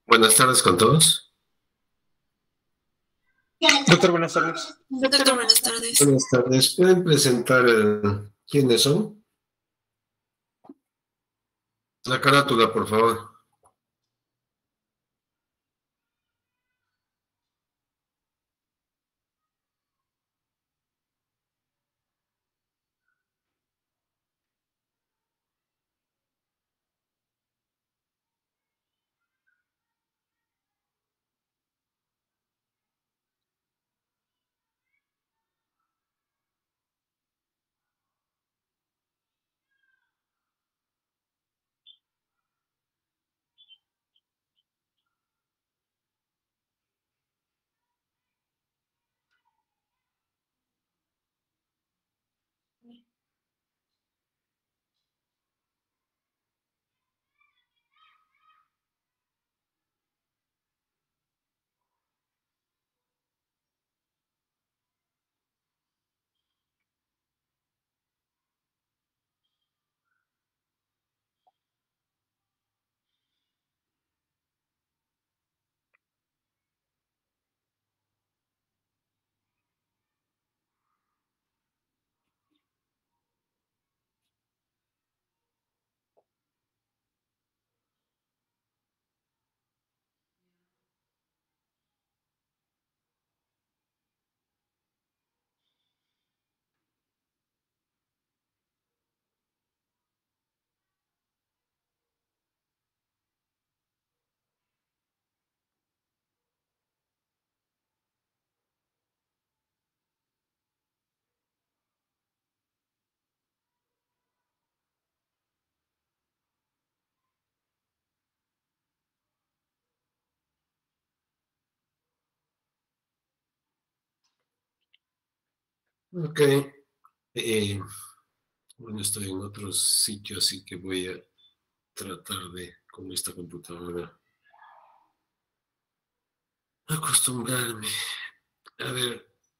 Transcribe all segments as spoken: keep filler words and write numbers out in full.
Buenas tardes con todos. Doctor, buenas tardes. Doctor, buenas tardes. Buenas tardes. ¿Pueden presentar eh, quiénes son? La carátula, por favor. Ok. Eh, bueno, estoy en otro sitio, así que voy a tratar de, con esta computadora, acostumbrarme. A ver.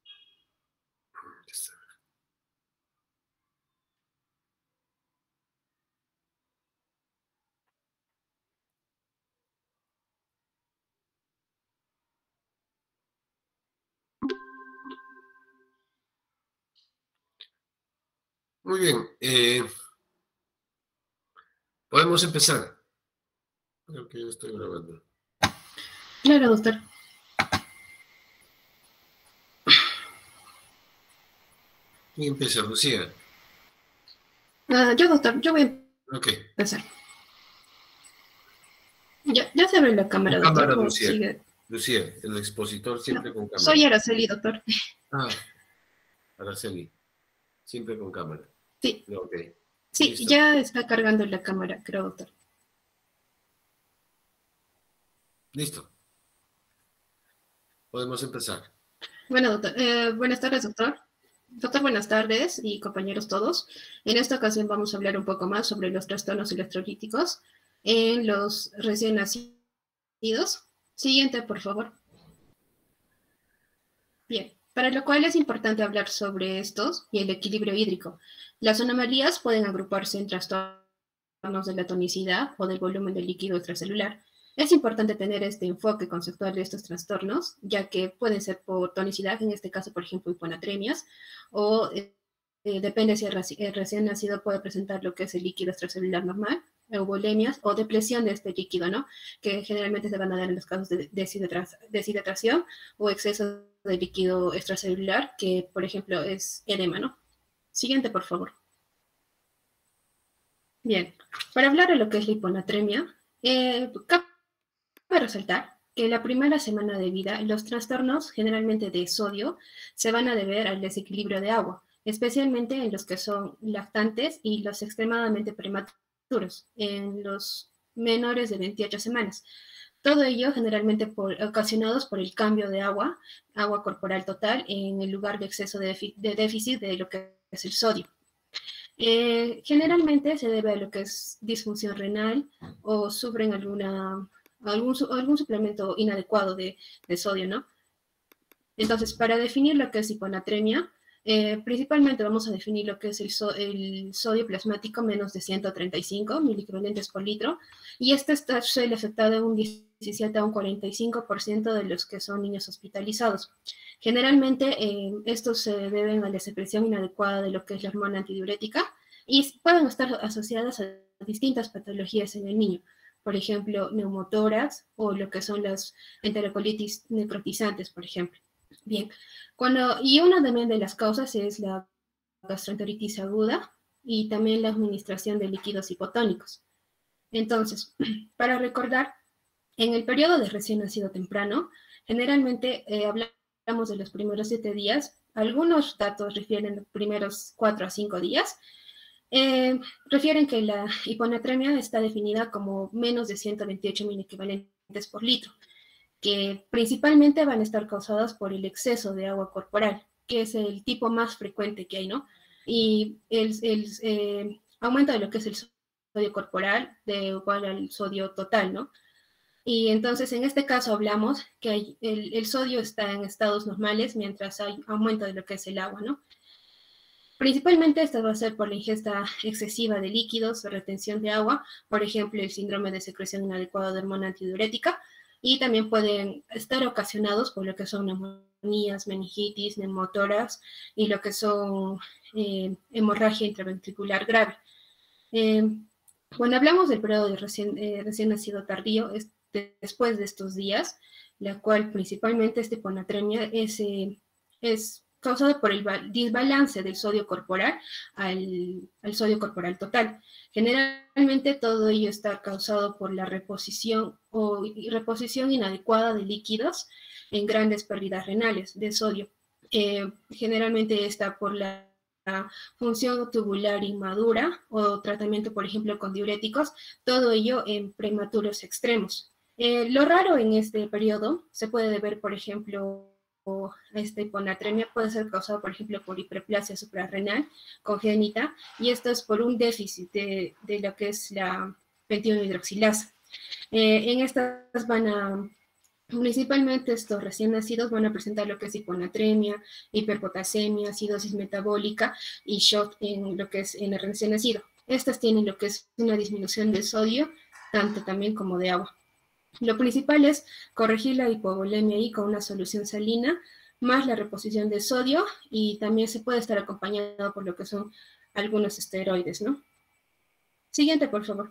Muy bien. Eh, podemos empezar. Creo que ya estoy grabando. Claro, doctor. ¿Quién empieza, Lucía? Uh, yo, doctor, yo voy a Ok. empezar. Ya, ya se abre la cámara, Con doctor. cámara, ¿O Lucía. sigue? Lucía, el expositor siempre No, con cámara. soy Araceli, doctor. Ah, Araceli. Siempre con cámara. Sí. Ok. Sí, Listo. ya está cargando la cámara, creo, doctor. Listo. Podemos empezar. Bueno, doctor. Eh, buenas tardes, doctor. Doctor, buenas tardes y compañeros todos. En esta ocasión vamos a hablar un poco más sobre los trastornos electrolíticos en los recién nacidos. Siguiente, por favor. Bien, para lo cual es importante hablar sobre estos y el equilibrio hídrico. Las anomalías pueden agruparse en trastornos de la tonicidad o del volumen del líquido extracelular. Es importante tener este enfoque conceptual de estos trastornos, ya que pueden ser por tonicidad, en este caso, por ejemplo, hiponatremias, o eh, eh, depende si el, el recién nacido puede presentar lo que es el líquido extracelular normal, eubolemias o depresión de este líquido, ¿no? Que generalmente se van a dar en los casos de deshidratación o exceso de líquido extracelular, que por ejemplo es edema, ¿no? Siguiente, por favor. Bien, para hablar de lo que es la hiponatremia, eh, cabe resaltar que en la primera semana de vida los trastornos generalmente de sodio se van a deber al desequilibrio de agua, especialmente en los que son lactantes y los extremadamente prematuros, en los menores de veintiocho semanas. Todo ello generalmente por, ocasionados por el cambio de agua, agua corporal total, en el lugar de exceso de, de déficit de lo que es el sodio. Eh, generalmente se debe a lo que es disfunción renal o sufren alguna, algún, algún suplemento inadecuado de, de sodio, ¿no? Entonces, para definir lo que es hiponatremia, Eh, principalmente vamos a definir lo que es el, so el sodio plasmático menos de ciento treinta y cinco miliequivalentes por litro, y este está, suele afectar de un diecisiete a un cuarenta y cinco por ciento de los que son niños hospitalizados. Generalmente eh, estos se deben a la secreción inadecuada de lo que es la hormona antidiurética y pueden estar asociadas a distintas patologías en el niño, por ejemplo, neumotórax o lo que son las enterocolitis necrotizantes, por ejemplo. Bien, cuando, y una también de las causas es la gastroenteritis aguda y también la administración de líquidos hipotónicos. Entonces, para recordar, en el periodo de recién nacido temprano, generalmente eh, hablamos de los primeros siete días, algunos datos refieren los primeros cuatro a cinco días, eh, refieren que la hiponatremia está definida como menos de ciento veintiocho miliequivalentes por litro, que principalmente van a estar causadas por el exceso de agua corporal, que es el tipo más frecuente que hay, ¿no? Y el, el eh, aumento de lo que es el sodio corporal de igual al sodio total, ¿no? Y entonces en este caso hablamos que hay, el, el sodio está en estados normales mientras hay aumento de lo que es el agua, ¿no? Principalmente esto va a ser por la ingesta excesiva de líquidos o retención de agua, por ejemplo, el síndrome de secreción inadecuada de hormona antidiurética, y también pueden estar ocasionados por lo que son neumonías, meningitis, neumotórax y lo que son eh, hemorragia intraventricular grave. Eh, cuando hablamos del periodo de recién, eh, recién nacido tardío, es de, después de estos días, la cual principalmente esta hiponatremia es, eh, es causado por el desbalance del sodio corporal al, al sodio corporal total. Generalmente todo ello está causado por la reposición o reposición inadecuada de líquidos en grandes pérdidas renales de sodio. Eh, generalmente está por la función tubular inmadura o tratamiento, por ejemplo, con diuréticos, todo ello en prematuros extremos. Eh, lo raro en este periodo se puede ver, por ejemplo, esta hiponatremia puede ser causada, por ejemplo, por hiperplasia suprarrenal congénita, y esto es por un déficit de, de lo que es la veintiuno hidroxilasa. Eh, en estas van a, principalmente estos recién nacidos van a presentar lo que es hiponatremia, hiperpotasemia, acidosis metabólica y shock en lo que es en el recién nacido. Estas tienen lo que es una disminución de sodio, tanto también como de agua. Lo principal es corregir la hipovolemia ahí con una solución salina, más la reposición de sodio, y también se puede estar acompañado por lo que son algunos esteroides, ¿no? Siguiente, por favor.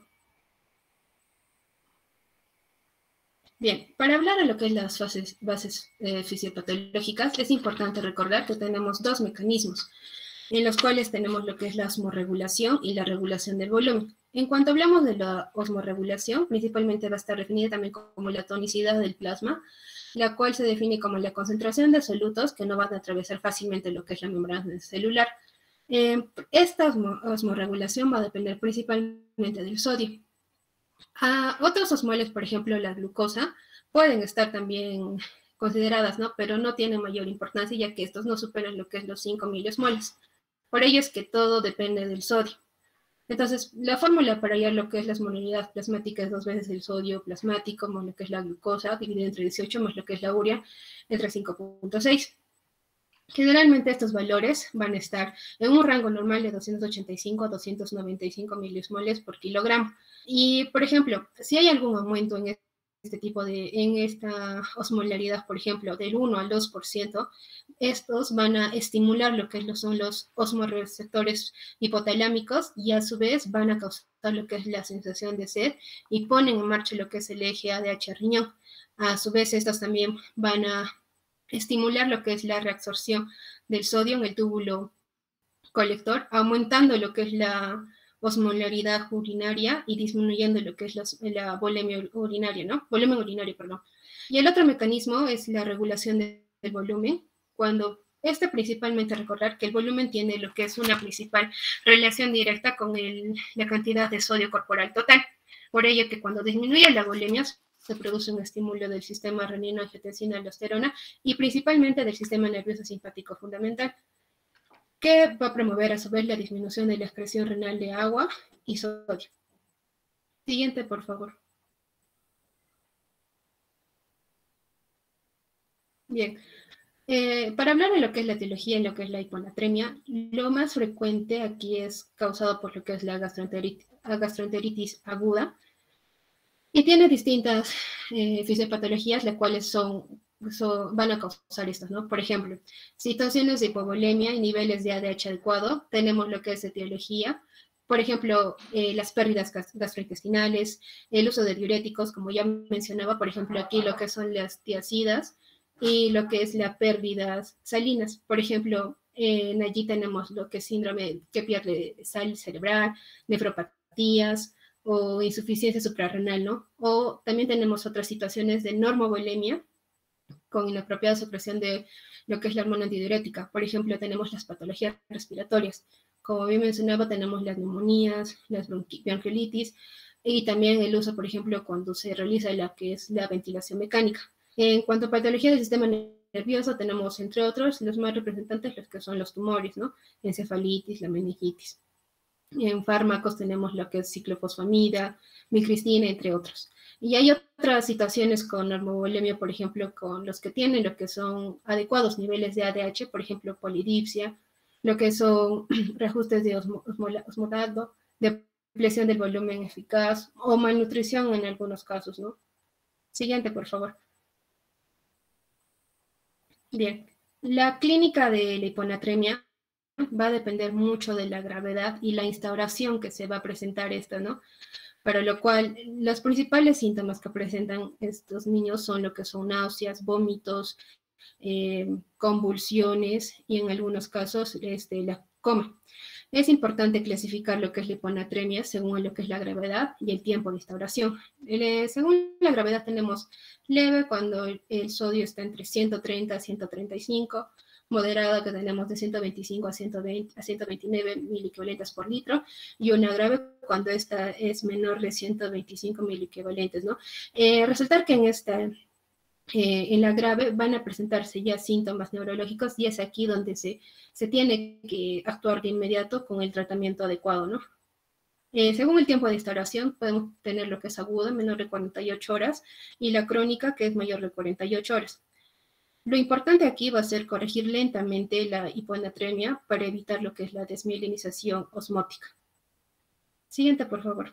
Bien, para hablar de lo que es las fases, bases eh, fisiopatológicas, es importante recordar que tenemos dos mecanismos, en los cuales tenemos lo que es la osmorregulación y la regulación del volumen. En cuanto hablamos de la osmorregulación, principalmente va a estar definida también como la tonicidad del plasma, la cual se define como la concentración de solutos que no van a atravesar fácilmente lo que es la membrana celular. Eh, esta osmorregulación va a depender principalmente del sodio. Ah, otros osmoles, por ejemplo, la glucosa, pueden estar también consideradas, ¿no? Pero no tienen mayor importancia, ya que estos no superan lo que es los cinco miliosmoles. Por ello es que todo depende del sodio. Entonces, la fórmula para hallar lo que es la osmolaridad plasmática es dos veces el sodio plasmático más lo que es la glucosa, dividido entre dieciocho, más lo que es la urea, entre cinco punto seis. Generalmente estos valores van a estar en un rango normal de doscientos ochenta y cinco a doscientos noventa y cinco miliosmoles por kilogramo. Y, por ejemplo, si hay algún aumento en este tipo de, en esta osmolaridad, por ejemplo, del uno al dos por ciento, estos van a estimular lo que son los osmorreceptores hipotalámicos y a su vez van a causar lo que es la sensación de sed y ponen en marcha lo que es el eje A D H riñón. A su vez, estos también van a estimular lo que es la reabsorción del sodio en el túbulo colector, aumentando lo que es la osmolaridad urinaria y disminuyendo lo que es la, la volemia urinaria, ¿no? Volumen urinario, perdón. Y el otro mecanismo es la regulación de, del volumen, cuando este principalmente recordar que el volumen tiene lo que es una principal relación directa con el, la cantidad de sodio corporal total. Por ello que cuando disminuye la volemia, se produce un estímulo del sistema renina-angiotensina-aldosterona y principalmente del sistema nervioso simpático fundamental, que va a promover a su vez la disminución de la excreción renal de agua y sodio. Siguiente, por favor. Bien. Eh, para hablar de lo que es la etiología y lo que es la hiponatremia, lo más frecuente aquí es causado por lo que es la gastroenteritis, gastroenteritis aguda, y tiene distintas eh, fisiopatologías, las cuales son, son, van a causar estas, ¿no? Por ejemplo, situaciones de hipovolemia y niveles de A D H adecuado, tenemos lo que es etiología, por ejemplo, eh, las pérdidas gastrointestinales, el uso de diuréticos, como ya mencionaba, por ejemplo, aquí lo que son las tiacidas y lo que es la pérdidas salinas. Por ejemplo, eh, allí tenemos lo que es síndrome que pierde sal cerebral, nefropatías, o insuficiencia suprarrenal, ¿no? O también tenemos otras situaciones de normovolemia con inapropiada supresión de lo que es la hormona antidiurética. Por ejemplo, tenemos las patologías respiratorias. Como bien mencionaba, tenemos las neumonías, las bronquiolitis y también el uso, por ejemplo, cuando se realiza la que es la ventilación mecánica. En cuanto a patología del sistema nervioso, tenemos, entre otros, los más representantes, los que son los tumores, ¿no? Encefalitis, la meningitis. En fármacos tenemos lo que es ciclofosfamida, micristina, entre otros. Y hay otras situaciones con normovolemia, por ejemplo, con los que tienen lo que son adecuados niveles de A D H, por ejemplo, polidipsia, lo que son reajustes de osmodato, depresión del volumen eficaz o malnutrición en algunos casos, ¿no? Siguiente, por favor. Bien, la clínica de la hiponatremia va a depender mucho de la gravedad y la instauración que se va a presentar esta, ¿no? Para lo cual, los principales síntomas que presentan estos niños son lo que son náuseas, vómitos, eh, convulsiones y en algunos casos este, la coma. Es importante clasificar lo que es la hiponatremia según lo que es la gravedad y el tiempo de instauración. Eh, según la gravedad tenemos leve cuando el, el sodio está entre ciento treinta a ciento treinta y cinco, moderada que tenemos de ciento veinticinco a ciento veinte a ciento veintinueve miliequivalentes por litro, y una grave cuando esta es menor de ciento veinticinco miliequivalentes, ¿no? Eh, resaltar que en esta, eh, en la grave van a presentarse ya síntomas neurológicos y es aquí donde se, se tiene que actuar de inmediato con el tratamiento adecuado, ¿no? Eh, según el tiempo de instauración, podemos tener lo que es aguda, menor de cuarenta y ocho horas, y la crónica, que es mayor de cuarenta y ocho horas. Lo importante aquí va a ser corregir lentamente la hiponatremia para evitar lo que es la desmielinización osmótica. Siguiente, por favor.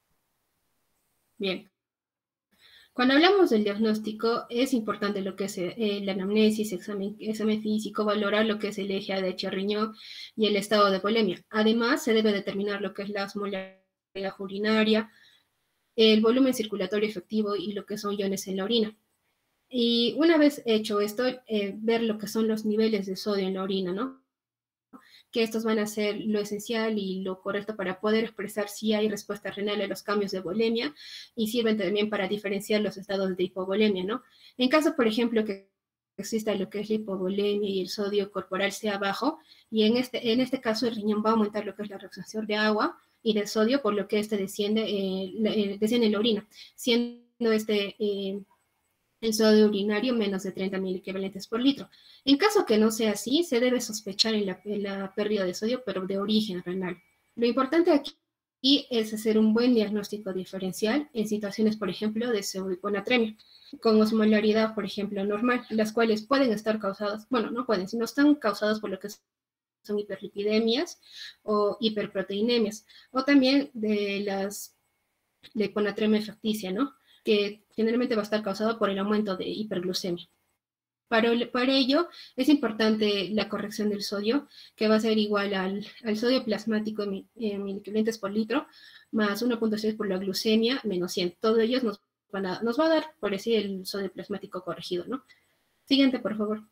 Bien. Cuando hablamos del diagnóstico, es importante lo que es eh, la anamnesis, examen, examen físico, valorar lo que es el eje A D H riñón y el estado de volemia. Además, se debe determinar lo que es la osmolaridad urinaria, el volumen circulatorio efectivo y lo que son iones en la orina. Y una vez hecho esto, eh, ver lo que son los niveles de sodio en la orina, ¿no? Que estos van a ser lo esencial y lo correcto para poder expresar si hay respuesta renal a los cambios de volemia y sirven también para diferenciar los estados de hipovolemia, ¿no? En caso, por ejemplo, que exista lo que es la hipovolemia y el sodio corporal sea bajo, y en este, en este caso el riñón va a aumentar lo que es la reabsorción de agua y de sodio, por lo que este desciende, eh, desciende en la orina, siendo este... Eh, el sodio urinario menos de treinta miliequivalentes por litro. En caso que no sea así, se debe sospechar en la, en la pérdida de sodio, pero de origen renal. Lo importante aquí es hacer un buen diagnóstico diferencial en situaciones, por ejemplo, de pseudohiponatremia, con osmolaridad, por ejemplo, normal, las cuales pueden estar causadas, bueno, no pueden, sino están causadas por lo que son hiperlipidemias o hiperproteinemias, o también de las de hiponatremia facticia, ¿no? Que generalmente va a estar causado por el aumento de hiperglucemia. Para, para ello, es importante la corrección del sodio, que va a ser igual al, al sodio plasmático en, en miliequivalentes por litro, más uno punto seis por la glucemia, menos cien. Todo ello nos, van a, nos va a dar, por decir, el sodio plasmático corregido, ¿no? Siguiente, por favor.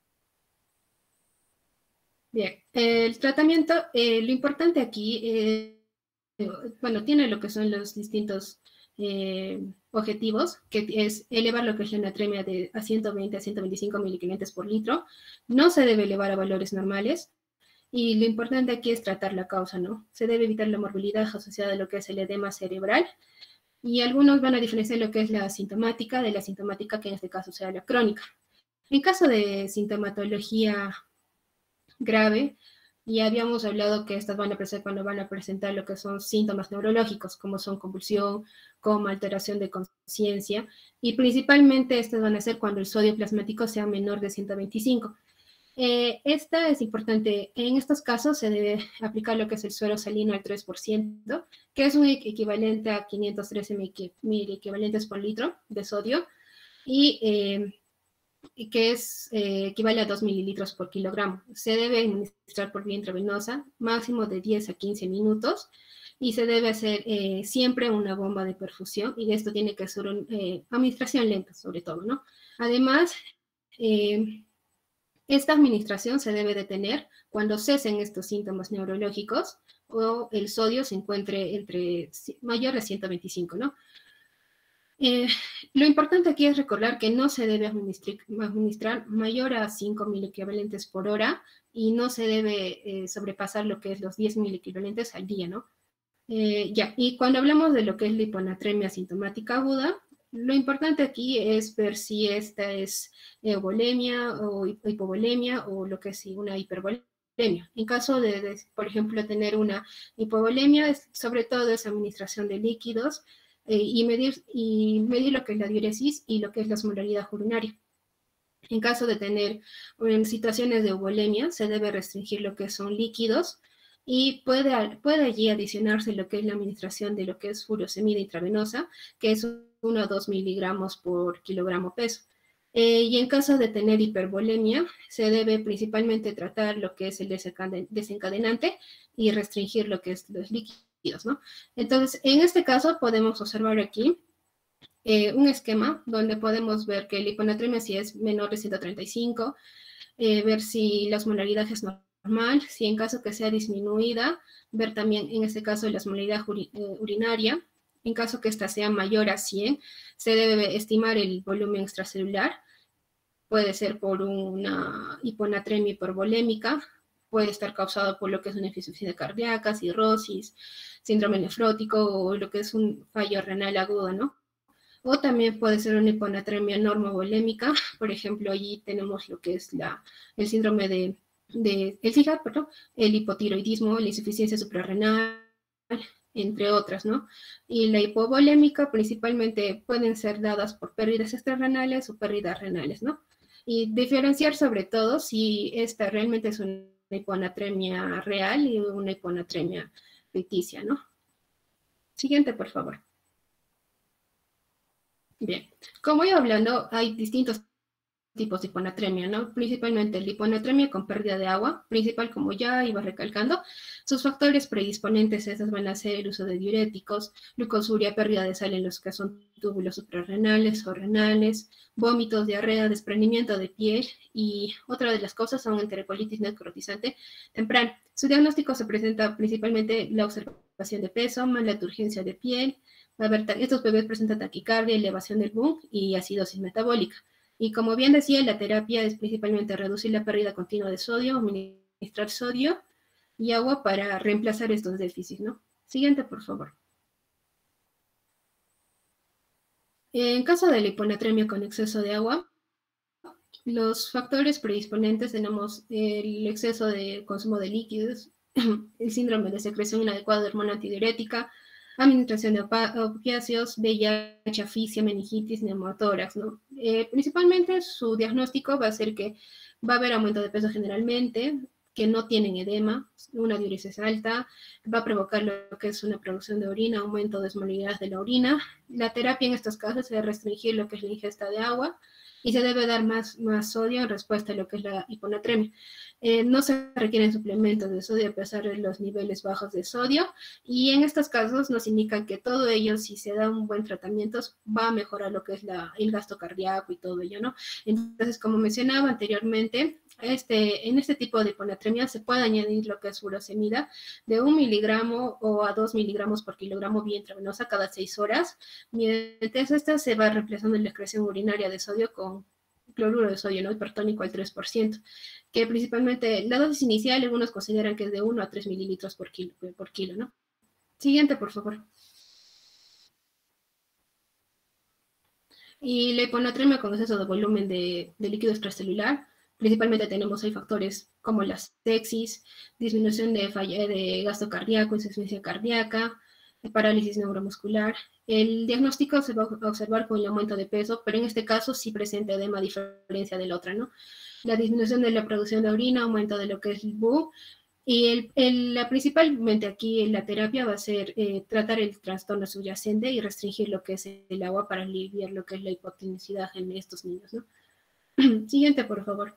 Bien, el tratamiento, eh, lo importante aquí, eh, bueno, tiene lo que son los distintos eh, objetivos, que es elevar lo que es la natremia de a ciento veinte a ciento veinticinco miliequivalentes por litro. No se debe elevar a valores normales. Y lo importante aquí es tratar la causa, ¿no? Se debe evitar la morbilidad asociada a lo que es el edema cerebral. Y algunos van a diferenciar lo que es la asintomática de la sintomática, que en este caso sea la crónica. En caso de sintomatología grave, y habíamos hablado que estas van a presentar cuando van a presentar lo que son síntomas neurológicos, como son convulsión, coma, alteración de conciencia, y principalmente estas van a ser cuando el sodio plasmático sea menor de ciento veinticinco. Eh, esta es importante. En estos casos se debe aplicar lo que es el suero salino al tres por ciento, que es un equivalente a quinientos trece mil equivalentes por litro de sodio, y, eh, y que es, eh, equivale a dos mililitros por kilogramo. Se debe administrar por vía intravenosa, máximo de diez a quince minutos, y se debe hacer eh, siempre una bomba de perfusión, y esto tiene que ser una eh, administración lenta, sobre todo, ¿no? Además, eh, esta administración se debe detener cuando cesen estos síntomas neurológicos o el sodio se encuentre entre mayor de ciento veinticinco, ¿no? Eh, lo importante aquí es recordar que no se debe administrar, administrar mayor a cinco mil equivalentes por hora y no se debe eh, sobrepasar lo que es los diez mil equivalentes al día, ¿no? Eh, ya, y cuando hablamos de lo que es la hiponatremia sintomática aguda, lo importante aquí es ver si esta es eubolemia o hipovolemia o lo que es una hipervolemia. En caso de, de, por ejemplo, tener una hipovolemia, sobre todo es administración de líquidos eh, y, medir, y medir lo que es la diuresis y lo que es la osmolaridad urinaria. En caso de tener en situaciones de eubolemia, se debe restringir lo que son líquidos y puede, puede allí adicionarse lo que es la administración de lo que es furosemida intravenosa, que es uno a dos miligramos por kilogramo peso. Eh, y en caso de tener hipervolemia, se debe principalmente tratar lo que es el desencadenante y restringir lo que es los líquidos, ¿no? Entonces, en este caso podemos observar aquí eh, un esquema donde podemos ver que la hiponatremia si es menor de ciento treinta y cinco, eh, ver si la osmolaridad es normal, si en caso que sea disminuida, ver también en este caso la osmolaridad uri, eh, urinaria. En caso que esta sea mayor a cien, se debe estimar el volumen extracelular. Puede ser por una hiponatremia hipervolémica, puede estar causado por lo que es una insuficiencia cardíaca, cirrosis, síndrome nefrótico o lo que es un fallo renal agudo, ¿no? O también puede ser una hiponatremia normovolémica. Por ejemplo, allí tenemos lo que es la, el síndrome de, de el S I G A, perdón, el hipotiroidismo, la insuficiencia suprarrenal, entre otras, ¿no? Y la hipovolémica principalmente pueden ser dadas por pérdidas extrarrenales o pérdidas renales, ¿no? Y diferenciar sobre todo si esta realmente es una hiponatremia real y una hiponatremia ficticia, ¿no? Siguiente, por favor. Bien, como iba hablando, hay distintos tipos de hiponatremia, ¿no? Principalmente la hiponatremia con pérdida de agua, principal como ya iba recalcando. Sus factores predisponentes, esas van a ser el uso de diuréticos, glucosuria, pérdida de sal en los que son túbulos suprarrenales o renales, vómitos, diarrea, desprendimiento de piel y otra de las cosas son enterocolitis necrotizante temprana. Su diagnóstico se presenta principalmente la observación de peso, mala turgencia de piel, a ver, estos bebés presentan taquicardia, elevación del B U N y acidosis metabólica. Y como bien decía, la terapia es principalmente reducir la pérdida continua de sodio, administrar sodio y agua para reemplazar estos déficits, ¿no? Siguiente, por favor. En caso de la hiponatremia con exceso de agua, los factores predisponentes tenemos el exceso de consumo de líquidos, el síndrome de secreción inadecuada de hormona antidiurética, administración de opiáceos, V I H, asfixia, meningitis, neumotórax, ¿no? Eh, principalmente su diagnóstico va a ser que va a haber aumento de peso generalmente, que no tienen edema, una diuresis alta, va a provocar lo que es una producción de orina, aumento de osmolaridad de la orina. La terapia en estos casos se debe restringir lo que es la ingesta de agua y se debe dar más, más sodio en respuesta a lo que es la hiponatremia. Eh, no se requieren suplementos de sodio a pesar de los niveles bajos de sodio y en estos casos nos indican que todo ello, si se da un buen tratamiento, va a mejorar lo que es la, el gasto cardíaco y todo ello, ¿no? Entonces, como mencionaba anteriormente, este, en este tipo de hiponatremia se puede añadir lo que es furosemida de un miligramo o a dos miligramos por kilogramo vía intravenosa cada seis horas. Mientras esta se va reemplazando la excreción urinaria de sodio con cloruro de sodio, ¿no? Hipertónico al tres por ciento, que principalmente la dosis inicial algunos consideran que es de uno a tres mililitros por kilo, por kilo, ¿no? Siguiente, por favor. Y la hiponatremia con exceso de volumen de, de líquido extracelular Principalmente tenemos ahí factores como la sepsis, disminución de, falla, de gasto cardíaco, insuficiencia cardíaca, parálisis neuromuscular. El diagnóstico se va a observar con el aumento de peso, pero en este caso sí presenta edema a diferencia de la otra, ¿no? La disminución de la producción de orina, aumento de lo que es el B U, y el, el, la, principalmente aquí la terapia va a ser eh, tratar el trastorno subyacente y restringir lo que es el agua para aliviar lo que es la hipotonicidad en estos niños, ¿no? Siguiente, por favor.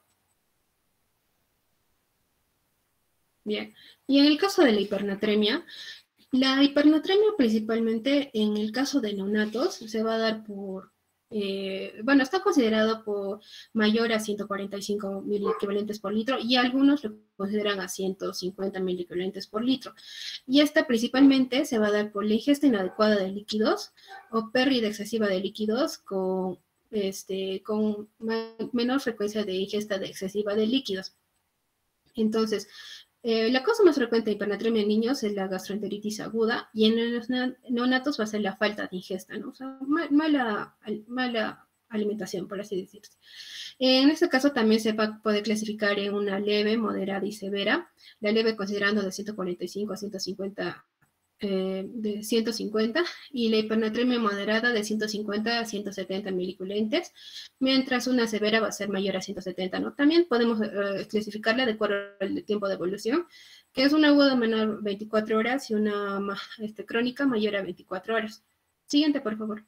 Bien, y en el caso de la hipernatremia, la hipernatremia principalmente en el caso de neonatos se va a dar por, eh, bueno, está considerado por mayor a ciento cuarenta y cinco miliequivalentes por litro y algunos lo consideran a ciento cincuenta miliequivalentes por litro. Y esta principalmente se va a dar por la ingesta inadecuada de líquidos o pérdida excesiva de líquidos con, este, con menor frecuencia de ingesta de excesiva de líquidos. Entonces, Eh, la causa más frecuente de hipernatremia en niños es la gastroenteritis aguda y en los neonatos va a ser la falta de ingesta, ¿no? O sea, mala, mala alimentación, por así decirse. En este caso también se puede clasificar en una leve, moderada y severa. La leve considerando de ciento cuarenta y cinco a ciento cincuenta, eh, de ciento cincuenta y la hipernatremia moderada de ciento cincuenta a ciento setenta miliequivalentes, mientras una severa va a ser mayor a ciento setenta, ¿no? También podemos eh, clasificarla de acuerdo al tiempo de evolución, que es una aguda menor a veinticuatro horas y una este, crónica mayor a veinticuatro horas. Siguiente, por favor.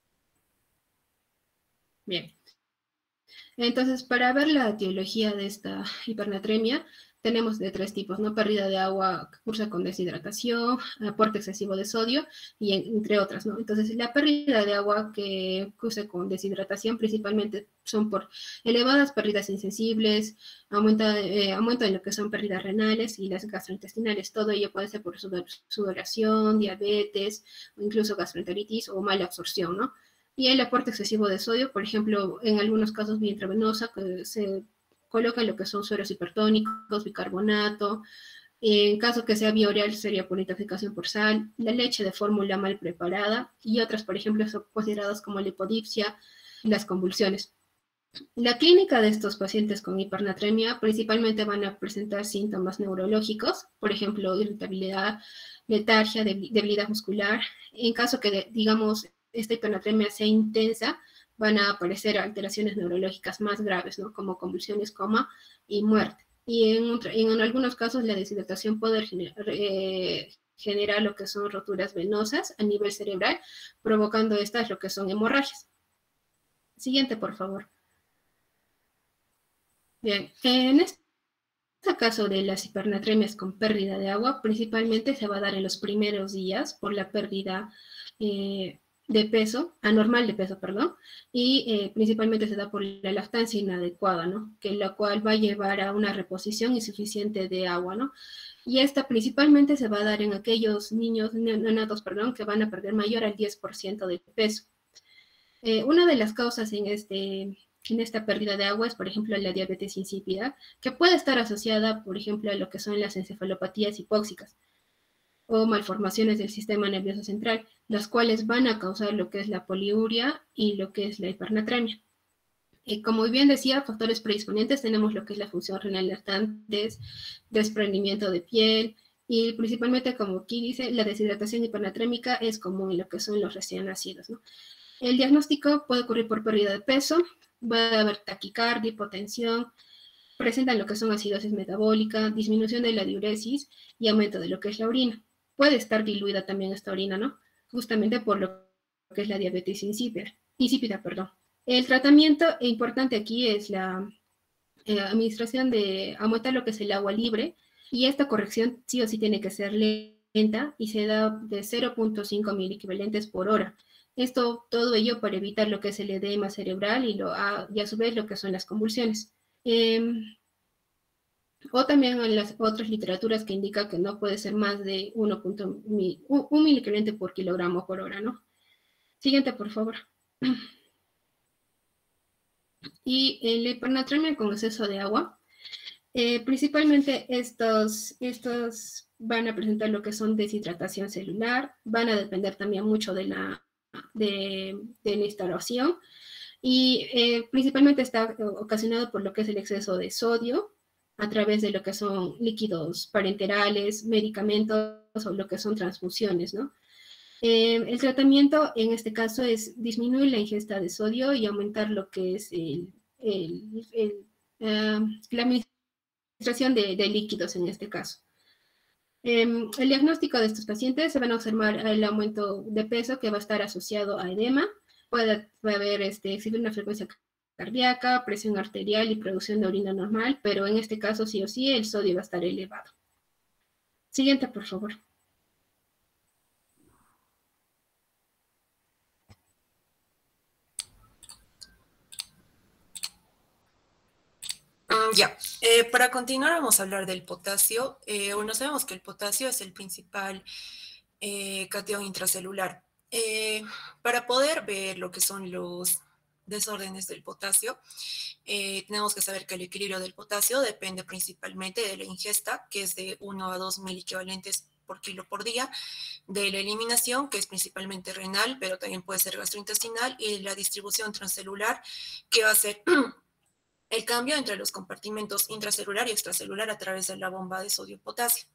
Bien. Entonces, para ver la etiología de esta hipernatremia, tenemos de tres tipos, ¿no? Pérdida de agua que cursa con deshidratación, aporte excesivo de sodio, y entre otras, ¿no? Entonces, la pérdida de agua que cursa con deshidratación principalmente son por elevadas pérdidas insensibles, aumenta, eh, aumento en lo que son pérdidas renales y las gastrointestinales. Todo ello puede ser por sudoración, diabetes, o incluso gastroenteritis o mala absorción, ¿no? Y el aporte excesivo de sodio, por ejemplo, en algunos casos vía intravenosa, que se coloca lo que son sueros hipertónicos, bicarbonato. En caso que sea vía oral, sería por intoxicación por sal, la leche de fórmula mal preparada y otras, por ejemplo, son consideradas como lipodipsia, las convulsiones. La clínica de estos pacientes con hipernatremia principalmente van a presentar síntomas neurológicos, por ejemplo, irritabilidad, letargia, debilidad muscular. En caso que, digamos, esta hipernatremia sea intensa, van a aparecer alteraciones neurológicas más graves, ¿no? Como convulsiones, coma y muerte. Y en, en algunos casos la deshidratación puede generar, eh, generar lo que son roturas venosas a nivel cerebral, provocando estas lo que son hemorragias. Siguiente, por favor. Bien, en este caso de las hipernatremias con pérdida de agua, principalmente se va a dar en los primeros días por la pérdida eh, de peso, anormal de peso, perdón, y eh, principalmente se da por la lactancia inadecuada, ¿no? Que la cual va a llevar a una reposición insuficiente de agua, ¿no? Y esta principalmente se va a dar en aquellos niños, neonatos, perdón, que van a perder mayor al diez por ciento de peso. Eh, una de las causas en, este, en esta pérdida de agua es, por ejemplo, la diabetes insípida, que puede estar asociada, por ejemplo, a lo que son las encefalopatías hipóxicas o malformaciones del sistema nervioso central, las cuales van a causar lo que es la poliuria y lo que es la hipernatremia. Eh, como bien decía, factores predisponentes tenemos lo que es la función renal lactantes, desprendimiento de piel, y principalmente, como aquí dice, la deshidratación hipernatrémica es común en lo que son los recién nacidos, ¿no? El diagnóstico puede ocurrir por pérdida de peso, va a haber taquicardia, hipotensión, presentan lo que son acidosis metabólica, disminución de la diuresis y aumento de lo que es la orina. Puede estar diluida también esta orina, ¿no? Justamente por lo que es la diabetes insípida. insípida perdón. El tratamiento importante aquí es la eh, administración de aumentar lo que es el agua libre, y esta corrección sí o sí tiene que ser lenta y se da de cero punto cinco miliequivalentes por hora. Esto, todo ello para evitar lo que es el edema cerebral y, lo, a, y a su vez lo que son las convulsiones. Eh, o también en las otras literaturas que indica que no puede ser más de uno miliequivalente por kilogramo por hora, ¿no? Siguiente, por favor. Y la hipernatremia con exceso de agua. Eh, principalmente estos, estos van a presentar lo que son deshidratación celular, van a depender también mucho de la, de, de la instalación. y eh, principalmente está ocasionado por lo que es el exceso de sodio a través de lo que son líquidos parenterales, medicamentos o lo que son transfusiones, ¿no? Eh, el tratamiento en este caso es disminuir la ingesta de sodio y aumentar lo que es el, el, el, uh, la administración de, de líquidos en este caso. Eh, el diagnóstico de estos pacientes se van a observar el aumento de peso que va a estar asociado a edema, puede, puede haber este, exhibir una frecuencia cardíaca, presión arterial y producción de orina normal, pero en este caso sí o sí el sodio va a estar elevado. Siguiente, por favor. Mm, ya, eh, para continuar vamos a hablar del potasio. Eh, bueno, sabemos que el potasio es el principal eh, catión intracelular. Eh, para poder ver lo que son los desórdenes del potasio, eh, tenemos que saber que el equilibrio del potasio depende principalmente de la ingesta, que es de uno a dos mil equivalentes por kilo por día, de la eliminación, que es principalmente renal, pero también puede ser gastrointestinal, y la distribución transcelular, que va a ser el cambio entre los compartimentos intracelular y extracelular a través de la bomba de sodio-potasio.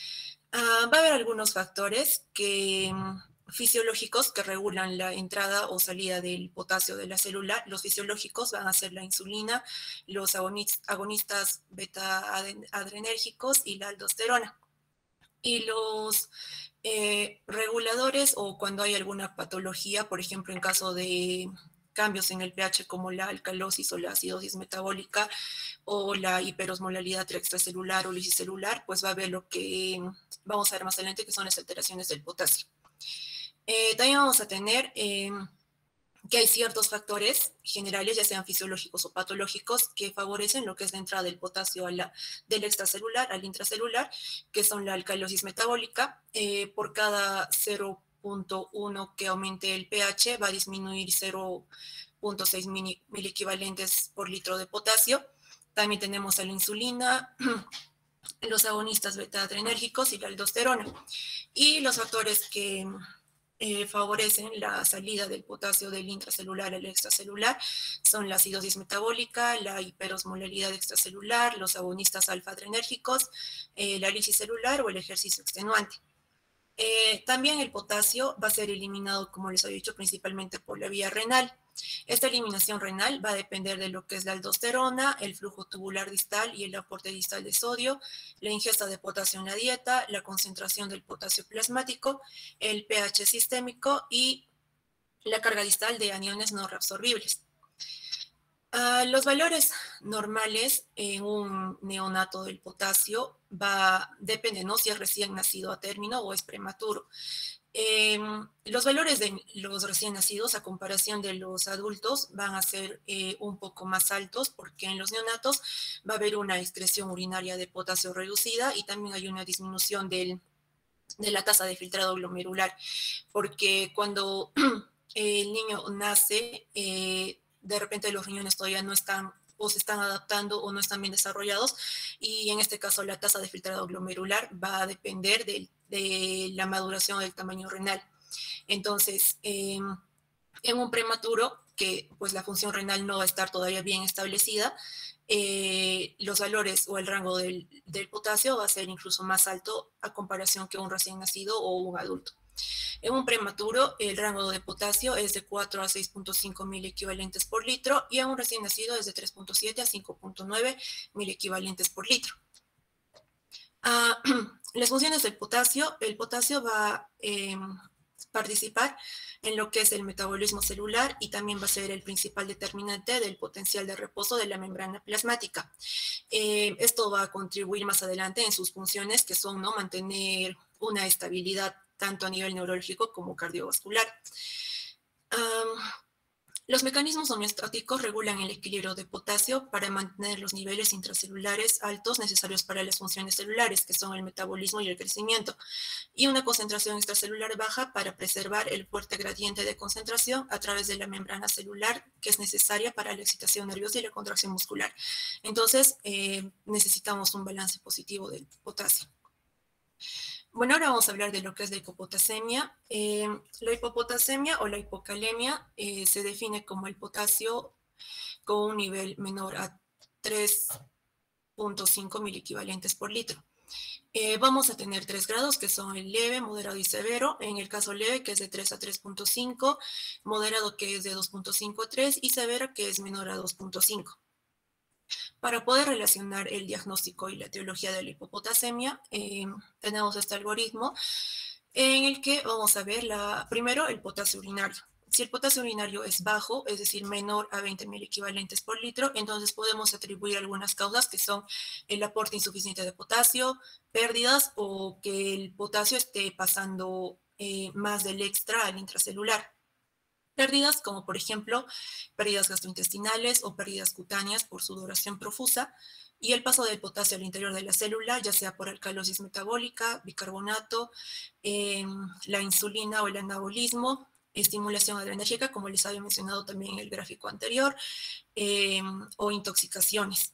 Uh, va a haber algunos factores que, fisiológicos que regulan la entrada o salida del potasio de la célula. Los fisiológicos van a ser la insulina, los agonistas beta-adrenérgicos y la aldosterona. Y los eh, reguladores, o cuando hay alguna patología, por ejemplo, en caso de cambios en el pH como la alcalosis o la acidosis metabólica o la hiperosmolalidad extracelular o lisicelular, pues va a haber lo que vamos a ver más adelante, que son las alteraciones del potasio. Eh, también vamos a tener eh, que hay ciertos factores generales, ya sean fisiológicos o patológicos, que favorecen lo que es la entrada del potasio a la, del extracelular al intracelular, que son la alcalosis metabólica. Eh, por cada cero punto uno que aumente el pH, va a disminuir cero punto seis mil equivalentes por litro de potasio. También tenemos a la insulina, los agonistas beta-adrenérgicos y la aldosterona. Y los factores que eh, favorecen la salida del potasio del intracelular al extracelular son la acidosis metabólica, la hiperosmolalidad extracelular, los agonistas alfa-adrenérgicos, eh, la lisis celular o el ejercicio extenuante. Eh, también el potasio va a ser eliminado, como les he dicho, principalmente por la vía renal. Esta eliminación renal va a depender de lo que es la aldosterona, el flujo tubular distal y el aporte distal de sodio, la ingesta de potasio en la dieta, la concentración del potasio plasmático, el pH sistémico y la carga distal de aniones no reabsorbibles. Uh, los valores normales en un neonato del potasio va, depende, ¿no?, si es recién nacido a término o es prematuro. Eh, los valores de los recién nacidos a comparación de los adultos van a ser eh, un poco más altos, porque en los neonatos va a haber una excreción urinaria de potasio reducida y también hay una disminución del, de la tasa de filtrado glomerular, porque cuando el niño nace, eh, de repente los riñones todavía no están o se están adaptando o no están bien desarrollados, y en este caso la tasa de filtrado glomerular va a depender de, de la maduración del tamaño renal. Entonces, eh, en un prematuro, que pues la función renal no va a estar todavía bien establecida, eh, los valores o el rango del, del potasio va a ser incluso más alto a comparación que un recién nacido o un adulto. En un prematuro, el rango de potasio es de cuatro a seis punto cinco mil equivalentes por litro, y en un recién nacido es de tres punto siete a cinco punto nueve mil equivalentes por litro. Uh, las funciones del potasio: el potasio va a eh, participar en lo que es el metabolismo celular y también va a ser el principal determinante del potencial de reposo de la membrana plasmática. Eh, esto va a contribuir más adelante en sus funciones, que son, ¿no?, mantener una estabilidad tanto a nivel neurológico como cardiovascular. Um, los mecanismos homeostáticos regulan el equilibrio de potasio para mantener los niveles intracelulares altos necesarios para las funciones celulares, que son el metabolismo y el crecimiento, y una concentración extracelular baja para preservar el fuerte gradiente de concentración a través de la membrana celular, que es necesaria para la excitación nerviosa y la contracción muscular. Entonces, eh, necesitamos un balance positivo del potasio. Bueno, ahora vamos a hablar de lo que es la hipopotasemia. Eh, la hipopotasemia o la hipocalemia eh, se define como el potasio con un nivel menor a tres punto cinco miliequivalentes por litro. Eh, vamos a tener tres grados, que son el leve, moderado y severo. En el caso leve, que es de tres a tres punto cinco, moderado, que es de dos punto cinco a tres, y severo, que es menor a dos punto cinco. Para poder relacionar el diagnóstico y la etiología de la hipopotasemia, eh, tenemos este algoritmo en el que vamos a ver la, primero el potasio urinario. Si el potasio urinario es bajo, es decir, menor a veinte miliequivalentes por litro, entonces podemos atribuir algunas causas que son el aporte insuficiente de potasio, pérdidas o que el potasio esté pasando eh, más del extra al intracelular. Pérdidas como por ejemplo pérdidas gastrointestinales o pérdidas cutáneas por sudoración profusa, y el paso del potasio al interior de la célula, ya sea por alcalosis metabólica, bicarbonato, eh, la insulina o el anabolismo, estimulación adrenérgica, como les había mencionado también en el gráfico anterior, eh, o intoxicaciones.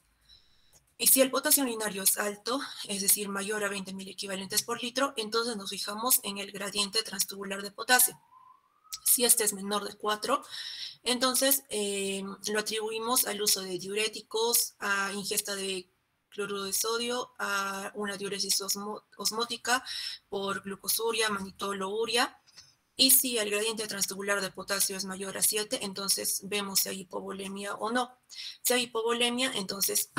Y si el potasio urinario es alto, es decir, mayor a veinte miliequivalentes por litro, entonces nos fijamos en el gradiente transtubular de potasio. Si este es menor de cuatro, entonces eh, lo atribuimos al uso de diuréticos, a ingesta de cloruro de sodio, a una diuresis osmo osmótica por glucosuria, manitol o urea. Y si el gradiente transtubular de potasio es mayor a siete, entonces vemos si hay hipovolemia o no. Si hay hipovolemia, entonces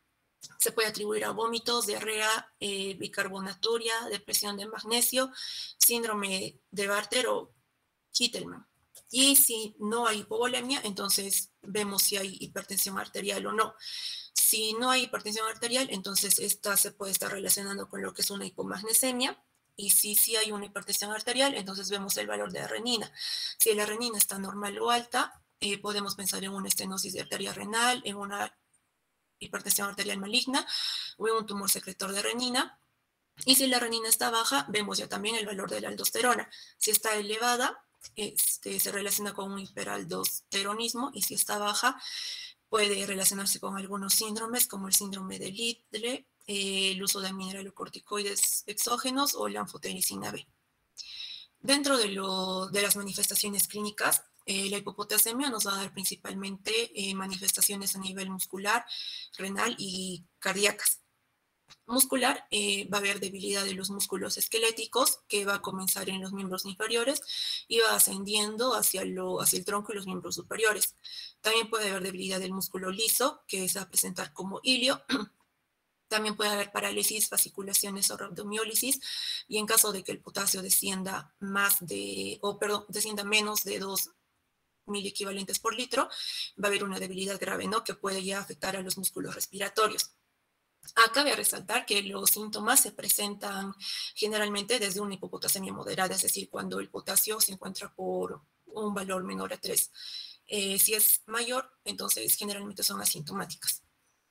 se puede atribuir a vómitos, diarrea, eh, bicarbonaturia, depresión de magnesio, síndrome de Bartter o Kittelman. Y si no hay hipovolemia, entonces vemos si hay hipertensión arterial o no. Si no hay hipertensión arterial, entonces esta se puede estar relacionando con lo que es una hipomagnesemia. Y si sí hay una hipertensión arterial, entonces vemos el valor de la renina. Si la renina está normal o alta, eh, podemos pensar en una estenosis de arteria renal, en una hipertensión arterial maligna o en un tumor secretor de renina. Y si la renina está baja, vemos ya también el valor de la aldosterona. Si está elevada, este, se relaciona con un hiperaldosteronismo, y si está baja, puede relacionarse con algunos síndromes como el síndrome de Liddle, eh, el uso de mineralocorticoides exógenos o la anfotericina B. Dentro de, lo, de las manifestaciones clínicas, eh, la hipopotasemia nos va a dar principalmente eh, manifestaciones a nivel muscular, renal y cardíacas. Muscular, eh, va a haber debilidad de los músculos esqueléticos, que va a comenzar en los miembros inferiores y va ascendiendo hacia, lo, hacia el tronco y los miembros superiores. También puede haber debilidad del músculo liso, que se va a presentar como ilio. También puede haber parálisis, fasciculaciones o rhabdomiólisis, y en caso de que el potasio descienda más de, o perdón, descienda menos de dos mil equivalentes por litro, va a haber una debilidad grave, ¿no?, que puede ya afectar a los músculos respiratorios. Acá cabe resaltar que los síntomas se presentan generalmente desde una hipopotasemia moderada, es decir, cuando el potasio se encuentra por un valor menor a tres. Eh, si es mayor, entonces generalmente son asintomáticas.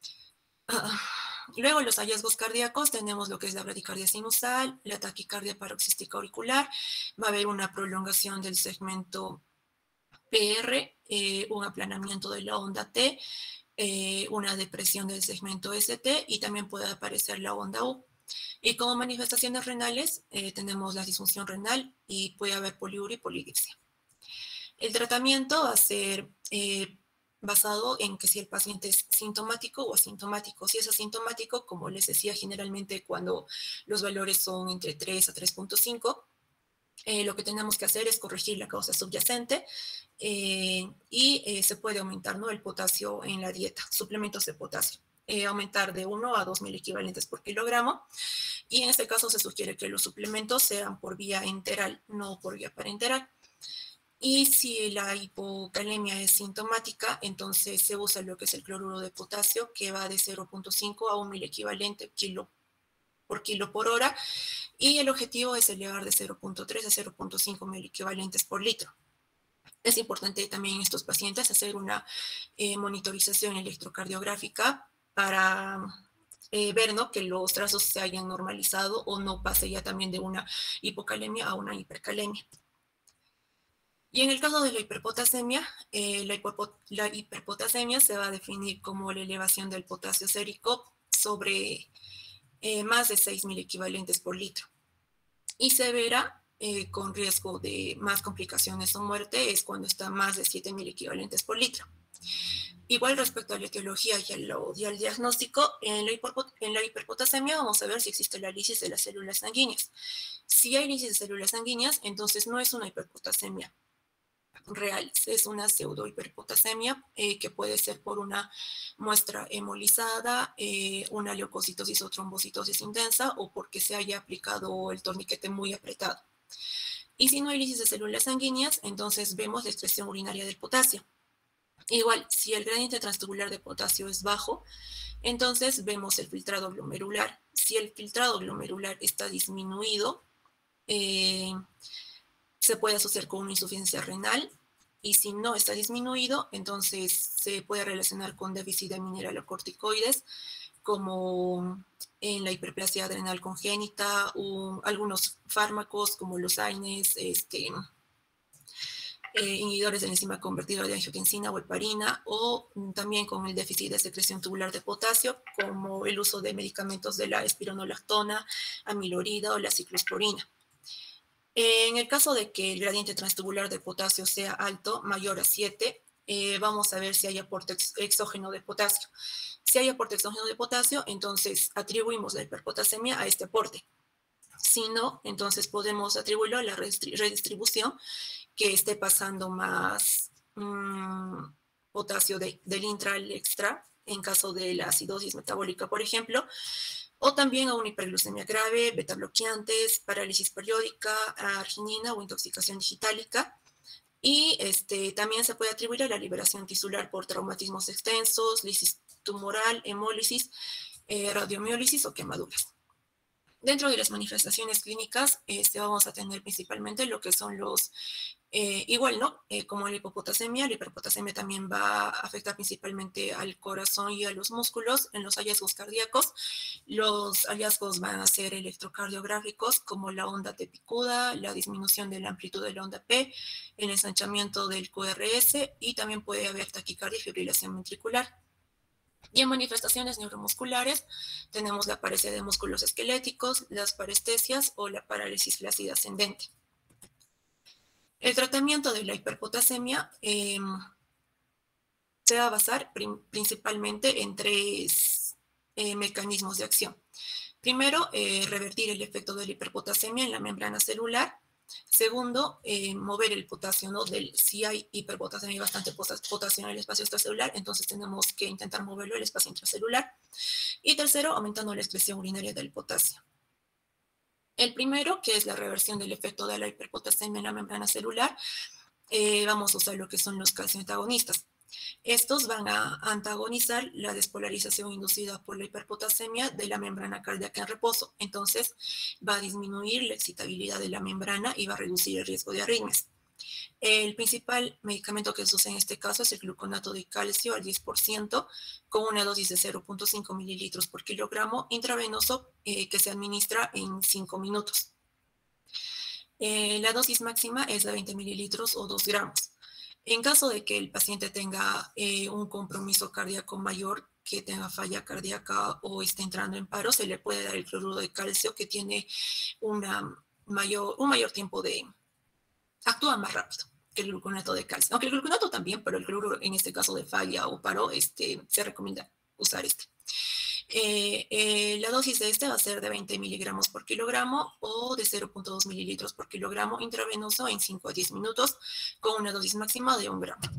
Ah, luego, los hallazgos cardíacos, tenemos lo que es la bradicardia sinusal, la taquicardia paroxística auricular, va a haber una prolongación del segmento P R, eh, un aplanamiento de la onda T, Eh, una depresión del segmento S T, y también puede aparecer la onda U. Y como manifestaciones renales, eh, tenemos la disfunción renal y puede haber poliuria y polidipsia. El tratamiento va a ser eh, basado en que si el paciente es sintomático o asintomático. Si es asintomático, como les decía, generalmente cuando los valores son entre tres a tres punto cinco, Eh, lo que tenemos que hacer es corregir la causa subyacente, eh, y eh, se puede aumentar, ¿no?, el potasio en la dieta, suplementos de potasio, eh, aumentar de uno a dos mil equivalentes por kilogramo, y en este caso se sugiere que los suplementos sean por vía enteral, no por vía parenteral. Y si la hipocalemia es sintomática, entonces se usa lo que es el cloruro de potasio, que va de cero punto cinco a un mil equivalente kilo por kilo por hora, y el objetivo es elevar de cero punto tres a cero punto cinco mil equivalentes por litro. Es importante también en estos pacientes hacer una eh, monitorización electrocardiográfica para eh, ver, ¿no?, que los trazos se hayan normalizado o no pase ya también de una hipocalemia a una hipercalemia. Y en el caso de la hiperpotasemia, eh, la, hiperpot la hiperpotasemia se va a definir como la elevación del potasio sérico sobre Eh, más de seis mil equivalentes por litro. y severa, eh, con riesgo de más complicaciones o muerte, es cuando está más de siete mil equivalentes por litro. Igual respecto a la etiología y al, y al diagnóstico, en la, en la hiperpotasemia vamos a ver si existe la lisis de las células sanguíneas. Si hay lisis de células sanguíneas, entonces no es una hiperpotasemia real, es una pseudo hiperpotasemia eh, que puede ser por una muestra hemolizada, eh, una leucocitosis o trombocitosis intensa o porque se haya aplicado el torniquete muy apretado. Y si no hay lisis de células sanguíneas, entonces vemos la excreción urinaria del potasio. Igual, si el gradiente transtubular de potasio es bajo, entonces vemos el filtrado glomerular. Si el filtrado glomerular está disminuido, eh, se puede asociar con una insuficiencia renal, y si no está disminuido, entonces se puede relacionar con déficit de mineralocorticoides, como en la hiperplasia adrenal congénita, o algunos fármacos como los AINES, este, eh, inhibidores de la enzima convertidora de angiotensina o heparina, o también con el déficit de secreción tubular de potasio, como el uso de medicamentos de la espironolactona, amilorida o la ciclosporina. En el caso de que el gradiente transtubular de potasio sea alto, mayor a siete, eh, vamos a ver si hay aporte ex exógeno de potasio. Si hay aporte exógeno de potasio, entonces atribuimos la hiperpotasemia a este aporte. Si no, entonces podemos atribuirlo a la redistribución, que esté pasando más mmm, potasio de, del intra al extra, en caso de la acidosis metabólica, por ejemplo, o también a una hiperglucemia grave, beta bloqueantes, parálisis periódica, arginina o intoxicación digitálica. Y este, también se puede atribuir a la liberación tisular por traumatismos extensos, lisis tumoral, hemólisis, eh, radiomiólisis o quemaduras. Dentro de las manifestaciones clínicas, este, vamos a tener principalmente lo que son los, eh, igual, ¿no? Eh, como la hipopotasemia, la hiperpotasemia también va a afectar principalmente al corazón y a los músculos. En los hallazgos cardíacos, los hallazgos van a ser electrocardiográficos, como la onda T picuda, la disminución de la amplitud de la onda P, el ensanchamiento del Q R S, y también puede haber taquicardia y fibrilación ventricular. Y en manifestaciones neuromusculares tenemos la paresia de músculos esqueléticos, las parestesias o la parálisis flácida ascendente. El tratamiento de la hiperpotasemia eh, se va a basar prim principalmente en tres eh, mecanismos de acción. Primero, eh, revertir el efecto de la hiperpotasemia en la membrana celular. Segundo, eh, mover el potasio, ¿no? Del, si hay hiperpotasemia y bastante potasio en el espacio extracelular, entonces tenemos que intentar moverlo al espacio intracelular. Y tercero, aumentando la excreción urinaria del potasio. El primero, que es la reversión del efecto de la hiperpotasemia en la membrana celular, eh, vamos a usar lo que son los calcioantagonistas. Estos van a antagonizar la despolarización inducida por la hiperpotasemia de la membrana cardíaca en reposo. Entonces, va a disminuir la excitabilidad de la membrana y va a reducir el riesgo de arritmias. El principal medicamento que se usa en este caso es el gluconato de calcio al diez por ciento, con una dosis de cero punto cinco mililitros por kilogramo intravenoso, eh, que se administra en cinco minutos. Eh, la dosis máxima es de veinte mililitros o dos gramos. En caso de que el paciente tenga eh, un compromiso cardíaco mayor, que tenga falla cardíaca o esté entrando en paro, se le puede dar el cloruro de calcio, que tiene una mayor, un mayor tiempo de... actúa más rápido que el gluconato de calcio. Aunque el gluconato también, pero el cloruro en este caso de falla o paro, este, se recomienda usar este. Eh, eh, la dosis de este va a ser de veinte miligramos por kilogramo o de cero punto dos mililitros por kilogramo intravenoso en cinco a diez minutos, con una dosis máxima de un gramo.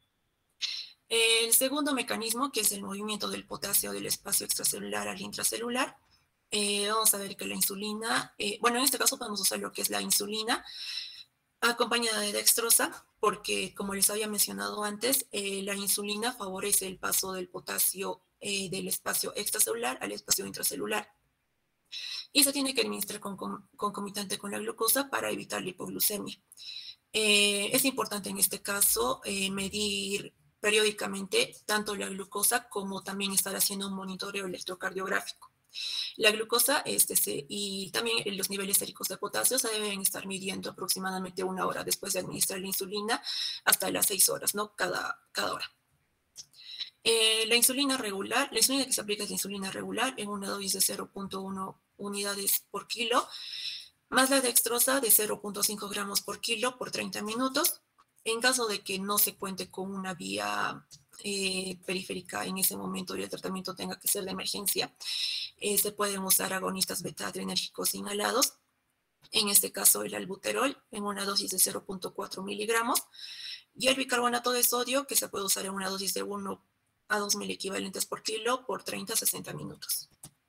El segundo mecanismo, que es el movimiento del potasio del espacio extracelular al intracelular, eh, vamos a ver que la insulina, eh, bueno, en este caso podemos usar lo que es la insulina acompañada de dextrosa, porque como les había mencionado antes, eh, la insulina favorece el paso del potasio eh, del espacio extracelular al espacio intracelular. Y se tiene que administrar con, con, concomitante con la glucosa para evitar la hipoglucemia. Eh, es importante en este caso eh, medir periódicamente tanto la glucosa como también estar haciendo un monitoreo electrocardiográfico. La glucosa este, se, y también los niveles séricos de potasio se deben estar midiendo aproximadamente una hora después de administrar la insulina, hasta las seis horas, ¿no? Cada, cada hora. Eh, la insulina regular, la insulina que se aplica es la insulina regular en una dosis de cero punto uno unidades por kilo, más la dextrosa de cero punto cinco gramos por kilo por treinta minutos. En caso de que no se cuente con una vía eh, periférica en ese momento y el tratamiento tenga que ser de emergencia, eh, se pueden usar agonistas beta-adrenérgicos inhalados. En este caso, el albuterol en una dosis de cero punto cuatro miligramos y el bicarbonato de sodio, que se puede usar en una dosis de uno a dos mil equivalentes por kilo por treinta a sesenta minutos.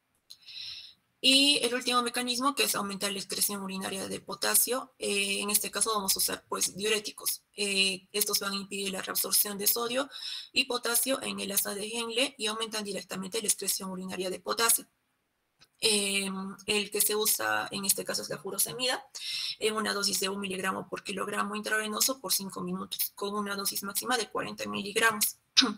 Y el último mecanismo, que es aumentar la excreción urinaria de potasio. Eh, en este caso vamos a usar pues diuréticos. Eh, estos van a impedir la reabsorción de sodio y potasio en el asa de Henle y aumentan directamente la excreción urinaria de potasio. Eh, el que se usa en este caso es la furosemida, en una dosis de un miligramo por kilogramo intravenoso por cinco minutos, con una dosis máxima de cuarenta miligramos.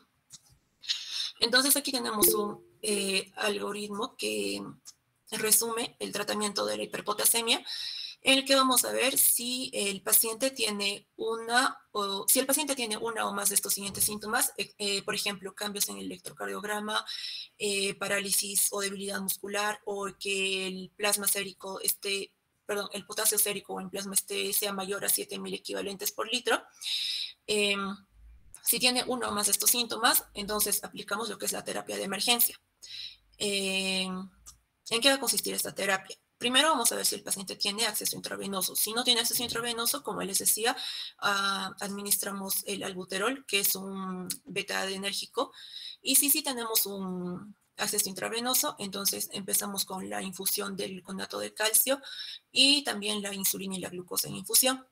Entonces aquí tenemos un eh, algoritmo que resume el tratamiento de la hiperpotasemia, en el que vamos a ver si el paciente tiene una o si el paciente tiene una o más de estos siguientes síntomas, eh, eh, por ejemplo, cambios en el electrocardiograma, eh, parálisis o debilidad muscular, o que el plasma sérico esté, perdón, el potasio sérico o en plasma esté, sea mayor a siete mil equivalentes por litro. Eh, si tiene uno o más de estos síntomas, entonces aplicamos lo que es la terapia de emergencia. Eh, ¿En qué va a consistir esta terapia? Primero vamos a ver si el paciente tiene acceso intravenoso. Si no tiene acceso intravenoso, como les decía, uh, administramos el albuterol, que es un beta-adrenérgico. Y si sí tenemos un acceso intravenoso, entonces empezamos con la infusión del conato de calcio y también la insulina y la glucosa en infusión.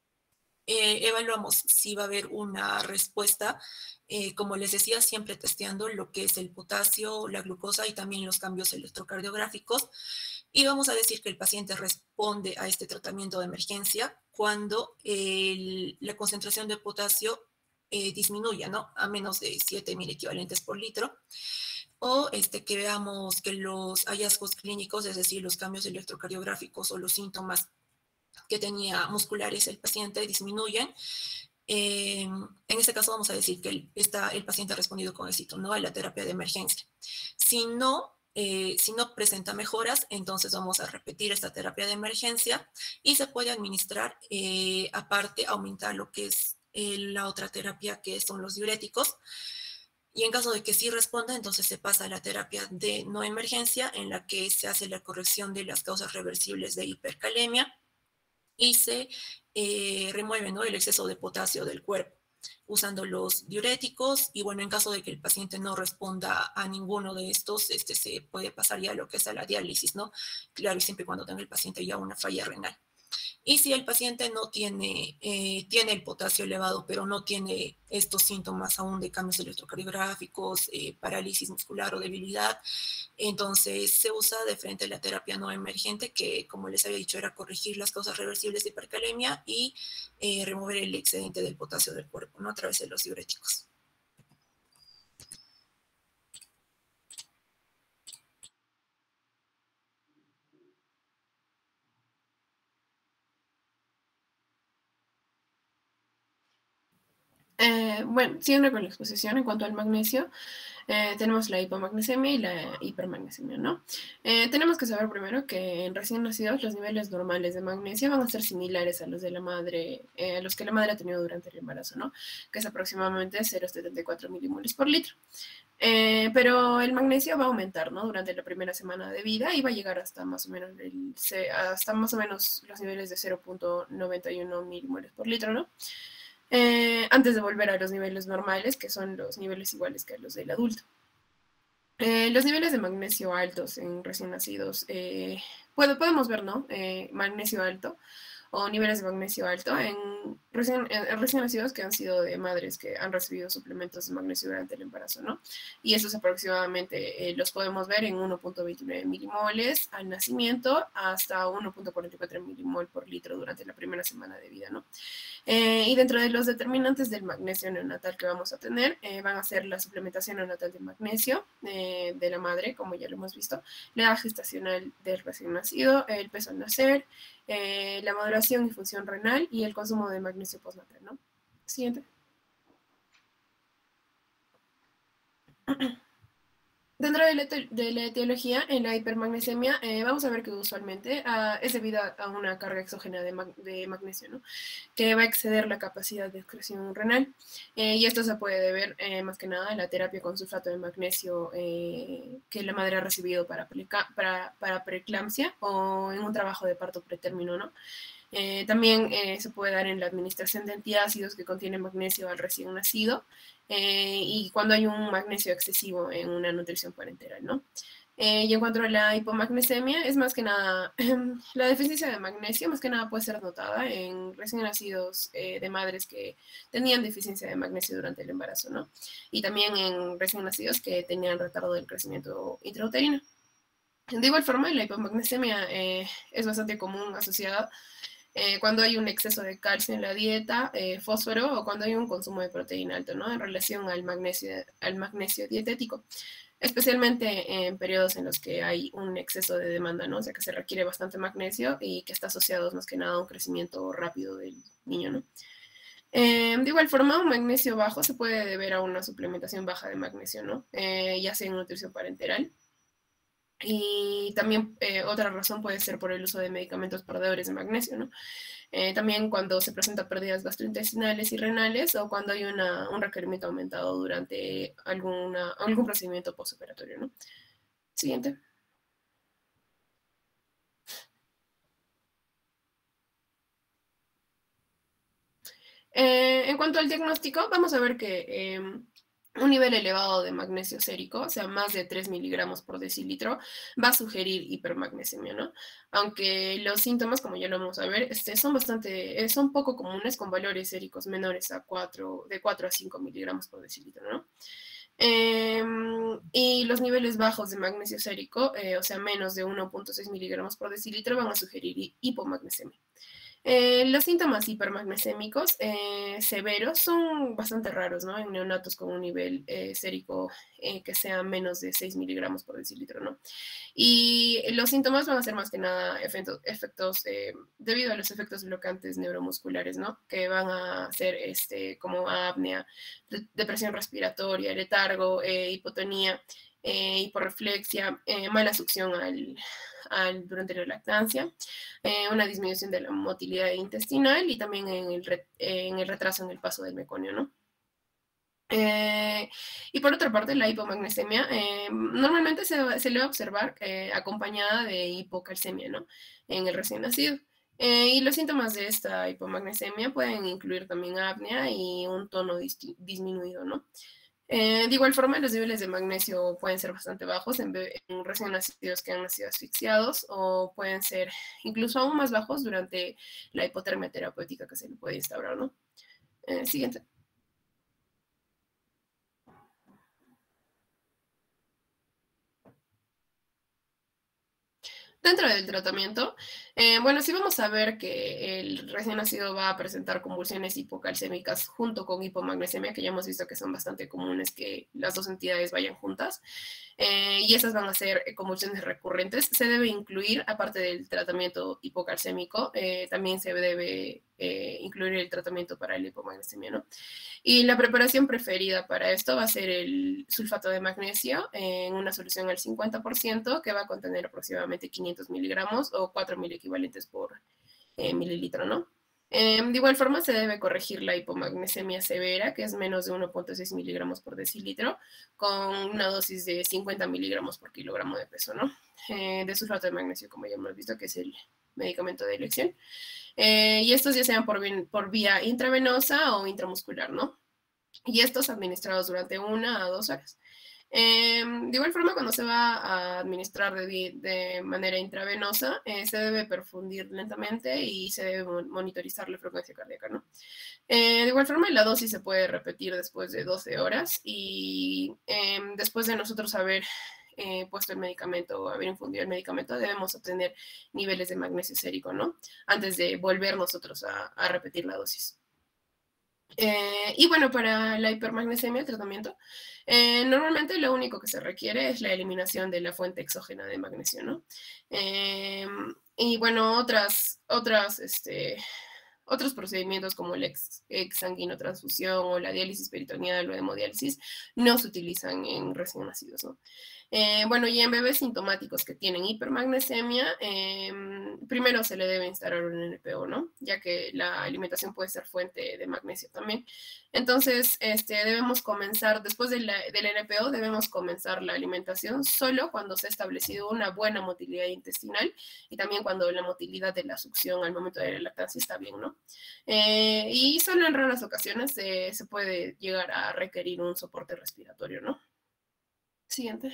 Eh, evaluamos si va a haber una respuesta, eh, como les decía, siempre testeando lo que es el potasio, la glucosa y también los cambios electrocardiográficos. Y vamos a decir que el paciente responde a este tratamiento de emergencia cuando el, la concentración de potasio eh, disminuya, ¿no? A menos de siete mil equivalentes por litro. O este, que veamos que los hallazgos clínicos, es decir, los cambios electrocardiográficos o los síntomas que tenía musculares el paciente disminuyen. Eh, en este caso vamos a decir que el, está, el paciente ha respondido con éxito, ¿no?, a la terapia de emergencia. Si no, eh, si no presenta mejoras, entonces vamos a repetir esta terapia de emergencia y se puede administrar, eh, aparte, aumentar lo que es eh, la otra terapia, que son los diuréticos. Y en caso de que sí responda, entonces se pasa a la terapia de no emergencia, en la que se hace la corrección de las causas reversibles de hipercalemia y se eh, remueve, ¿no?, el exceso de potasio del cuerpo, usando los diuréticos. Y bueno, en caso de que el paciente no responda a ninguno de estos, este, se puede pasar ya a lo que es a la diálisis, ¿no? Claro, y siempre cuando tenga el paciente ya una falla renal. Y si el paciente no tiene, eh, tiene el potasio elevado, pero no tiene estos síntomas aún de cambios electrocardiográficos, eh, parálisis muscular o debilidad, entonces se usa de frente la terapia no emergente, que como les había dicho era corregir las causas reversibles de hipercalemia y eh, remover el excedente del potasio del cuerpo, ¿no?, a través de los diuréticos. Eh, bueno, siguiendo con la exposición en cuanto al magnesio, eh, tenemos la hipomagnesemia y la hipermagnesemia, ¿no? Eh, tenemos que saber primero que en recién nacidos los niveles normales de magnesio van a ser similares a los de la madre, eh, a los que la madre ha tenido durante el embarazo, ¿no?, que es aproximadamente cero punto setenta y cuatro milimoles por litro. Eh, pero el magnesio va a aumentar, ¿no?, durante la primera semana de vida y va a llegar hasta más o menos, el, hasta más o menos los niveles de cero punto noventa y uno milimoles por litro, ¿no? Eh, antes de volver a los niveles normales, que son los niveles iguales que los del adulto. Eh, los niveles de magnesio altos en recién nacidos, eh, puedo, podemos ver, ¿no?, eh, magnesio alto o niveles de magnesio alto en recién, en recién nacidos que han sido de madres que han recibido suplementos de magnesio durante el embarazo, ¿no? Y estos aproximadamente eh, los podemos ver en uno punto veintinueve milimoles al nacimiento hasta uno punto cuarenta y cuatro milimol por litro durante la primera semana de vida, ¿no? Eh, y dentro de los determinantes del magnesio neonatal que vamos a tener, eh, van a ser la suplementación neonatal de magnesio eh, de la madre, como ya lo hemos visto, la edad gestacional del recién nacido, el peso al nacer, eh, la maduración y función renal y el consumo de magnesio postnatal, ¿no? Siguiente. Dentro de la, de la etiología, en la hipermagnesemia, eh, vamos a ver que usualmente uh, es debido a una carga exógena de, mag de magnesio, ¿no? Que va a exceder la capacidad de excreción renal. Eh, y esto se puede deber eh, más que nada a la terapia con sulfato de magnesio eh, que la madre ha recibido para, para, para preeclampsia o en un trabajo de parto pretérmino, ¿no? Eh, también eh, se puede dar en la administración de antiácidos que contienen magnesio al recién nacido eh, y cuando hay un magnesio excesivo en una nutrición parenteral, ¿no? Eh, y en cuanto a la hipomagnesemia, es más que nada, la deficiencia de magnesio más que nada puede ser notada en recién nacidos eh, de madres que tenían deficiencia de magnesio durante el embarazo, ¿no? Y también en recién nacidos que tenían retardo del crecimiento intrauterino. De igual forma, la hipomagnesemia eh, es bastante común asociada Eh, cuando hay un exceso de calcio en la dieta, eh, fósforo o cuando hay un consumo de proteína alto, ¿no? En relación al magnesio, al magnesio dietético, especialmente en periodos en los que hay un exceso de demanda, ¿no? O sea, que se requiere bastante magnesio y que está asociado más que nada a un crecimiento rápido del niño, ¿no? Eh, de igual forma, un magnesio bajo se puede deber a una suplementación baja de magnesio, ¿no? Eh, ya sea en nutrición parenteral. Y también eh, otra razón puede ser por el uso de medicamentos perdedores de magnesio, ¿no? Eh, también cuando se presentan pérdidas gastrointestinales y renales o cuando hay una, un requerimiento aumentado durante alguna, algún procedimiento postoperatorio, ¿no? Siguiente. Eh, en cuanto al diagnóstico, vamos a ver que eh, un nivel elevado de magnesio sérico, o sea, más de tres miligramos por decilitro, va a sugerir hipermagnesemia, ¿no? Aunque los síntomas, como ya lo vamos a ver, este, son bastante, eh, son poco comunes con valores séricos menores a cuatro, de cuatro a cinco miligramos por decilitro, ¿no? Eh, y los niveles bajos de magnesio sérico, eh, o sea, menos de uno punto seis miligramos por decilitro, van a sugerir hipomagnesemia. Eh, los síntomas hipermagnesémicos eh, severos son bastante raros, ¿no? En neonatos con un nivel eh, sérico eh, que sea menos de seis miligramos por decilitro, ¿no? Y los síntomas van a ser más que nada efectos, efectos eh, debido a los efectos bloqueantes neuromusculares, ¿no? Que van a ser este, como apnea, depresión respiratoria, letargo, eh, hipotonía, eh, hiporreflexia, eh, mala succión al, al, durante la lactancia, eh, una disminución de la motilidad intestinal y también en el, re, eh, en el retraso en el paso del meconio, ¿no? Eh, y por otra parte, la hipomagnesemia eh, normalmente se, se le va a observar eh, acompañada de hipocalcemia, ¿no? En el recién nacido. Eh, y los síntomas de esta hipomagnesemia pueden incluir también apnea y un tono dis disminuido, ¿no? Eh, de igual forma, los niveles de magnesio pueden ser bastante bajos en, en recién nacidos que han nacido asfixiados o pueden ser incluso aún más bajos durante la hipotermia terapéutica que se le puede instaurar, ¿no? Eh, siguiente. Dentro del tratamiento, eh, bueno, sí vamos a ver que el recién nacido va a presentar convulsiones hipocalcémicas junto con hipomagnesemia, que ya hemos visto que son bastante comunes que las dos entidades vayan juntas, eh, y esas van a ser convulsiones recurrentes. Se debe incluir, aparte del tratamiento hipocalcémico, eh, también se debe eh, incluir el tratamiento para la hipomagnesemia, ¿no? Y la preparación preferida para esto va a ser el sulfato de magnesio en una solución al cincuenta por ciento que va a contener aproximadamente quinientos miligramos o cuatro mil equivalentes por eh, mililitro, ¿no? Eh, de igual forma se debe corregir la hipomagnesemia severa, que es menos de uno punto seis miligramos por decilitro, con una dosis de cincuenta miligramos por kilogramo de peso, ¿no? Eh, de sulfato de magnesio, como ya hemos visto, que es el medicamento de elección. Eh, y estos ya sean por, por vía intravenosa o intramuscular, ¿no? Y estos administrados durante una a dos horas. Eh, de igual forma, cuando se va a administrar de, de manera intravenosa, eh, se debe perfundir lentamente y se debe monitorizar la frecuencia cardíaca, ¿no? Eh, de igual forma, la dosis se puede repetir después de doce horas y eh, después de nosotros haber eh, puesto el medicamento o haber infundido el medicamento, debemos obtener niveles de magnesio sérico, ¿no? Antes de volver nosotros a, a repetir la dosis. Eh, y bueno, para la hipermagnesemia, el tratamiento, eh, normalmente lo único que se requiere es la eliminación de la fuente exógena de magnesio, ¿no? Eh, y bueno, otras, otras, este, otros procedimientos como la ex, exsanguinotransfusión o la diálisis peritoneal o hemodiálisis no se utilizan en recién nacidos, ¿no? Eh, bueno, y en bebés sintomáticos que tienen hipermagnesemia, eh, primero se le debe instalar un N P O, ¿no? Ya que la alimentación puede ser fuente de magnesio también. Entonces, este, debemos comenzar, después de la, del N P O, debemos comenzar la alimentación solo cuando se ha establecido una buena motilidad intestinal y también cuando la motilidad de la succión al momento de la lactancia está bien, ¿no? Eh, y solo en raras ocasiones eh, se puede llegar a requerir un soporte respiratorio, ¿no? Siguiente.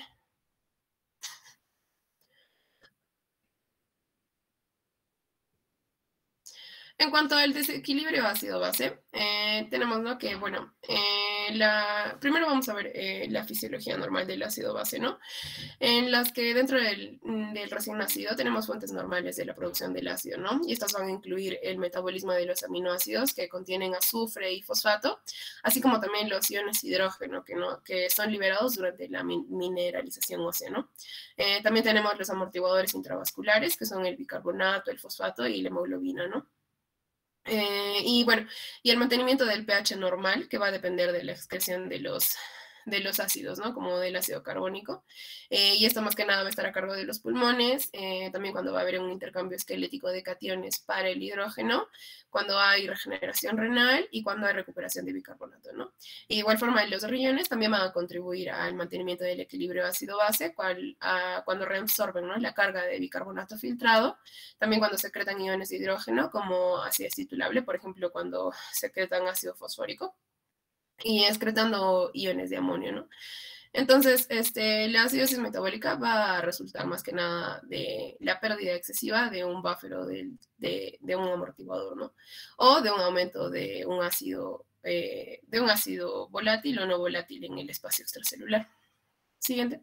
En cuanto al desequilibrio ácido-base, eh, tenemos, ¿no? Que, bueno, eh, la, primero vamos a ver eh, la fisiología normal del ácido-base, ¿no? En las que dentro del, del recién nacido tenemos fuentes normales de la producción del ácido, ¿no? Y estas van a incluir el metabolismo de los aminoácidos que contienen azufre y fosfato, así como también los iones hidrógeno que, no, que son liberados durante la min mineralización ósea, ¿no? Eh, también tenemos los amortiguadores intravasculares, que son el bicarbonato, el fosfato y la hemoglobina, ¿no? Eh, y bueno, y el mantenimiento del pH normal, que va a depender de la excreción de los, de los ácidos, ¿no? Como del ácido carbónico. Eh, y esto más que nada va a estar a cargo de los pulmones, eh, también cuando va a haber un intercambio esquelético de cationes para el hidrógeno, cuando hay regeneración renal y cuando hay recuperación de bicarbonato, ¿no? Y de igual forma, los riñones también van a contribuir al mantenimiento del equilibrio ácido-base cual, a, cuando reabsorben, ¿no? La carga de bicarbonato filtrado, también cuando secretan iones de hidrógeno como ácido acetilable, por ejemplo, cuando secretan ácido fosfórico, y excretando iones de amonio, ¿no? Entonces, este, la acidosis metabólica va a resultar más que nada de la pérdida excesiva de un buffer o de, de, de un amortiguador, ¿no? O de un aumento de un ácido, eh, de un ácido volátil o no volátil en el espacio extracelular. Siguiente.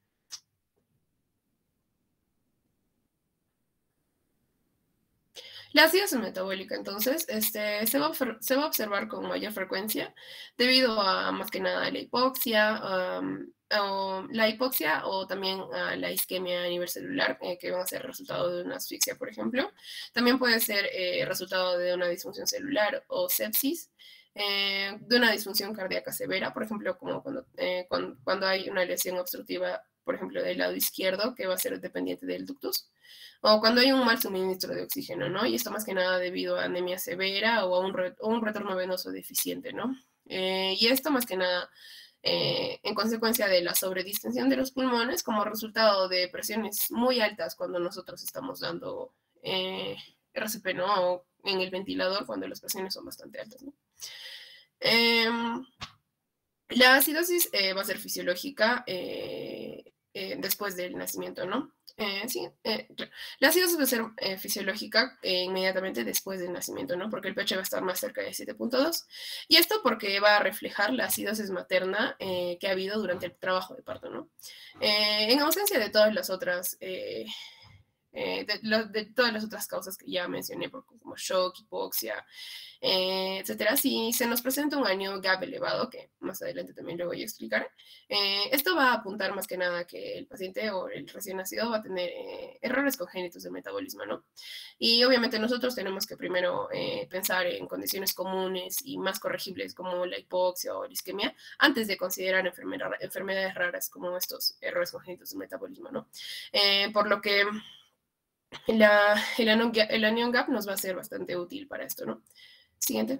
La acidosis metabólica, entonces, este, se, va a, se va a observar con mayor frecuencia debido a, más que nada, la hipoxia, um, o la hipoxia o también a la isquemia a nivel celular, eh, que van a ser resultado de una asfixia, por ejemplo. También puede ser eh, resultado de una disfunción celular o sepsis, eh, de una disfunción cardíaca severa, por ejemplo, como cuando, eh, cuando, cuando hay una lesión obstructiva, por ejemplo, del lado izquierdo, que va a ser dependiente del ductus, o cuando hay un mal suministro de oxígeno, ¿no? Y esto más que nada debido a anemia severa o a un, re o un retorno venoso deficiente, ¿no? Eh, y esto más que nada eh, en consecuencia de la sobredistensión de los pulmones como resultado de presiones muy altas cuando nosotros estamos dando eh, R C P, ¿no? O en el ventilador cuando las presiones son bastante altas, ¿no? Eh, la acidosis eh, va a ser fisiológica eh, eh, después del nacimiento, ¿no? Eh, sí, eh, la acidosis va a ser eh, fisiológica eh, inmediatamente después del nacimiento, ¿no? Porque el pH va a estar más cerca de siete punto dos. Y esto porque va a reflejar la acidosis materna eh, que ha habido durante el trabajo de parto, ¿no? Eh, en ausencia de todas las otras... Eh, eh, de, lo, de todas las otras causas que ya mencioné, como shock, hipoxia, eh, etcétera. Si se nos presenta un año G A P elevado, que más adelante también lo voy a explicar, eh, esto va a apuntar más que nada que el paciente o el recién nacido va a tener eh, errores congénitos de metabolismo, ¿no? Y obviamente nosotros tenemos que primero eh, pensar en condiciones comunes y más corregibles como la hipoxia o la isquemia antes de considerar enfermedad, enfermedades raras como estos errores congénitos de metabolismo, ¿no? Eh, por lo que La, el, anion, el anion gap nos va a ser bastante útil para esto, ¿no? Siguiente.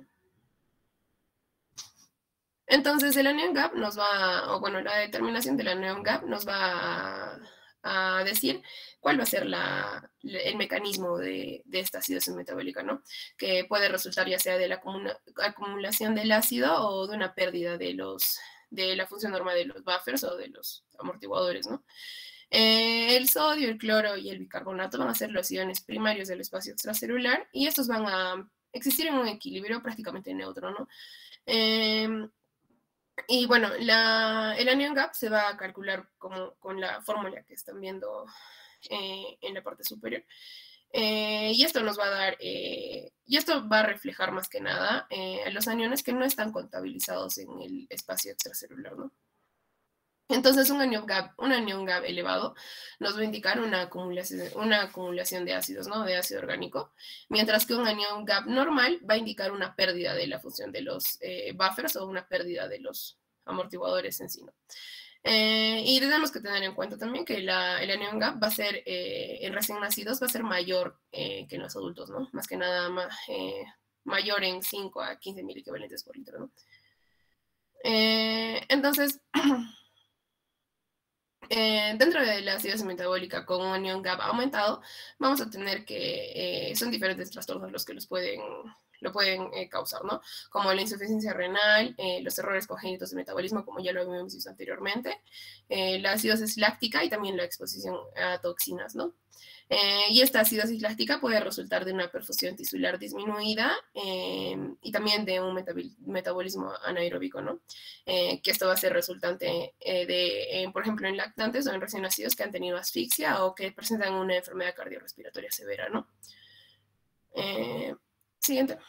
Entonces, el anion gap nos va, o bueno, la determinación del anion gap nos va a, a decir cuál va a ser la, el mecanismo de, de esta acidosis metabólica, ¿no? Que puede resultar ya sea de la acumula, acumulación del ácido o de una pérdida de, los, de la función normal de los buffers o de los amortiguadores, ¿no? Eh, el sodio, el cloro y el bicarbonato van a ser los iones primarios del espacio extracelular y estos van a existir en un equilibrio prácticamente neutro, ¿no? Eh, y bueno, la, el anion gap se va a calcular como, con la fórmula que están viendo eh, en la parte superior. Eh, y esto nos va a dar, eh, y esto va a reflejar más que nada eh, los aniones que no están contabilizados en el espacio extracelular, ¿no? Entonces, un anion gap, un anion gap elevado nos va a indicar una acumulación, una acumulación de ácidos, ¿no? De ácido orgánico, mientras que un anion gap normal va a indicar una pérdida de la función de los eh, buffers o una pérdida de los amortiguadores en sí, ¿no? Eh, y tenemos que tener en cuenta también que la, el anion gap va a ser, eh, en recién nacidos, va a ser mayor eh, que en los adultos, ¿no? Más que nada ma, eh, mayor en cinco a quince mil equivalentes por litro, ¿no? Eh, entonces, Eh, dentro de la acidosis metabólica con un anion gap aumentado, vamos a tener que eh, son diferentes trastornos los que los pueden, lo pueden eh, causar, ¿no? Como la insuficiencia renal, eh, los errores congénitos de metabolismo, como ya lo habíamos visto anteriormente, eh, la acidosis láctica y también la exposición a toxinas, ¿no? Eh, y esta acidosis láctica puede resultar de una perfusión tisular disminuida eh, y también de un metabolismo anaeróbico, ¿no? Eh, que esto va a ser resultante eh, de, eh, por ejemplo, en lactantes o en recién nacidos que han tenido asfixia o que presentan una enfermedad cardiorrespiratoria severa, ¿no? Eh, siguiente.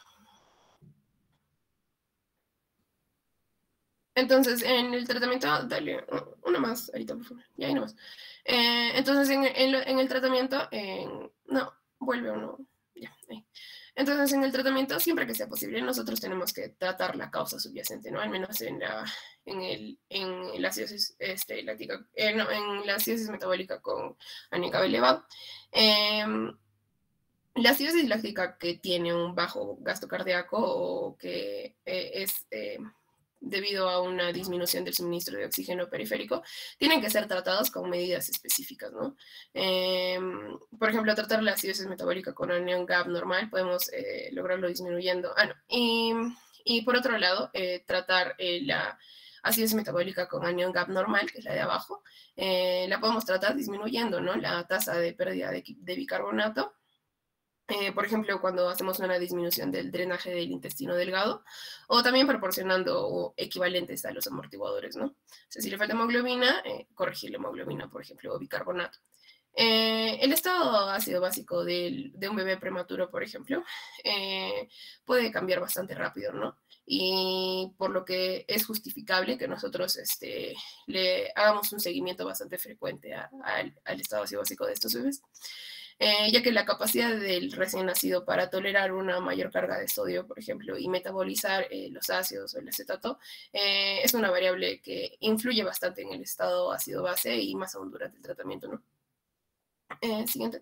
Entonces, en el tratamiento, dale una más, ahorita, por favor, ya hay una más. Eh, entonces, en, en, en, el tratamiento, en, no, vuelve o no, ya, ahí. Entonces, en el tratamiento, siempre que sea posible, nosotros tenemos que tratar la causa subyacente, ¿no? Al menos en la, en el, en la acidosis este, láctica, eh, no, en la acidosis metabólica con anion gap elevado. Eh, la acidosis láctica que tiene un bajo gasto cardíaco o que eh, es... Eh, debido a una disminución del suministro de oxígeno periférico, tienen que ser tratados con medidas específicas, ¿no? Eh, por ejemplo, tratar la acidosis metabólica con anion gap normal, podemos eh, lograrlo disminuyendo. Ah, no. Y, y por otro lado, eh, tratar eh, la acidosis metabólica con anion gap normal, que es la de abajo, eh, la podemos tratar disminuyendo, ¿no? La tasa de pérdida de, de bicarbonato. Eh, por ejemplo, cuando hacemos una disminución del drenaje del intestino delgado, o también proporcionando equivalentes a los amortiguadores, ¿no? O sea, si le falta hemoglobina, eh, corregir la hemoglobina, por ejemplo, o bicarbonato. Eh, el estado ácido básico de, de un bebé prematuro, por ejemplo, eh, puede cambiar bastante rápido, ¿no? Y por lo que es justificable que nosotros este, le hagamos un seguimiento bastante frecuente a, a, al estado ácido básico de estos bebés. Eh, ya que la capacidad del recién nacido para tolerar una mayor carga de sodio, por ejemplo, y metabolizar eh, los ácidos o el acetato, eh, es una variable que influye bastante en el estado ácido base y más aún durante el tratamiento, ¿no? Eh, siguiente.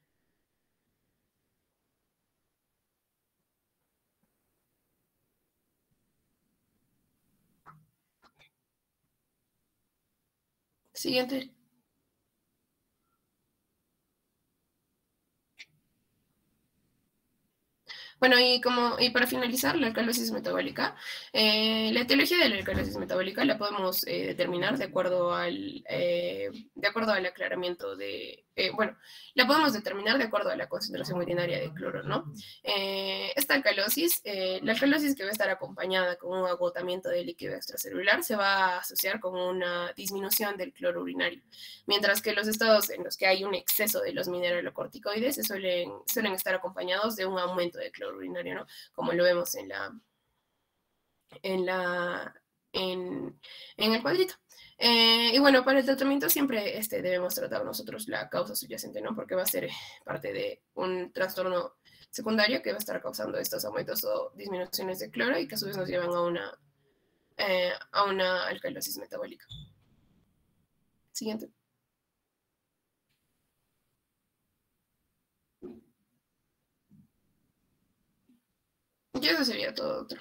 Siguiente. Bueno, y como y para finalizar, la alcalosis metabólica, eh, la etiología de la alcalosis metabólica la podemos eh, determinar de acuerdo al eh, de acuerdo al aclaramiento de eh, bueno, la podemos determinar de acuerdo a la concentración urinaria de cloro, ¿no? Eh, esta alcalosis, eh, la alcalosis que va a estar acompañada con un agotamiento de líquido extracelular se va a asociar con una disminución del cloro urinario, mientras que los estados en los que hay un exceso de los mineralocorticoides se suelen, suelen estar acompañados de un aumento de cloro urinario, ¿no? Como lo vemos en la en la en, en el cuadrito. Eh, y bueno, para el tratamiento siempre este, debemos tratar nosotros la causa subyacente, ¿no? Porque va a ser parte de un trastorno secundario que va a estar causando estos aumentos o disminuciones de cloro y que a su vez nos llevan a una, eh, a una alcalosis metabólica. Siguiente. Y eso sería todo, doctor.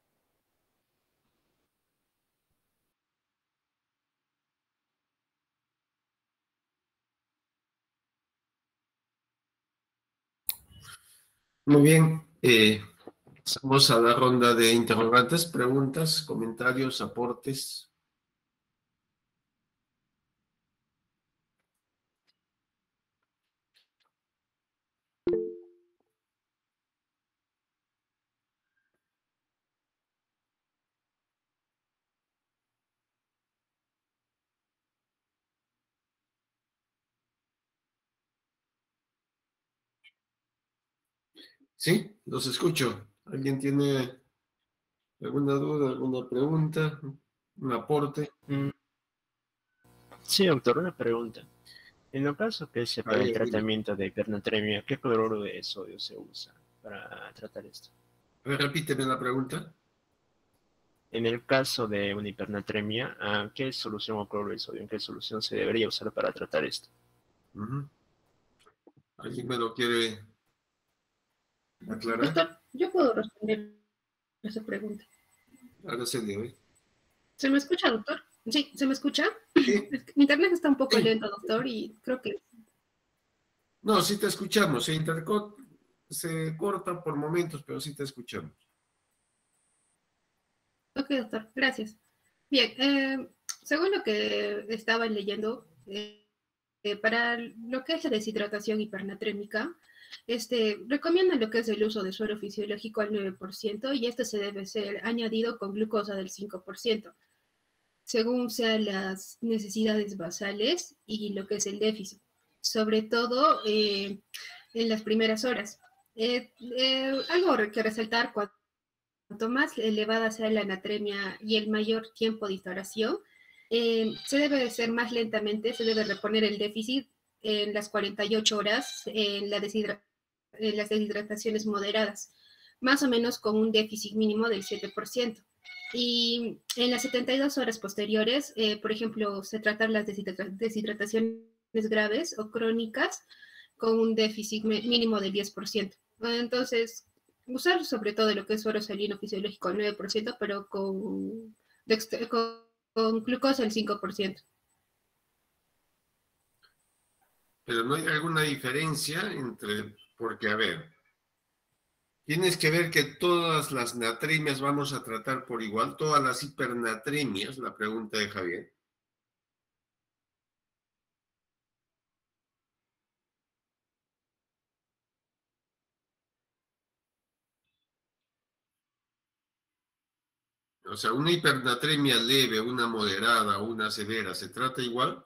Muy bien. Eh, pasamos a la ronda de interrogantes, preguntas, comentarios, aportes. Sí, los escucho. ¿Alguien tiene alguna duda, alguna pregunta, un aporte? Mm, Sí, doctor, una pregunta. En el caso que sea para el Ahí, dime. tratamiento de hipernatremia, ¿qué cloruro de sodio se usa para tratar esto? A ver, repíteme la pregunta. En el caso de una hipernatremia, ¿a ¿qué solución o cloruro de sodio, en qué solución se debería usar para tratar esto? Ujú. ¿Alguien me lo quiere aclarar? Doctor, yo puedo responder esa pregunta. Ahora se le oye. ¿Se me escucha, doctor? Sí, ¿se me escucha? Sí. Es que mi internet está un poco Sí. lento, doctor, y creo que... No, sí te escuchamos. Se, interco- se corta por momentos, pero sí te escuchamos. Ok, doctor, gracias. Bien, eh, según lo que estaba leyendo, eh, eh, para lo que es la deshidratación hipernatrémica, este, recomiendan lo que es el uso de suero fisiológico al nueve por ciento y este se debe ser añadido con glucosa del cinco por ciento, según sean las necesidades basales y lo que es el déficit, sobre todo eh, en las primeras horas. Eh, eh, algo que resaltar, cuanto más elevada sea la natremia y el mayor tiempo de instalación, eh, se debe hacer más lentamente, se debe reponer el déficit en las cuarenta y ocho horas en, la deshidra en las deshidrataciones moderadas, más o menos con un déficit mínimo del siete por ciento. Y en las setenta y dos horas posteriores, eh, por ejemplo, se tratan las deshidra deshidrataciones graves o crónicas con un déficit mínimo del diez por ciento. Entonces, usar sobre todo lo que es suero salino fisiológico al nueve por ciento, pero con, con, con glucosa al cinco por ciento. Pero no hay alguna diferencia entre, porque a ver, tienes que ver que todas las natremias vamos a tratar por igual, todas las hipernatremias, la pregunta de Javier. O sea, una hipernatremia leve, una moderada, una severa, ¿se trata igual?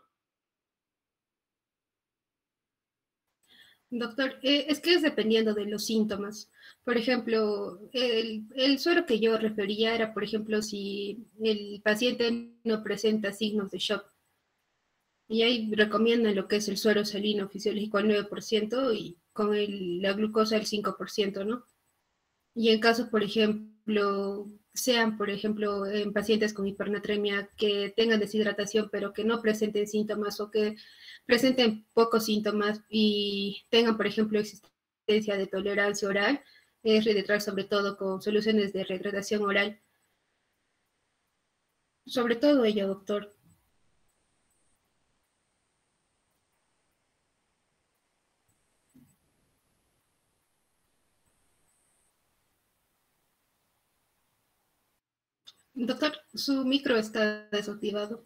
Doctor, eh, es que es dependiendo de los síntomas. Por ejemplo, el, el suero que yo refería era, por ejemplo, si el paciente no presenta signos de shock. Y ahí recomiendan lo que es el suero salino fisiológico al nueve por ciento y con el, la glucosa al cinco por ciento, ¿no? Y en caso, por ejemplo, sean, por ejemplo, en pacientes con hipernatremia que tengan deshidratación, pero que no presenten síntomas o que presenten pocos síntomas y tengan, por ejemplo, existencia de tolerancia oral, es retratar sobre todo con soluciones de rehidratación oral. Sobre todo ello, doctor. Doctor, su micro está desactivado.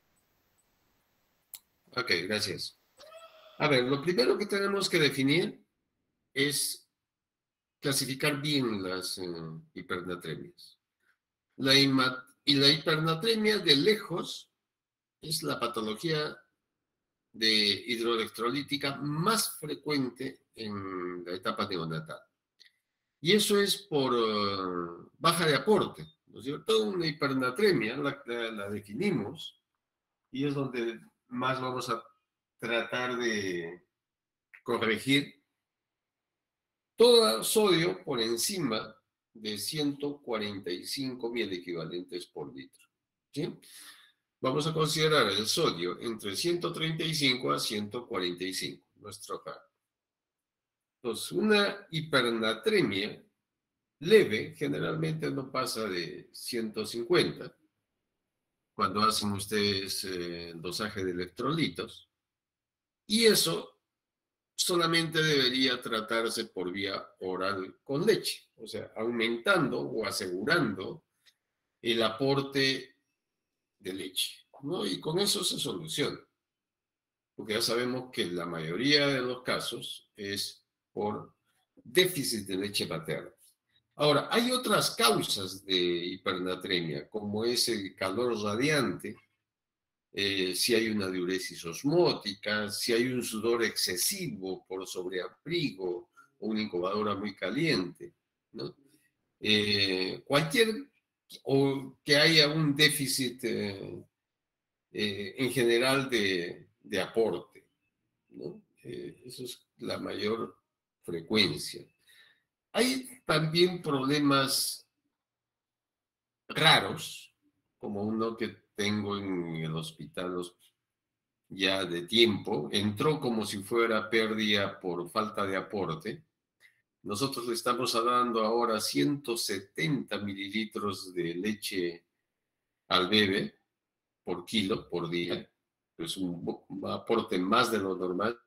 Ok, gracias. A ver, lo primero que tenemos que definir es clasificar bien las eh, hipernatremias. La y la hipernatremia de lejos es la patología de hidroelectrolítica más frecuente en la etapa neonatal. Y eso es por uh, baja de aporte, ¿no es cierto? Una hipernatremia la, la, la definimos y es donde más vamos a tratar de corregir todo sodio por encima de ciento cuarenta y cinco mil equivalentes por litro. ¿Sí? Vamos a considerar el sodio entre ciento treinta y cinco a ciento cuarenta y cinco, nuestro rango. Entonces, una hipernatremia leve generalmente no pasa de ciento cincuenta cuando hacen ustedes eh, el dosaje de electrolitos, y eso solamente debería tratarse por vía oral con leche, o sea, aumentando o asegurando el aporte de leche, ¿no? Y con eso se soluciona, porque ya sabemos que la mayoría de los casos es por déficit de leche materna. Ahora, hay otras causas de hipernatremia, como es el calor radiante, eh, si hay una diuresis osmótica, si hay un sudor excesivo por sobreabrigo o una incubadora muy caliente, ¿no? Eh, cualquier, o que haya un déficit eh, eh, en general de, de aporte, ¿no? Eh, eso es la mayor frecuencia. Hay también problemas raros, como uno que tengo en el hospital ya de tiempo, entró como si fuera pérdida por falta de aporte. Nosotros le estamos dando ahora ciento setenta mililitros de leche al bebé por kilo, por día. Es un aporte más de lo normal.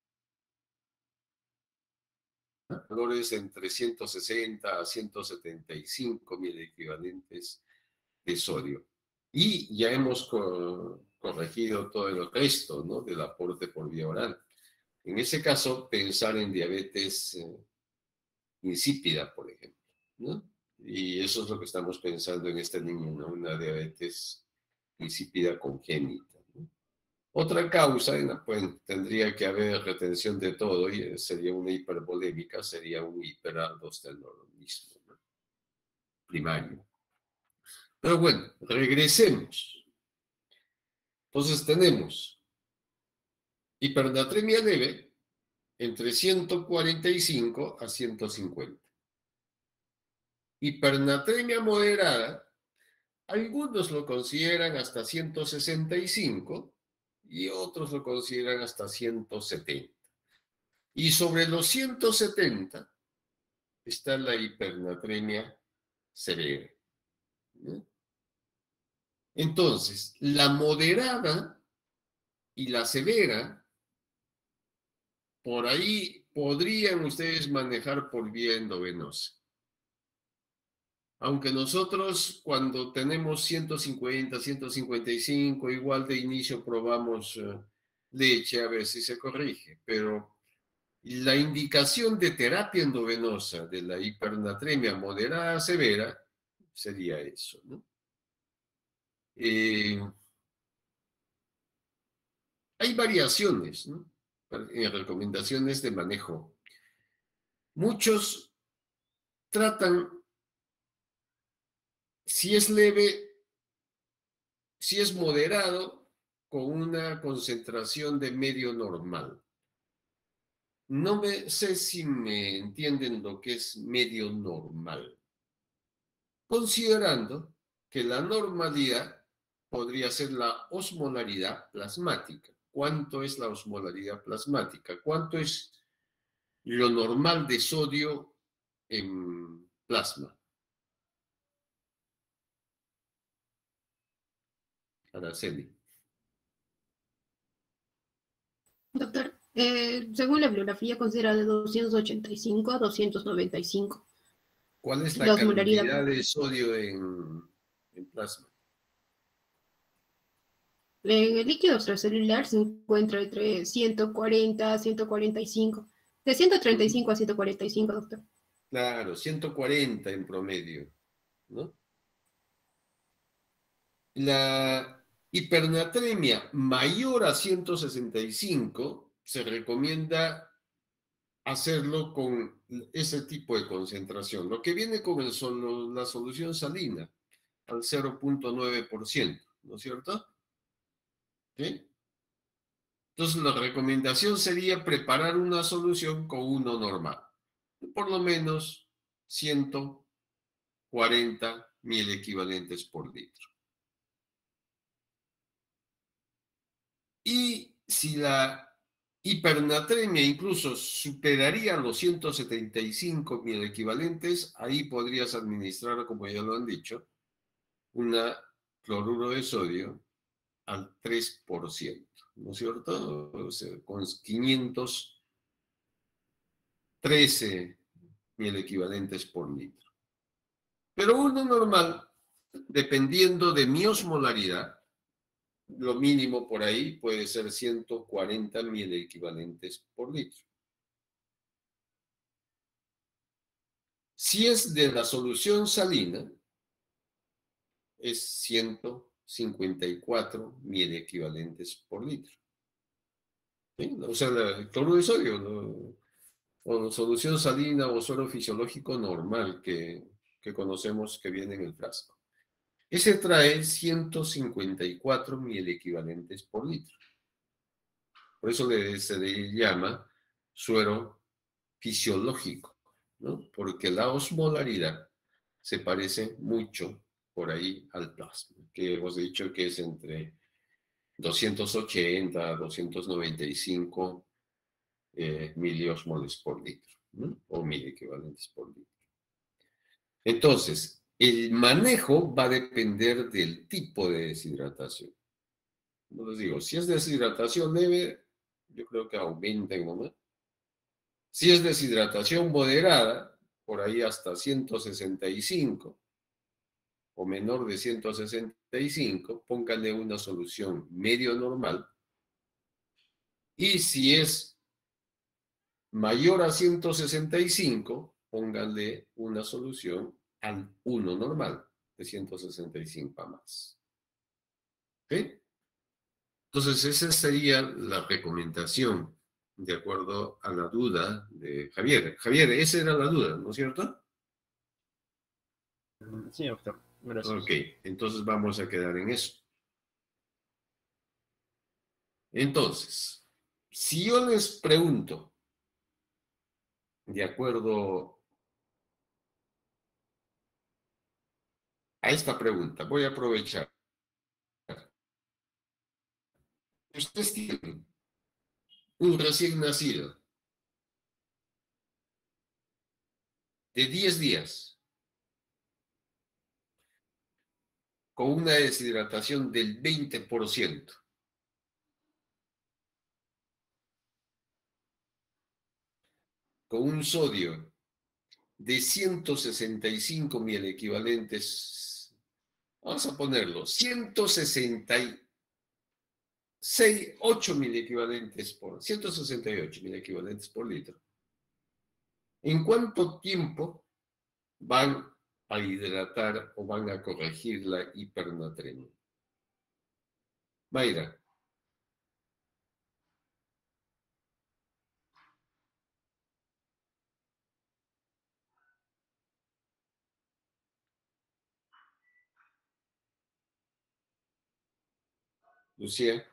Valores entre ciento sesenta a ciento setenta y cinco mil equivalentes de sodio. Y ya hemos co corregido todo el resto, ¿no?, del aporte por vía oral. En ese caso, pensar en diabetes eh, insípida, por ejemplo, ¿no? Y eso es lo que estamos pensando en este niño, ¿no? Una diabetes insípida congénita, ¿no? Otra causa, pues, tendría que haber retención de todo y sería una hipervolémica, sería un hiperaldosteronismo, ¿no?, primario. Pero bueno, regresemos. Entonces tenemos hipernatremia leve entre ciento cuarenta y cinco a ciento cincuenta. Hipernatremia moderada, algunos lo consideran hasta ciento sesenta y cinco y otros lo consideran hasta ciento setenta. Y sobre los ciento setenta está la hipernatremia severa, ¿no? Entonces, la moderada y la severa, por ahí podrían ustedes manejar por vía endovenosa. Aunque nosotros cuando tenemos ciento cincuenta, ciento cincuenta y cinco, igual de inicio probamos uh, leche a ver si se corrige, pero la indicación de terapia endovenosa de la hipernatremia moderada severa sería eso, ¿no? Eh, hay variaciones, ¿no?, en recomendaciones de manejo. Muchos tratan, si es leve, si es moderado, con una concentración de medio normal. No me, sé si me entienden lo que es medio normal. Considerando que la normalidad podría ser la osmolaridad plasmática. ¿Cuánto es la osmolaridad plasmática? ¿Cuánto es lo normal de sodio en plasma? Araceli. Doctor, eh, según la bibliografía considera de doscientos ochenta y cinco a doscientos noventa y cinco. ¿Cuál es la, La cantidad osmolaridad de sodio en, en plasma? En el líquido extracelular se encuentra entre ciento cuarenta a ciento cuarenta y cinco. De ciento treinta y cinco a ciento cuarenta y cinco, doctor. Claro, ciento cuarenta en promedio, ¿no? La hipernatremia mayor a ciento sesenta y cinco se recomienda hacerlo con ese tipo de concentración, lo que viene con el solo, la solución salina, al cero punto nueve por ciento, ¿no es cierto? ¿Sí? Entonces la recomendación sería preparar una solución con uno normal, por lo menos ciento cuarenta mil equivalentes por litro. Y si la hipernatremia incluso superaría los ciento setenta y cinco mil equivalentes, ahí podrías administrar, como ya lo han dicho, una cloruro de sodio al tres por ciento, ¿no es cierto? O sea, con quinientos trece mil equivalentes por litro. Pero uno normal, dependiendo de mi osmolaridad, lo mínimo por ahí puede ser ciento cuarenta mil equivalentes por litro. Si es de la solución salina, es ciento cincuenta y cuatro mil equivalentes por litro. ¿Sí? O sea, el cloruro de sodio, ¿no?, o solución salina o suero fisiológico normal que, que conocemos que viene en el frasco. Ese trae ciento cincuenta y cuatro milequivalentes por litro. Por eso le, se le llama suero fisiológico, ¿no? Porque la osmolaridad se parece mucho por ahí al plasma, que hemos dicho que es entre doscientos ochenta a doscientos noventa y cinco eh, miliosmoles por litro, ¿no? O mil equivalentes por litro. Entonces, el manejo va a depender del tipo de deshidratación. Como les digo, si es deshidratación leve, yo creo que aumenten nomás. Si es deshidratación moderada, por ahí hasta ciento sesenta y cinco o menor de ciento sesenta y cinco, pónganle una solución medio normal. Y si es mayor a ciento sesenta y cinco, pónganle una solución al uno normal, de ciento sesenta y cinco a más. ¿Ok? Entonces, esa sería la recomendación, de acuerdo a la duda de Javier. Javier, esa era la duda, ¿no es cierto? Sí, doctor. Gracias. Ok, entonces vamos a quedar en eso. Entonces, si yo les pregunto, de acuerdo a esta pregunta, voy a aprovechar. Ustedes tienen un recién nacido de diez días con una deshidratación del veinte por ciento. Con un sodio de ciento sesenta y cinco mil equivalentes, vamos a ponerlo, ciento sesenta y seis, ocho mil equivalentes por, ciento sesenta y ocho mil equivalentes por litro. ¿En cuánto tiempo van a hidratar o van a corregir la hipernatremia? Mayra. Lucía.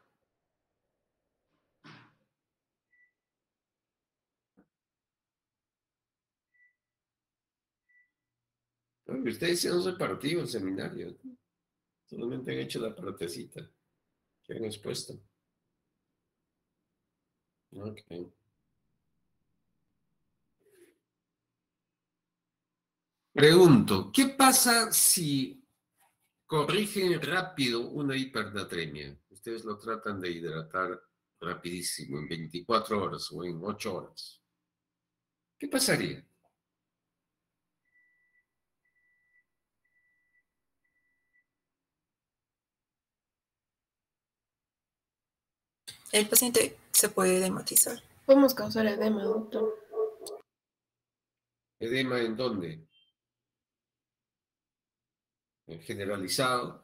No, ustedes se han repartido el seminario. Solamente han hecho la partecita que han expuesto. Ok. Pregunto, ¿qué pasa si corrigen rápido una hipernatremia? Ustedes lo tratan de hidratar rapidísimo, en veinticuatro horas o en ocho horas. ¿Qué pasaría? El paciente se puede edematizar. Podemos causar edema, doctor. ¿Edema en dónde? ¿En generalizado?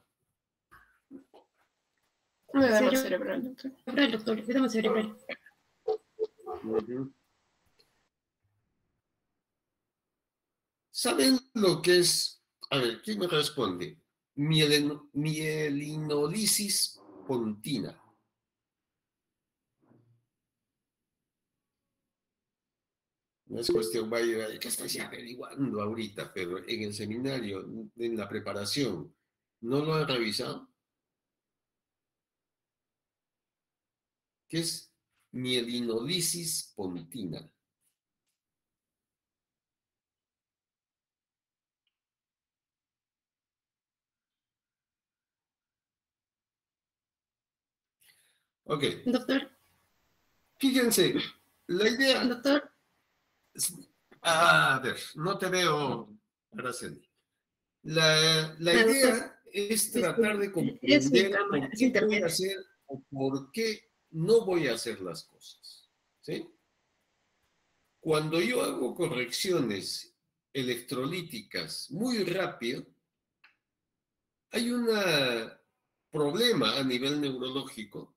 Un edema Cerebral. cerebral, doctor. Cerebral, doctor, edema cerebral. Uh-huh. ¿Saben lo que es? A ver, ¿quién me responde? Mielin- mielinolisis pontina. No es cuestión, vaya, que estoy averiguando ahorita, pero en el seminario, en la preparación, ¿no lo han revisado? ¿Qué es mielinolisis pontina? Ok, Doctor, fíjense, la idea... doctor, A ver, no te veo, Araceli. La, la ah, doctor, idea es tratar de disculpe, es mi comprender cámara, por es qué voy a internet. hacer o por qué no voy a hacer las cosas. ¿Sí? Cuando yo hago correcciones electrolíticas muy rápido, hay un problema a nivel neurológico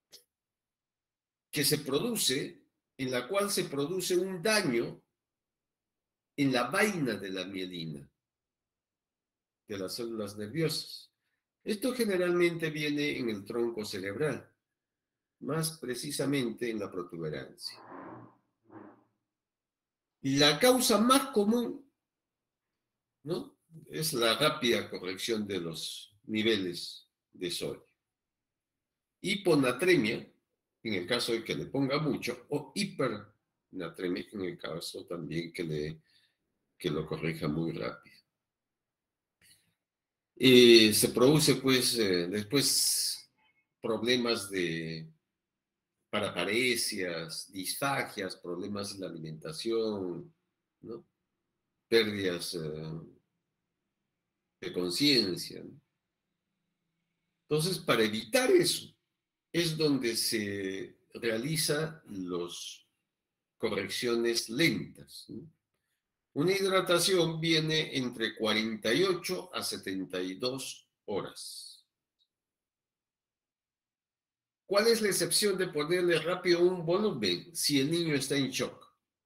que se produce, en la cual se produce un daño en la vaina de la mielina, de las células nerviosas. Esto generalmente viene en el tronco cerebral, más precisamente en la protuberancia. Y la causa más común, ¿no?, es la rápida corrección de los niveles de sodio. Hiponatremia, en el caso de que le ponga mucho, o hipernatremia, en el caso también que, le, que lo corrija muy rápido. Eh, se produce, pues, eh, después problemas de paraparesias, disfagias, problemas en la alimentación, ¿no?, pérdidas eh, de conciencia, ¿no? Entonces, para evitar eso, es donde se realizan las correcciones lentas, ¿no? Una hidratación viene entre cuarenta y ocho a setenta y dos horas. ¿Cuál es la excepción de ponerle rápido un volumen si el niño está en shock?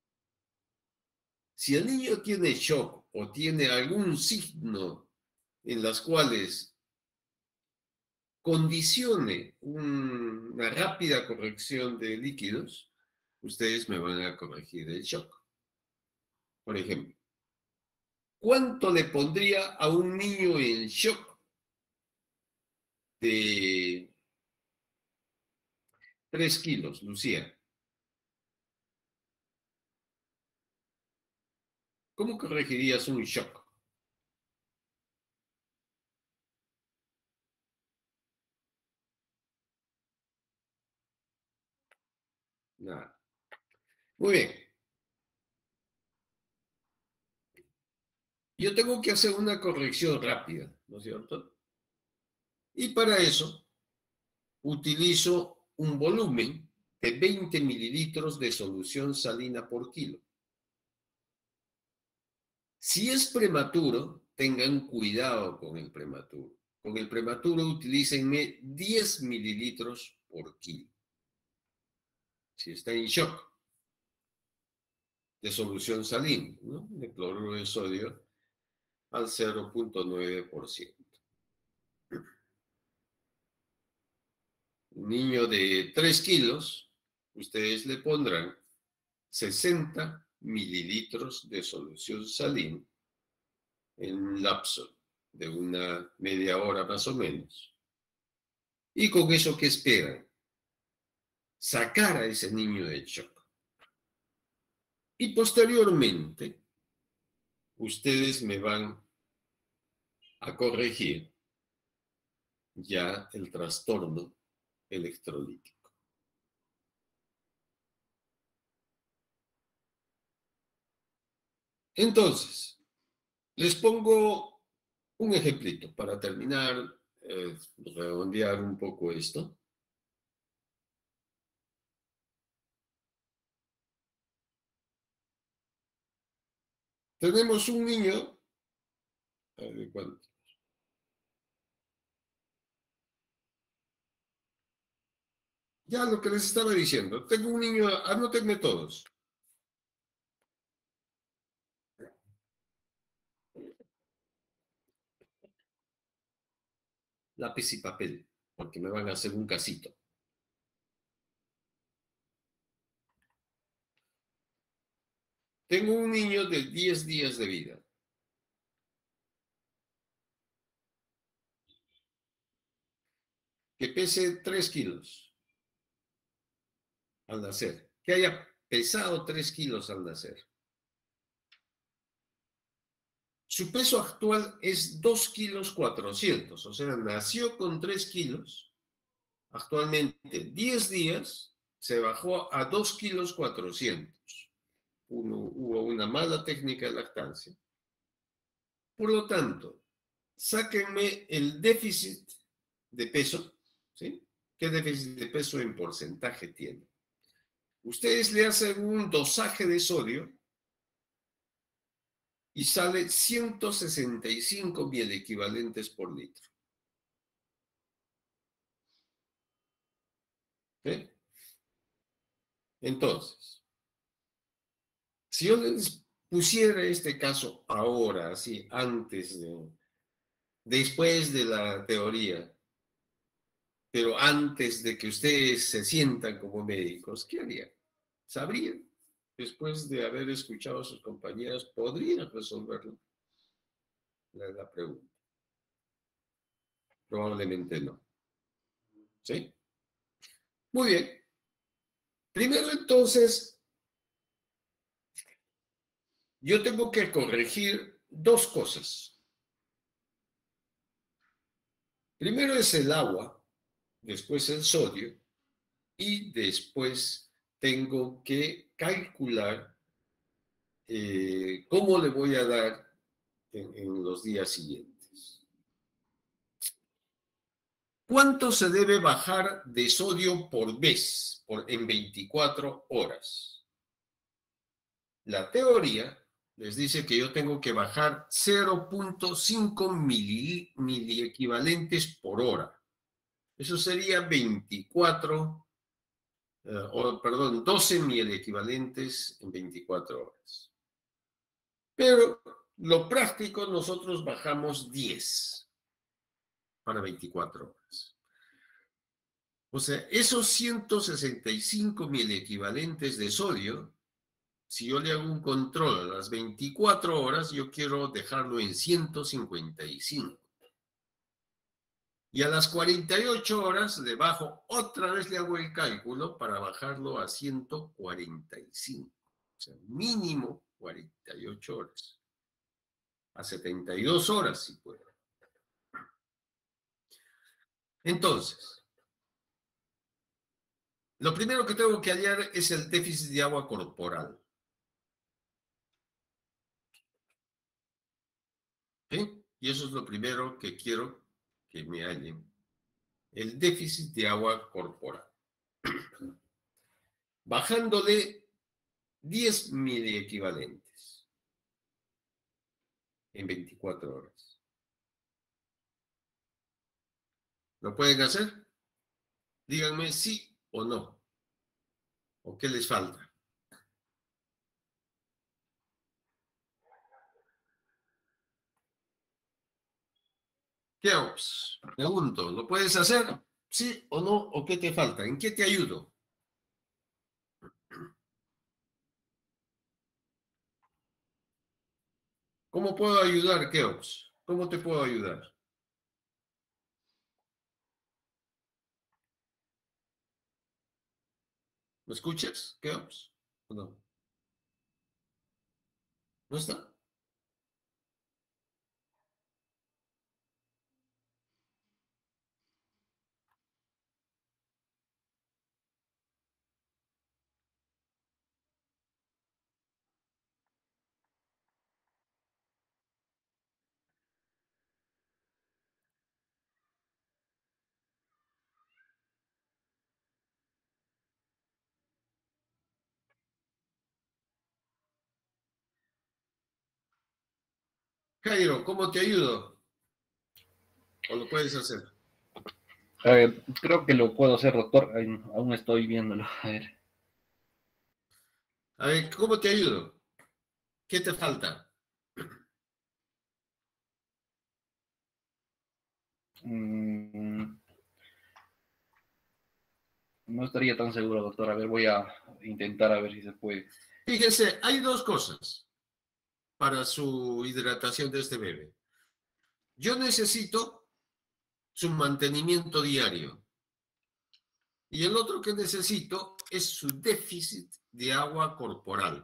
Si el niño tiene shock o tiene algún signo en las cuales condicione un, una rápida corrección de líquidos, ustedes me van a corregir el shock. Por ejemplo, ¿cuánto le pondría a un niño en shock de tres kilos, Lucía? ¿Cómo corregirías un shock? Nada. Muy bien. Yo tengo que hacer una corrección rápida, ¿no es cierto? Y para eso utilizo un volumen de veinte mililitros de solución salina por kilo. Si es prematuro, tengan cuidado con el prematuro. Con el prematuro utilícenme diez mililitros por kilo. Si está en shock, de solución salina, ¿no?, de cloruro de sodio al cero punto nueve por ciento. Un niño de tres kilos, ustedes le pondrán sesenta mililitros de solución salina en un lapso de una media hora más o menos. Y con eso, ¿qué esperan? Sacar a ese niño de shock. Y posteriormente, ustedes me van a corregir ya el trastorno electrolítico. Entonces, les pongo un ejemplito para terminar, eh, redondear un poco esto. Tenemos un niño, a ver, ¿cuánto? Ya lo que les estaba diciendo, tengo un niño, anótenme todos. Lápiz y papel, porque me van a hacer un casito. Tengo un niño de diez días de vida. Que pese tres kilos al nacer. Que haya pesado tres kilos al nacer. Su peso actual es dos kilos cuatrocientos, o sea, nació con tres kilos. Actualmente, diez días, se bajó a dos kilos cuatrocientos. Uno, hubo una mala técnica de lactancia. Por lo tanto, sáquenme el déficit de peso, ¿sí? ¿Qué déficit de peso en porcentaje tiene? Ustedes le hacen un dosaje de sodio y sale ciento sesenta y cinco mielequivalentes por litro. ¿Sí? Entonces, si yo les pusiera este caso ahora, así, antes de, después de la teoría, pero antes de que ustedes se sientan como médicos, ¿qué harían? ¿Sabrían? Después de haber escuchado a sus compañeros, ¿podrían resolverlo? La, la pregunta. Probablemente no. ¿Sí? Muy bien. Primero, entonces, yo tengo que corregir dos cosas. Primero es el agua, después el sodio, y después tengo que calcular eh, cómo le voy a dar en, en los días siguientes. ¿Cuánto se debe bajar de sodio por vez por, en veinticuatro horas? La teoría les dice que yo tengo que bajar cero punto cinco mili, miliequivalentes por hora. Eso sería veinticuatro, eh, o, perdón, doce miliequivalentes en veinticuatro horas. Pero lo práctico, nosotros bajamos diez para veinticuatro horas. O sea, esos ciento sesenta y cinco miliequivalentes de sodio, si yo le hago un control a las veinticuatro horas, yo quiero dejarlo en ciento cincuenta y cinco. Y a las cuarenta y ocho horas le bajo, otra vez le hago el cálculo para bajarlo a ciento cuarenta y cinco. O sea, mínimo cuarenta y ocho horas. A setenta y dos horas si puedo. Entonces, lo primero que tengo que hallar es el déficit de agua corporal. ¿Sí? Y eso es lo primero que quiero que me hallen. El déficit de agua corporal. Bajándole diez miliequivalentes en veinticuatro horas. ¿Lo pueden hacer? Díganme sí o no. ¿O qué les falta? ¿Qué ops? Pregunto, ¿lo puedes hacer? ¿Sí o no? ¿O qué te falta? ¿En qué te ayudo? ¿Cómo puedo ayudar, Keops? ¿Cómo te puedo ayudar? ¿Me escuchas, Keops? ¿O no? ¿No está? Jairo, ¿cómo te ayudo? ¿O lo puedes hacer? A ver, creo que lo puedo hacer, doctor. Aún aún estoy viéndolo. A ver. A ver, ¿cómo te ayudo? ¿Qué te falta? Mm, no estaría tan seguro, doctor. A ver, voy a intentar a ver si se puede. Fíjense, hay dos cosas para su hidratación de este bebé. Yo necesito su mantenimiento diario. Y el otro que necesito es su déficit de agua corporal.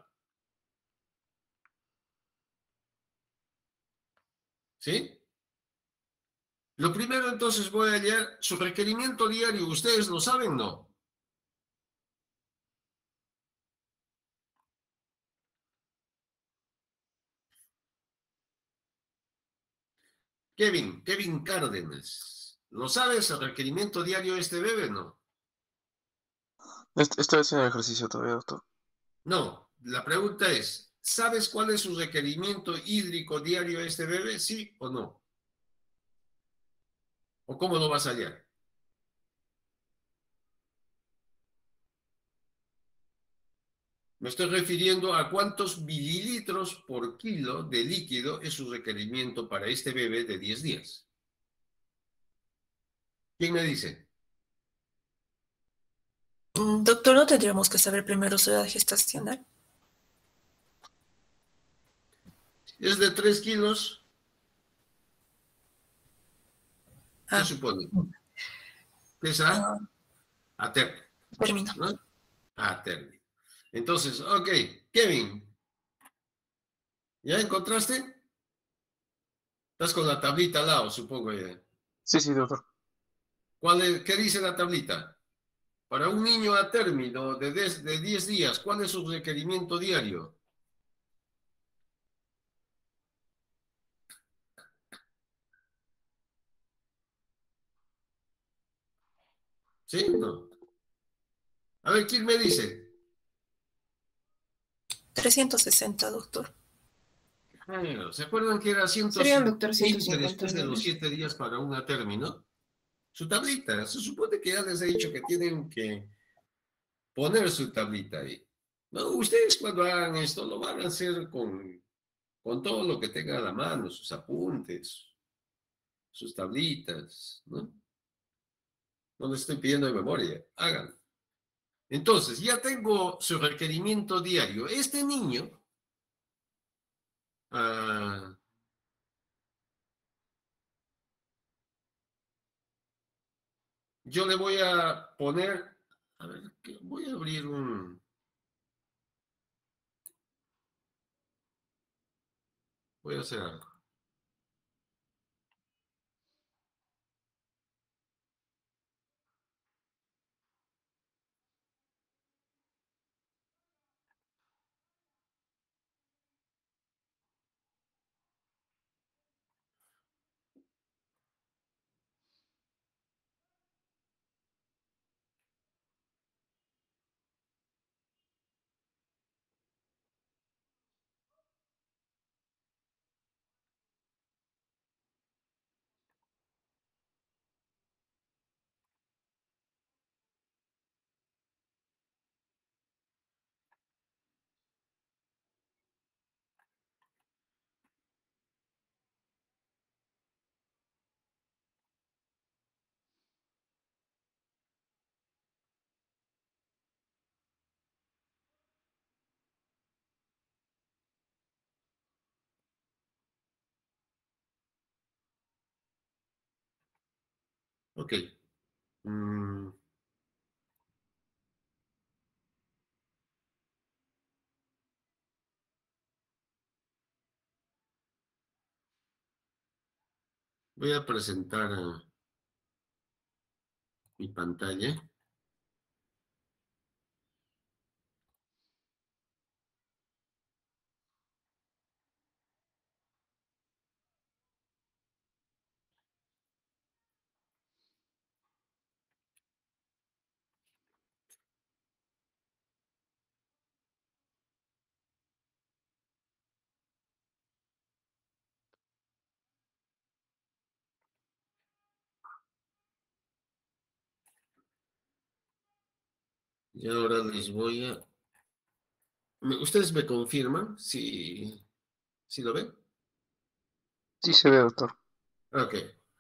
¿Sí? Lo primero entonces voy a hallar su requerimiento diario. ¿Ustedes lo saben, no? Kevin, Kevin Cárdenas. ¿Lo sabes el requerimiento diario de este bebé, no? Est- Estoy haciendo ejercicio todavía, doctor. No, la pregunta es, ¿sabes cuál es su requerimiento hídrico diario de este bebé? ¿Sí o no? ¿O cómo lo vas a hallar? Me estoy refiriendo a cuántos mililitros por kilo de líquido es su requerimiento para este bebé de diez días. ¿Quién me dice? Mm, Doctor, ¿no tendríamos que saber primero su edad gestacional? Es de tres kilos. ¿Qué Ah, supone? Pesa ah, a término, termino. ¿no? A término. Entonces, ok, Kevin, ¿ya encontraste? Estás con la tablita al lado, supongo ya. Sí, sí, doctor. ¿Cuál es- ¿Qué dice la tablita? Para un niño a término de diez de diez días, ¿cuál es su requerimiento diario? ¿Sí? No. A ver, ¿quién me dice? trescientos sesenta, doctor. Bueno, ¿se acuerdan que era Serían, doctor, ciento ciento quince cincuenta después de los dólares. siete días para un a término? Su tablita, se supone que ya les he dicho que tienen que poner su tablita ahí. No, ustedes cuando hagan esto lo van a hacer con, con todo lo que tengan a la mano, sus apuntes, sus tablitas, ¿no? No les estoy pidiendo de memoria, háganlo. Entonces, ya tengo su requerimiento diario. Este niño, ah, yo le voy a poner, a ver, que voy a abrir un, voy a hacer algo. Ok. Mm, voy a presentar ah, mi pantalla. Y ahora les voy a... ¿Me- ¿Ustedes me confirman si, si lo ven? Sí se ve, doctor. Ok,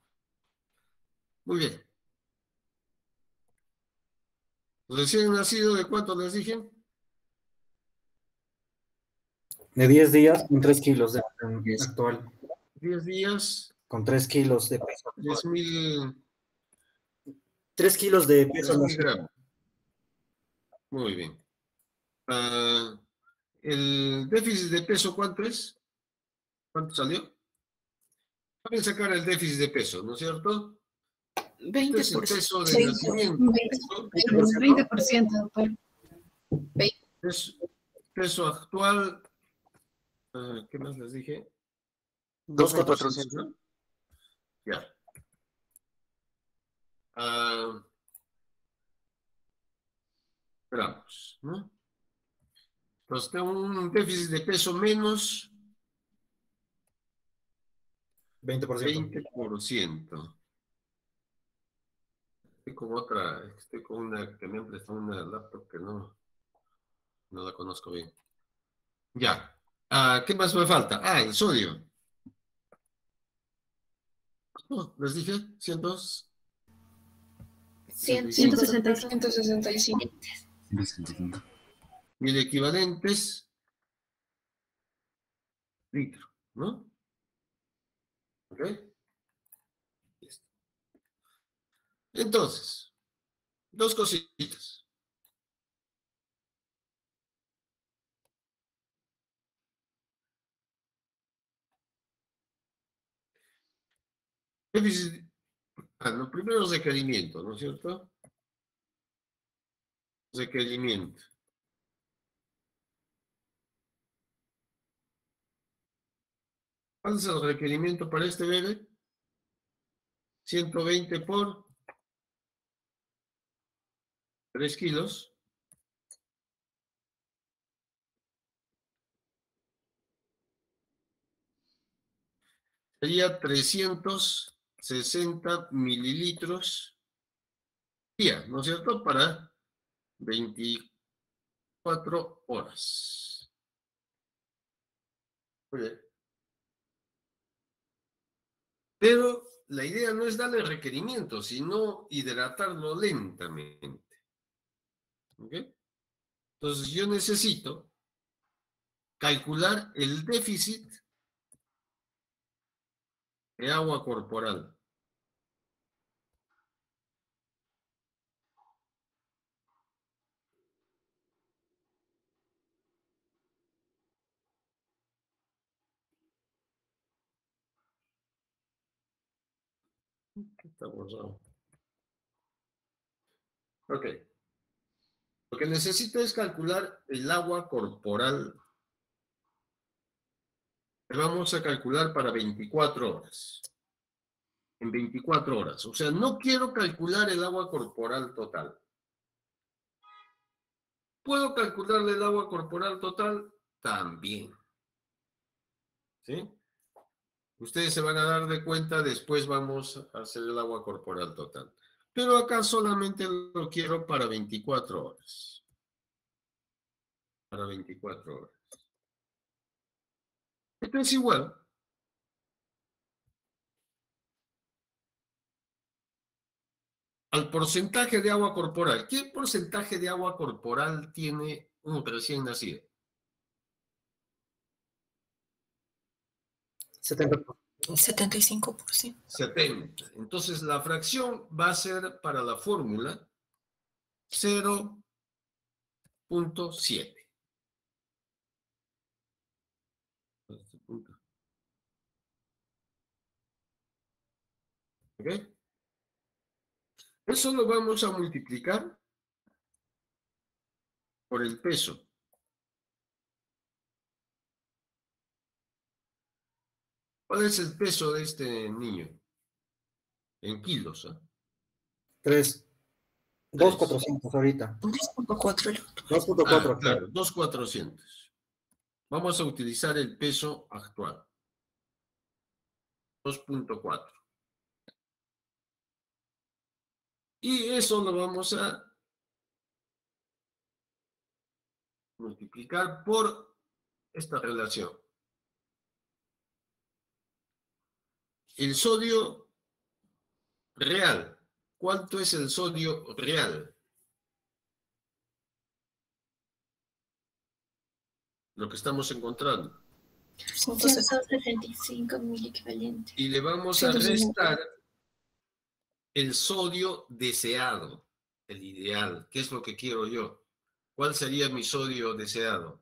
muy bien. Recién nacido, ¿de cuánto les dije? De diez días con tres kilos de actual. diez días, Con tres kilos de peso. diez mil, tres kilos de peso. diez mil gramos. Muy bien. Ah, ¿el déficit de peso cuánto es? ¿Cuánto salió? Voy a sacar el déficit de peso, ¿no es cierto? Este es el veinte por ciento. peso de Sí, nacimiento. Peso, veinte por ciento, doctor. peso, peso actual, ah, ¿qué más les dije? dos mil cuatrocientos. ¿No? Ya. Ah, esperamos, ¿no? Entonces tengo un déficit de peso menos veinte por ciento. veinte por ciento. Estoy con otra, estoy con una que me han prestado una laptop que no, no la conozco bien. Ya. Ah, ¿qué más me falta? Ah, el sodio. No, les dije, cientos. ciento ciento sesenta y cinco. ciento sesenta y cinco. Y el equivalente es litro, ¿no? ¿Ok? Listo. Entonces, dos cositas. Déficit. Ah, lo primero es requerimiento, ¿no es cierto? Requerimiento. ¿Cuál es el requerimiento para este bebé? ciento veinte por tres kilos. Sería trescientos sesenta mililitros día, ¿no es cierto? Para veinticuatro horas. Muy bien. Pero la idea no es darle requerimiento, sino hidratarlo lentamente. ¿Ok? Entonces yo necesito calcular el déficit de agua corporal. Está borrado. Ok. Lo que necesito es calcular el agua corporal. Que vamos a calcular para veinticuatro horas. En veinticuatro horas. O sea, no quiero calcular el agua corporal total. ¿Puedo calcularle el agua corporal total? También. ¿Sí? Ustedes se van a dar de cuenta, después vamos a hacer el agua corporal total. Pero acá solamente lo quiero para veinticuatro horas. Para veinticuatro horas. Esto es igual. Al porcentaje de agua corporal. ¿Qué porcentaje de agua corporal tiene un recién nacido? setenta. setenta y cinco por ciento. setenta. Entonces la fracción va a ser para la fórmula cero punto siete. ¿Ok? Eso lo vamos a multiplicar por el peso. ¿Cuál es el peso de este niño? En kilos, ¿eh? tres. dos cuatrocientos ahorita. dos punto cuatro el otro. dos punto cuatro. Ah, claro, dos cuatrocientos. Vamos a utilizar el peso actual. dos punto cuatro. Y eso lo vamos a multiplicar por esta relación. El sodio real. ¿Cuánto es el sodio real? Lo que estamos encontrando. ciento setenta y cinco mil equivalente. Y le vamos a restar el sodio deseado, el ideal. ¿Qué es lo que quiero yo? ¿Cuál sería mi sodio deseado?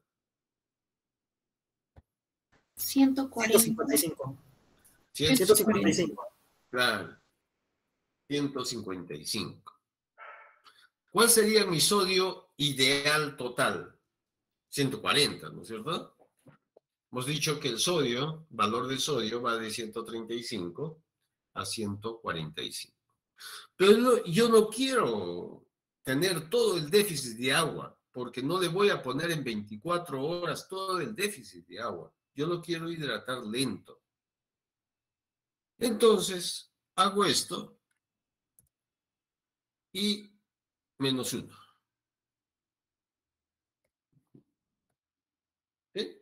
ciento cuarenta. ciento cincuenta y cinco. ciento ciento cincuenta y cinco. Claro. ciento cincuenta y cinco. ¿Cuál sería mi sodio ideal total? ciento cuarenta, ¿no es cierto? Hemos dicho que el sodio, valor del sodio, va de ciento treinta y cinco a ciento cuarenta y cinco. Pero no, yo no quiero tener todo el déficit de agua, porque no le voy a poner en veinticuatro horas todo el déficit de agua. Yo lo quiero hidratar lento. Entonces, hago esto y menos uno. ¿Sí?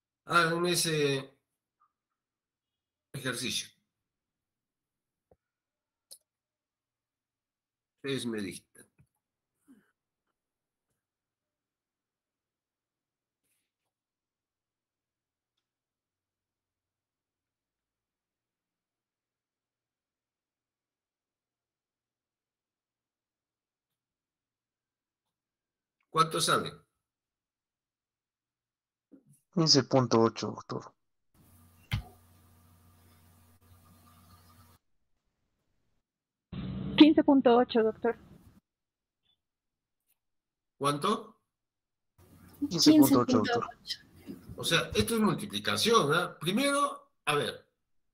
Hagan ese ejercicio. Ustedes me dictan. ¿Cuánto sale? quince punto ocho, doctor. quince punto ocho, doctor. ¿Cuánto? quince punto ocho, doctor. O sea, esto es multiplicación, ¿ah? Primero, a ver.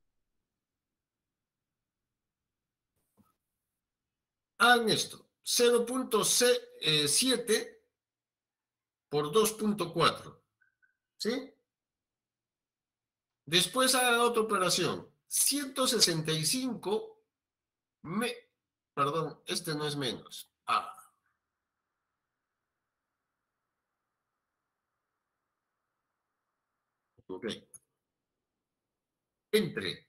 Hagan esto. cero punto siete por dos punto cuatro. ¿Sí? Después hagan otra operación. ciento sesenta y cinco, me, perdón, este no es menos. Ah. Ok. Entre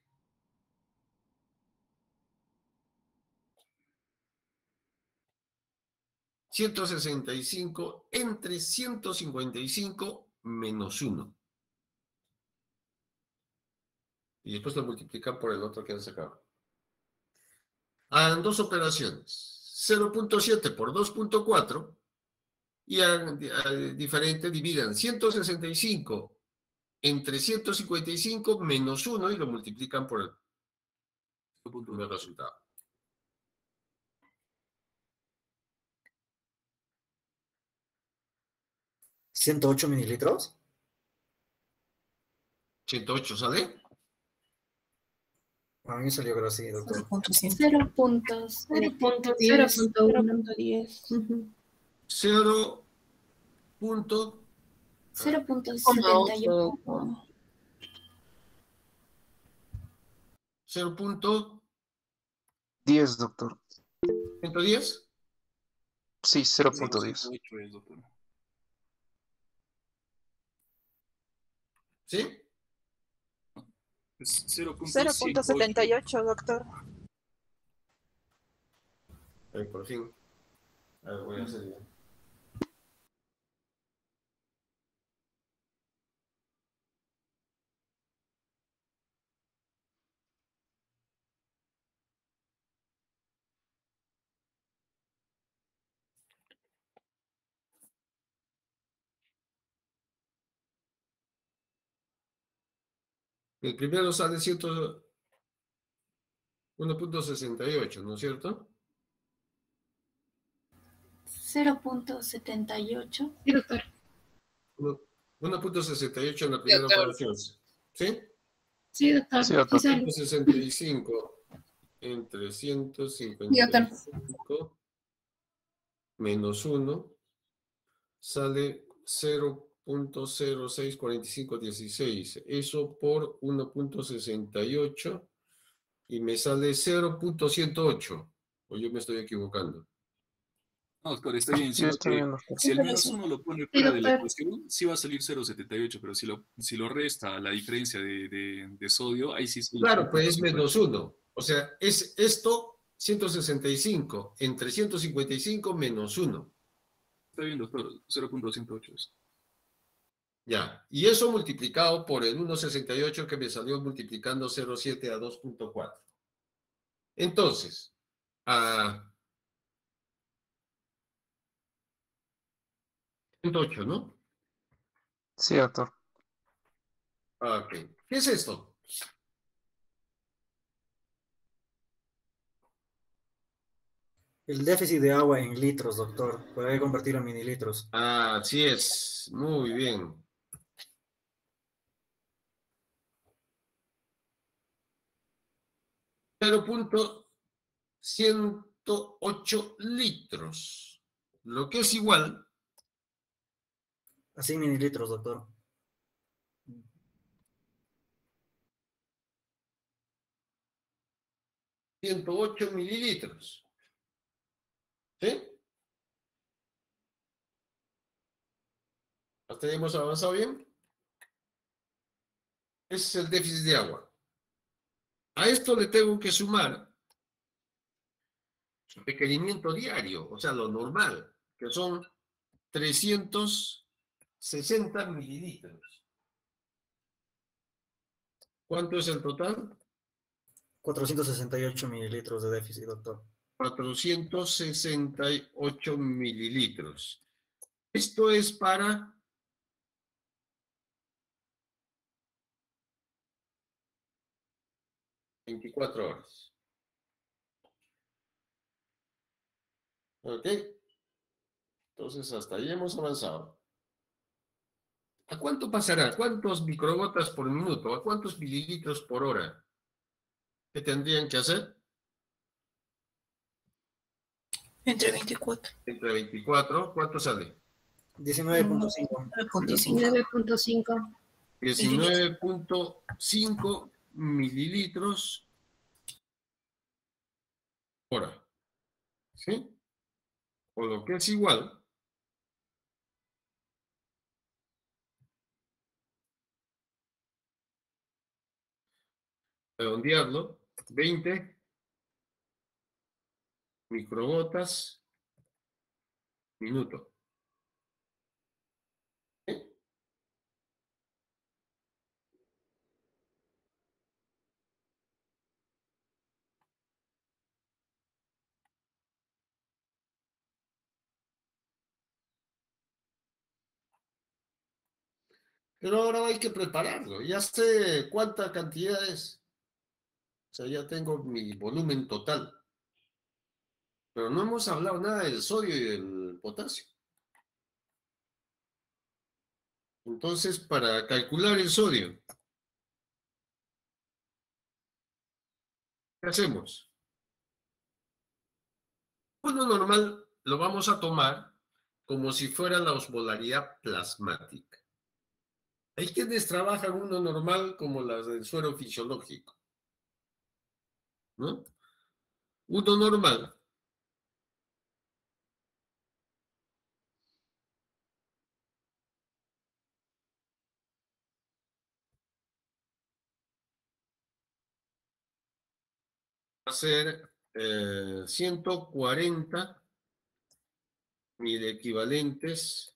ciento sesenta y cinco entre ciento cincuenta y cinco menos uno. Y después lo multiplican por el otro que han sacado. Hagan dos operaciones. cero punto siete por dos punto cuatro y hagan diferente, dividan ciento sesenta y cinco entre ciento cincuenta y cinco menos uno y lo multiplican por el punto de resultado. ¿ciento ocho mililitros? ¿ciento ocho sale? A mí salió creo así, doctor. cero punto diez. cero punto cero punto setenta y ocho. cero punto diez, doctor. ¿ciento diez? Sí, cero punto diez. ¿Sí? cero punto setenta y ocho, doctor. Ay, por fin. A ver, voy a hacer bien. El primero sale uno punto sesenta y ocho, ¿no es cierto? cero punto setenta y ocho. Sí, doctor. uno punto sesenta y ocho en la primera operación. ¿Sí? Sí, doctor. Sí, doctor. ciento sesenta y cinco entre ciento cincuenta y cinco menos uno sale cero punto cero seis cuatro cinco uno seis. Eso por uno punto sesenta y ocho y me sale cero punto ciento ocho. O yo me estoy equivocando. No, doctor, está bien. Sí, Sino está que bien, doctor. si el menos uno lo pone fuera de la ecuación, sí va a salir cero punto setenta y ocho, pero si lo, si lo resta la diferencia de, de, de sodio, ahí sí... Claro, pues es menos uno. O sea, es esto ciento sesenta y cinco entre ciento cincuenta y cinco menos uno. Está bien, doctor, cero punto ciento ocho es. Ya, y eso multiplicado por el uno punto sesenta y ocho que me salió multiplicando cero punto siete a dos punto cuatro. Entonces, a ciento ocho, ¿no? Sí, doctor. Ok. ¿Qué es esto? El déficit de agua en litros, doctor. Puede convertirlo en mililitros. Así es. Muy bien. cero punto ciento ocho litros. Lo que es igual a cien mililitros, doctor. ciento ocho mililitros. ¿Sí? ¿Hasta ahí hemos avanzado bien? Ese es el déficit de agua. A esto le tengo que sumar requerimiento diario, o sea, lo normal, que son trescientos sesenta mililitros. ¿Cuánto es el total? cuatrocientos sesenta y ocho mililitros de déficit, doctor. cuatrocientos sesenta y ocho mililitros. Esto es para veinticuatro horas. ¿Ok? Entonces, hasta ahí hemos avanzado. ¿A cuánto pasará? ¿Cuántos microgotas por minuto? ¿A cuántos mililitros por hora? ¿Qué tendrían que hacer? Entre veinticuatro. Entre veinticuatro, ¿cuánto sale? diecinueve punto cinco. nueve punto cinco. diecinueve punto cinco mililitros hora. ¿Sí? O lo que es igual. Redondearlo. veinte microgotas minuto. ¿Sí? Pero ahora hay que prepararlo. Ya sé cuánta cantidad es. O sea, ya tengo mi volumen total. Pero no hemos hablado nada del sodio y del potasio. Entonces, para calcular el sodio, ¿qué hacemos? Uno normal lo vamos a tomar como si fuera la osmolaridad plasmática. Hay quienes trabajan uno normal como las del suero fisiológico, ¿no? Uno normal va a ser eh, ciento cuarenta mil equivalentes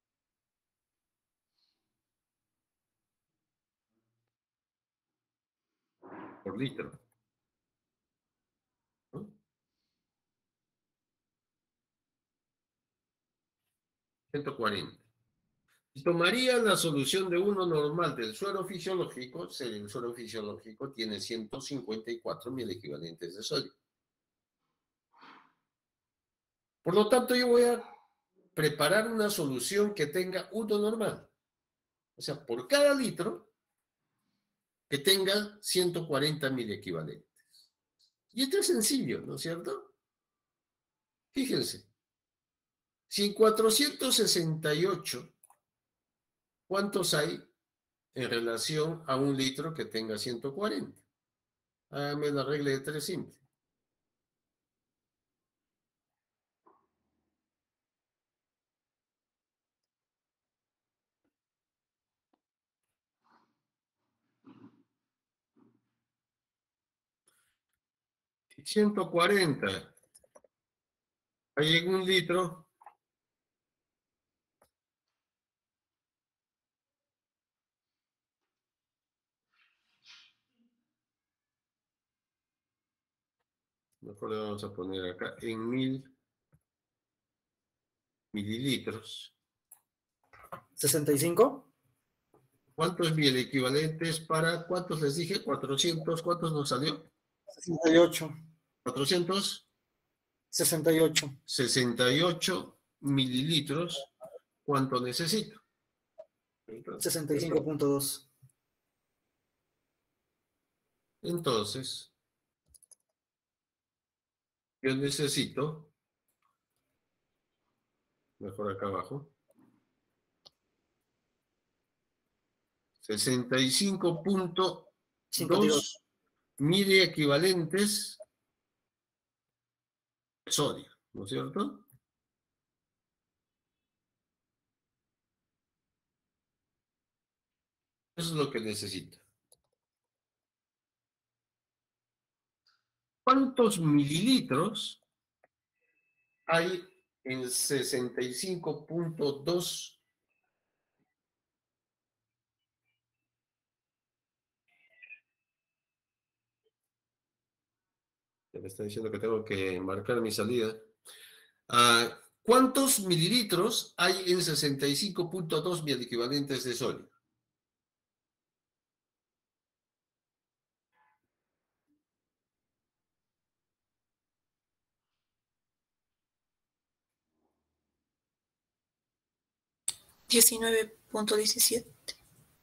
por litro, ¿no? ciento cuarenta. Si tomaría la solución de uno normal del suero fisiológico, el suero fisiológico tiene ciento cincuenta y cuatro mil equivalentes de sodio. Por lo tanto, yo voy a preparar una solución que tenga uno normal. O sea, por cada litro, que tenga ciento cuarenta mil equivalentes. Y esto es sencillo, ¿no es cierto? Fíjense. Si en cuatrocientos sesenta y ocho, ¿cuántos hay en relación a un litro que tenga ciento cuarenta? Hágame la regla de tres simple. ciento cuarenta hay en un litro. Mejor le vamos a poner acá en mil mililitros. ¿sesenta y cinco? ¿Cuántos mil equivalentes para cuántos les dije? cuatrocientos. ¿Cuántos nos salió? sesenta y ocho. cuatrocientos sesenta y ocho. sesenta y ocho mililitros. ¿Cuánto necesito? sesenta y cinco punto dos. Entonces, yo necesito, mejor acá abajo, sesenta y cinco punto dos mil equivalentes de sodio, ¿no es cierto? Eso es lo que necesito. ¿Cuántos mililitros hay en sesenta y cinco punto dos. Me está diciendo que tengo que marcar mi salida. Ah, ¿cuántos mililitros hay en sesenta y cinco punto dos mil equivalentes de sodio? diecinueve punto diecisiete.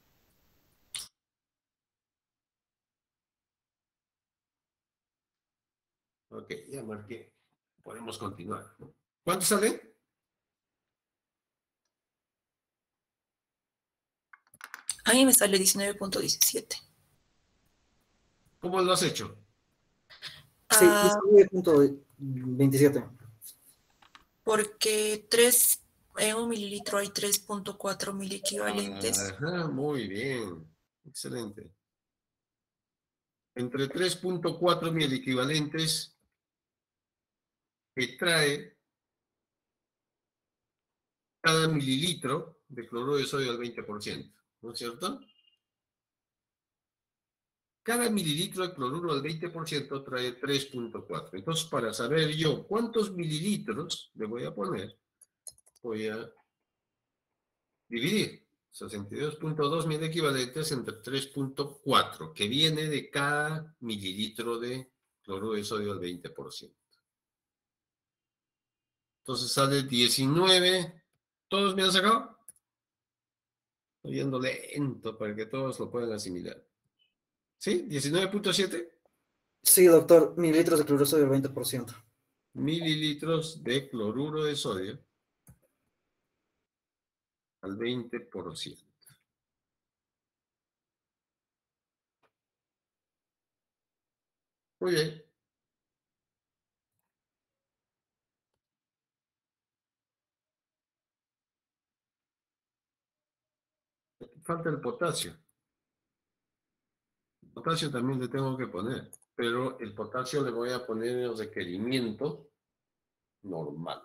Ok, ya marqué. Podemos continuar. ¿Cuánto sale? A mí me sale diecinueve punto diecisiete. ¿Cómo lo has hecho? Sí, Ah, diecinueve punto veintisiete. porque tres, en un mililitro hay tres punto cuatro mil equivalentes. Ajá, muy bien. Excelente. Entre tres punto cuatro mil equivalentes que trae cada mililitro de cloruro de sodio al veinte por ciento, ¿no es cierto? Cada mililitro de cloruro al veinte por ciento trae tres punto cuatro. Entonces, para saber yo cuántos mililitros le voy a poner, voy a dividir sesenta y dos punto dos mil equivalentes entre tres punto cuatro, que viene de cada mililitro de cloruro de sodio al veinte por ciento. Entonces sale diecinueve. ¿Todos me han sacado? Estoy yendo lento para que todos lo puedan asimilar. ¿Sí? ¿diecinueve punto siete? Sí, doctor, mililitros de cloruro de sodio al veinte por ciento. Mililitros de cloruro de sodio al veinte por ciento. Muy bien. Falta el potasio. El potasio también le tengo que poner, pero el potasio le voy a poner en el requerimiento normal.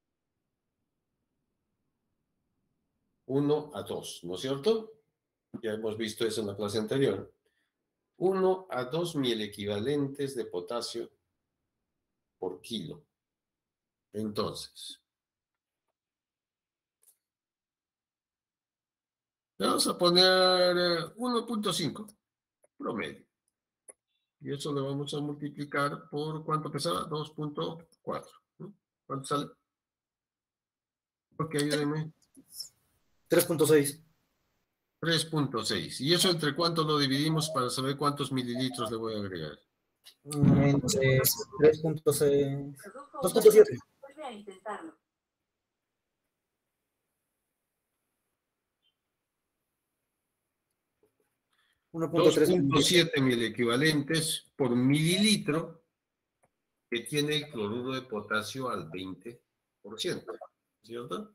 uno a dos, ¿no es cierto? Ya hemos visto eso en la clase anterior. uno a dos mil equivalentes de potasio por kilo. Entonces, vamos a poner uno punto cinco promedio. Y eso lo vamos a multiplicar por, ¿cuánto pesaba? dos punto cuatro. ¿no? ¿Cuánto sale? Ok, ayúdenme. tres punto seis. tres punto seis. ¿Y eso entre cuánto lo dividimos para saber cuántos mililitros le voy a agregar? Entre tres punto seis. dos punto siete. dos punto siete mil equivalentes por mililitro que tiene el cloruro de potasio al veinte por ciento. ¿Cierto?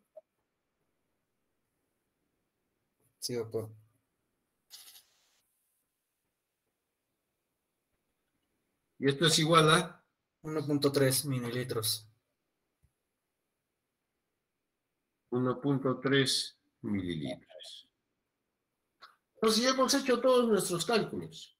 Sí, doctor. Y esto es igual a uno punto tres mililitros. uno punto tres mililitros. Entonces ya hemos hecho todos nuestros cálculos.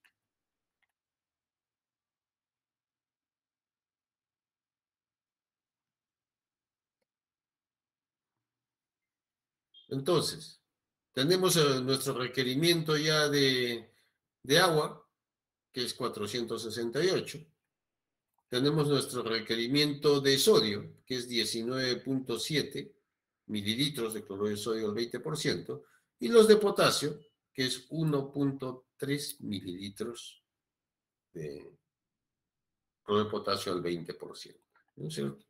Entonces, tenemos eh, nuestro requerimiento ya de, de agua, que es cuatrocientos sesenta y ocho. Tenemos nuestro requerimiento de sodio, que es diecinueve punto siete mililitros de cloruro de sodio al veinte por ciento. Y los de potasio, que es uno punto tres mililitros de cloruro de potasio al veinte por ciento. ¿No es cierto?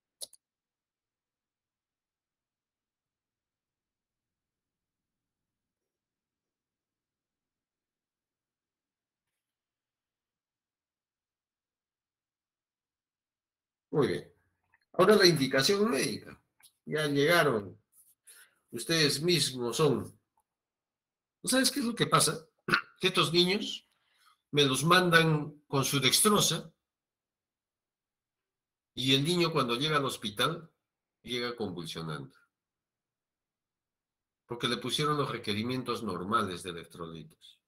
Muy bien. Ahora la indicación médica. Ya llegaron. Ustedes mismos son. ¿Sabes qué es lo que pasa? Que estos niños me los mandan con su dextrosa Y el niño cuando llega al hospital, llega convulsionando. Porque le pusieron los requerimientos normales de electrolitos.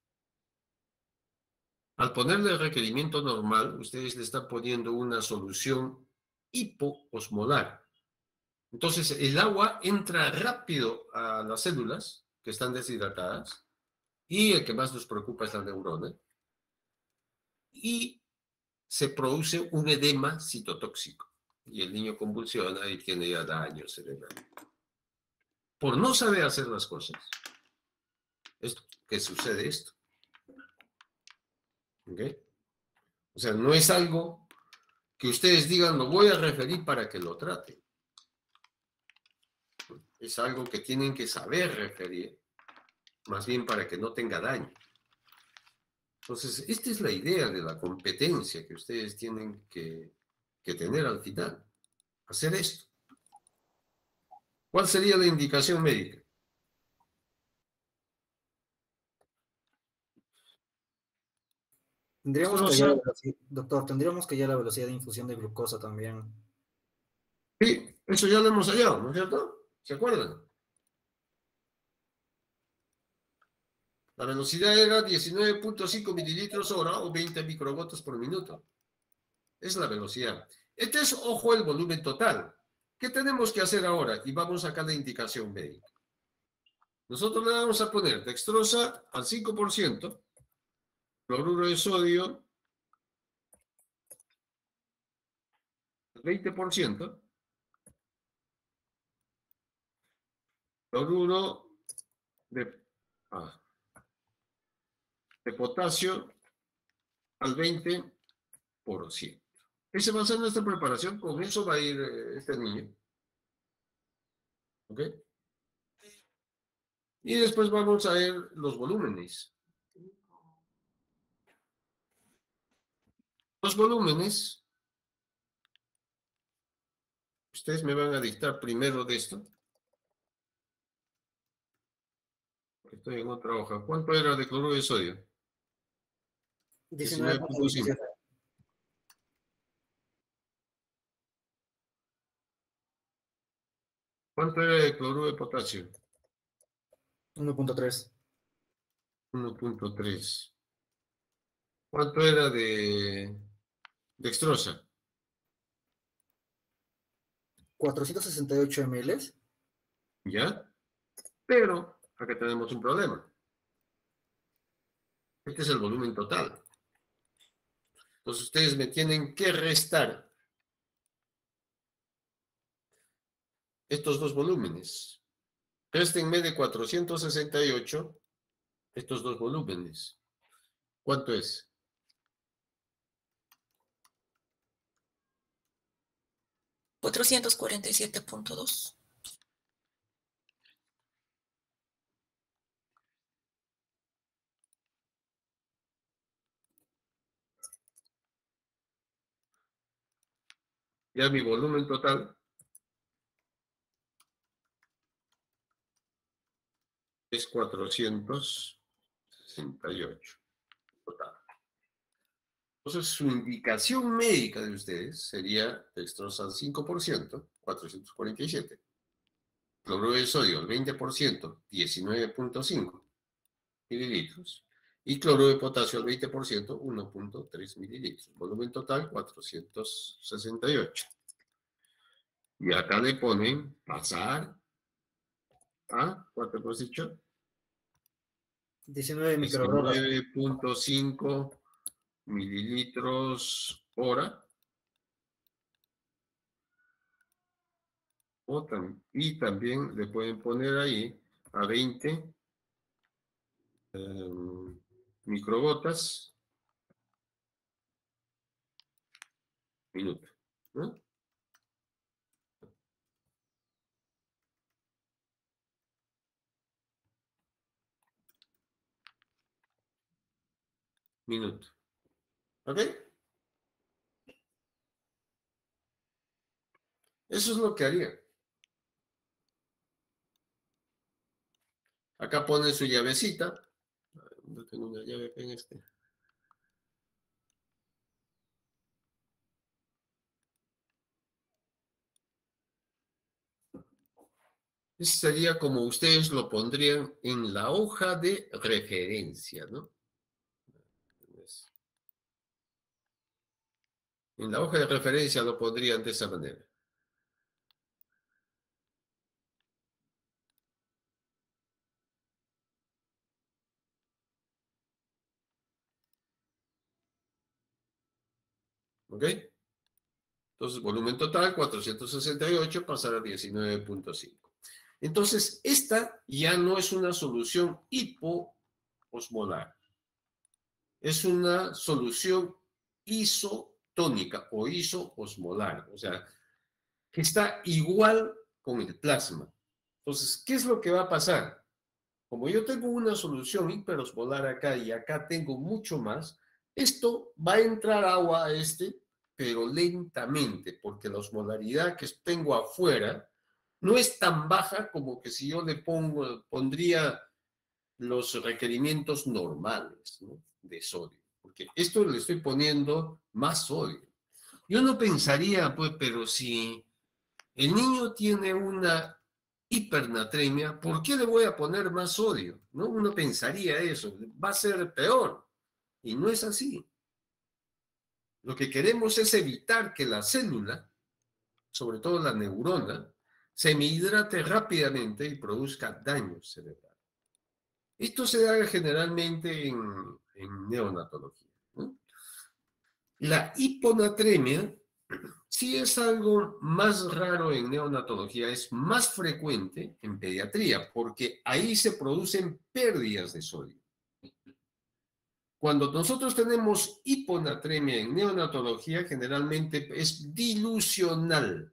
Al ponerle el requerimiento normal, ustedes le están poniendo una solución hipoosmolar. Entonces, el agua entra rápido a las células que están deshidratadas y el que más nos preocupa es la neurona. Y se produce un edema citotóxico. Y el niño convulsiona y tiene ya daño cerebral. Por no saber hacer las cosas, es que sucede esto. ¿Ok? O sea, no es algo que ustedes digan, lo voy a referir para que lo trate. Es algo que tienen que saber referir, más bien para que no tenga daño. Entonces, esta es la idea de la competencia que ustedes tienen que, que tener al final. Hacer esto. ¿Cuál sería la indicación médica? Tendríamos que hallar la velocidad, doctor, tendríamos que hallar la velocidad de infusión de glucosa también. Sí, eso ya lo hemos hallado, ¿no es cierto? ¿Se acuerdan? La velocidad era diecinueve punto cinco mililitros hora o veinte microgotas por minuto. Es la velocidad. Este es, ojo, el volumen total. ¿Qué tenemos que hacer ahora? Y vamos acá a la indicación médica. Nosotros le vamos a poner dextrosa al cinco por ciento, cloruro de sodio al veinte por ciento, cloruro de, ah, de potasio al veinte por ciento. Esa va a ser nuestra preparación, con eso va a ir eh, este niño. ¿Ok? Y después vamos a ver los volúmenes. Los volúmenes, ustedes me van a dictar primero de esto. Estoy en otra hoja. ¿Cuánto era de cloruro de sodio? diecinueve punto veintisiete. ¿Cuánto era de cloruro de potasio? uno punto tres. uno punto tres. ¿Cuánto era de dextrosa? cuatrocientos sesenta y ocho mililitros. ¿Ya? Pero acá tenemos un problema. Este es el volumen total. Entonces ustedes me tienen que restar estos dos volúmenes. Réstenme de cuatrocientos sesenta y ocho estos dos volúmenes. ¿Cuánto es? cuatrocientos cuarenta y siete punto dos. Ya mi volumen total es cuatrocientos sesenta y ocho. Total. Entonces, su indicación médica de ustedes sería dextrosa al cinco por ciento, cuatrocientos cuarenta y siete. Cloruro de sodio al veinte por ciento, diecinueve punto cinco mililitros. Y cloruro de potasio al veinte por ciento, uno punto tres mililitros. Volumen total, cuatrocientos sesenta y ocho. Y acá le ponen pasar a, ¿cuánto hemos dicho? diecinueve microgotas. diecinueve punto cinco mililitros hora. O tam- y también le pueden poner ahí a veinte eh, microgotas minuto, ¿no? Minuto. ¿Ok? Eso es lo que haría. Acá pone su llavecita. No tengo una llave acá en este. Ese sería como ustedes lo pondrían en la hoja de referencia, ¿no? En la hoja de referencia lo pondrían de esa manera. ¿Ok? Entonces, volumen total, cuatrocientos sesenta y ocho, pasar a diecinueve punto cinco. Entonces, esta ya no es una solución hipoosmolar. Es una solución isotónica o isoosmolar. O sea, que está igual con el plasma. Entonces, ¿qué es lo que va a pasar? Como yo tengo una solución hiperosmolar acá y acá tengo mucho más, esto va a entrar agua a este, pero lentamente, porque la osmolaridad que tengo afuera no es tan baja como que si yo le pongo, pondría los requerimientos normales, ¿no?, de sodio. Porque esto le estoy poniendo más sodio. Yo no pensaría, pues, pero si el niño tiene una hipernatremia, ¿por qué le voy a poner más sodio? ¿No? Uno pensaría eso, va a ser peor. Y no es así. Lo que queremos es evitar que la célula, sobre todo la neurona, se hidrate rápidamente y produzca daño cerebral. Esto se da generalmente en, en neonatología, ¿no? La hiponatremia sí es algo más raro en neonatología, es más frecuente en pediatría, porque ahí se producen pérdidas de sodio. Cuando nosotros tenemos hiponatremia en neonatología, generalmente es dilucional.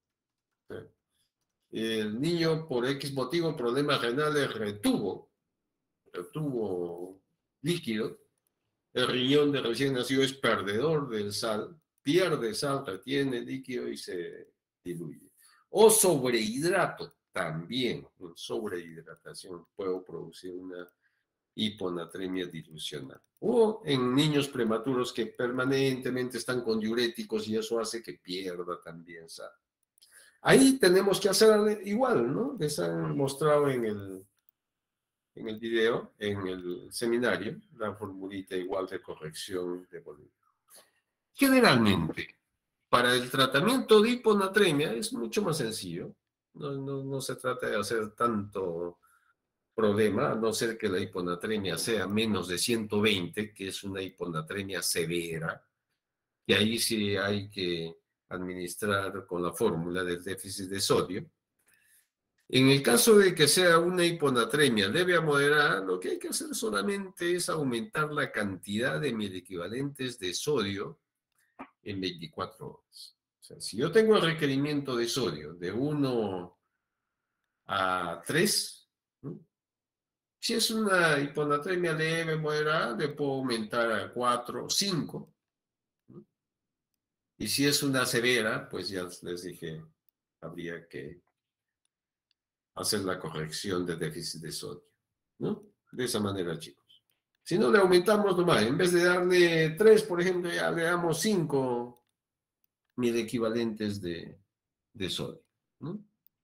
El niño, por X motivo, problemas renales, retuvo, retuvo líquido. El riñón de recién nacido es perdedor del sal, pierde sal, retiene líquido y se diluye. O sobrehidrato, también, en sobrehidratación puedo producir una hiponatremia dilucional. O en niños prematuros que permanentemente están con diuréticos y eso hace que pierda también sal. Ahí tenemos que hacer igual, ¿no? Les han mostrado en el, en el video, en el seminario, la formulita igual de corrección de volumen. Generalmente, para el tratamiento de hiponatremia es mucho más sencillo. No, no, no se trata de hacer tanto problema, a no ser que la hiponatremia sea menos de ciento veinte, que es una hiponatremia severa, y ahí sí hay que administrar con la fórmula del déficit de sodio. En el caso de que sea una hiponatremia leve a moderada, lo que hay que hacer solamente es aumentar la cantidad de miliequivalentes de sodio en veinticuatro horas. O sea, si yo tengo el requerimiento de sodio de uno a tres, ¿no?, si es una hiponatremia leve, moderada, le puedo aumentar a cuatro o cinco. ¿No? Y si es una severa, pues ya les dije, habría que hacer la corrección de déficit de sodio, ¿no? De esa manera, chicos. Si no, le aumentamos nomás. En vez de darle tres, por ejemplo, ya le damos cinco mil equivalentes de, de sodio, ¿no?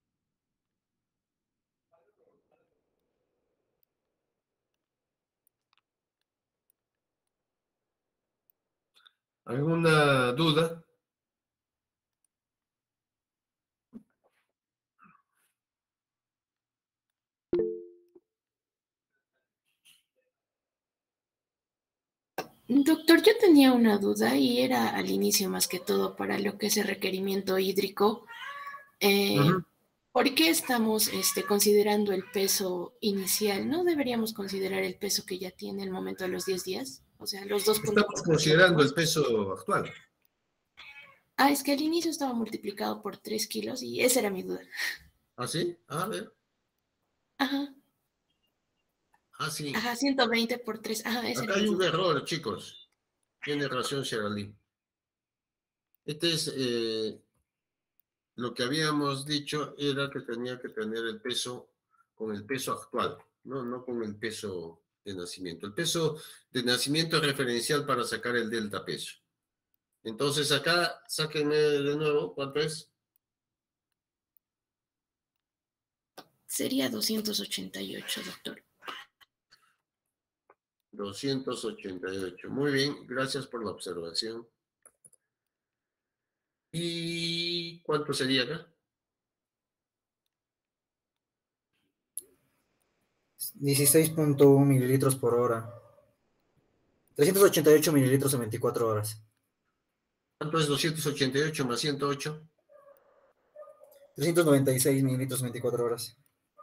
¿Alguna duda? Doctor, yo tenía una duda y era al inicio más que todo para lo que es el requerimiento hídrico. Eh, uh-huh. ¿Por qué estamos este, considerando el peso inicial? ¿No deberíamos considerar el peso que ya tiene el momento de los diez días? O sea, los dos puntos. Estamos considerando el peso actual. Ah, es que al inicio estaba multiplicado por tres kilos y esa era mi duda. ¿Ah, sí? A ver. Ajá. Ah, sí. Ajá, ciento veinte por tres. Ajá, ese Acá hay un error, chicos. Tiene razón Sheralyn. Este es, eh, lo que habíamos dicho era que tenía que tener el peso con el peso actual, no, no con el peso de nacimiento. El peso de nacimiento es referencial para sacar el delta peso. Entonces acá, sáquenme de nuevo, ¿cuánto es? Sería doscientos ochenta y ocho, doctor. doscientos ochenta y ocho. Muy bien, gracias por la observación. ¿Y cuánto sería acá? dieciséis punto uno mililitros por hora. trescientos ochenta y ocho mililitros en veinticuatro horas. ¿Cuánto es doscientos ochenta y ocho más ciento ocho? trescientos noventa y seis mililitros en veinticuatro horas.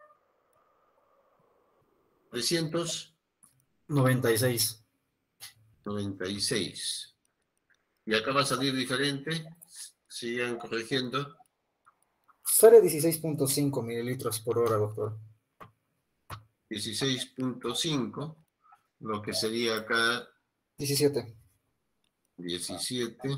trescientos noventa y seis. noventa y seis. Y acá va a salir diferente. Sigan corrigiendo. Sale dieciséis punto cinco mililitros por hora, doctor. dieciséis punto cinco. Lo que sería acá diecisiete. diecisiete.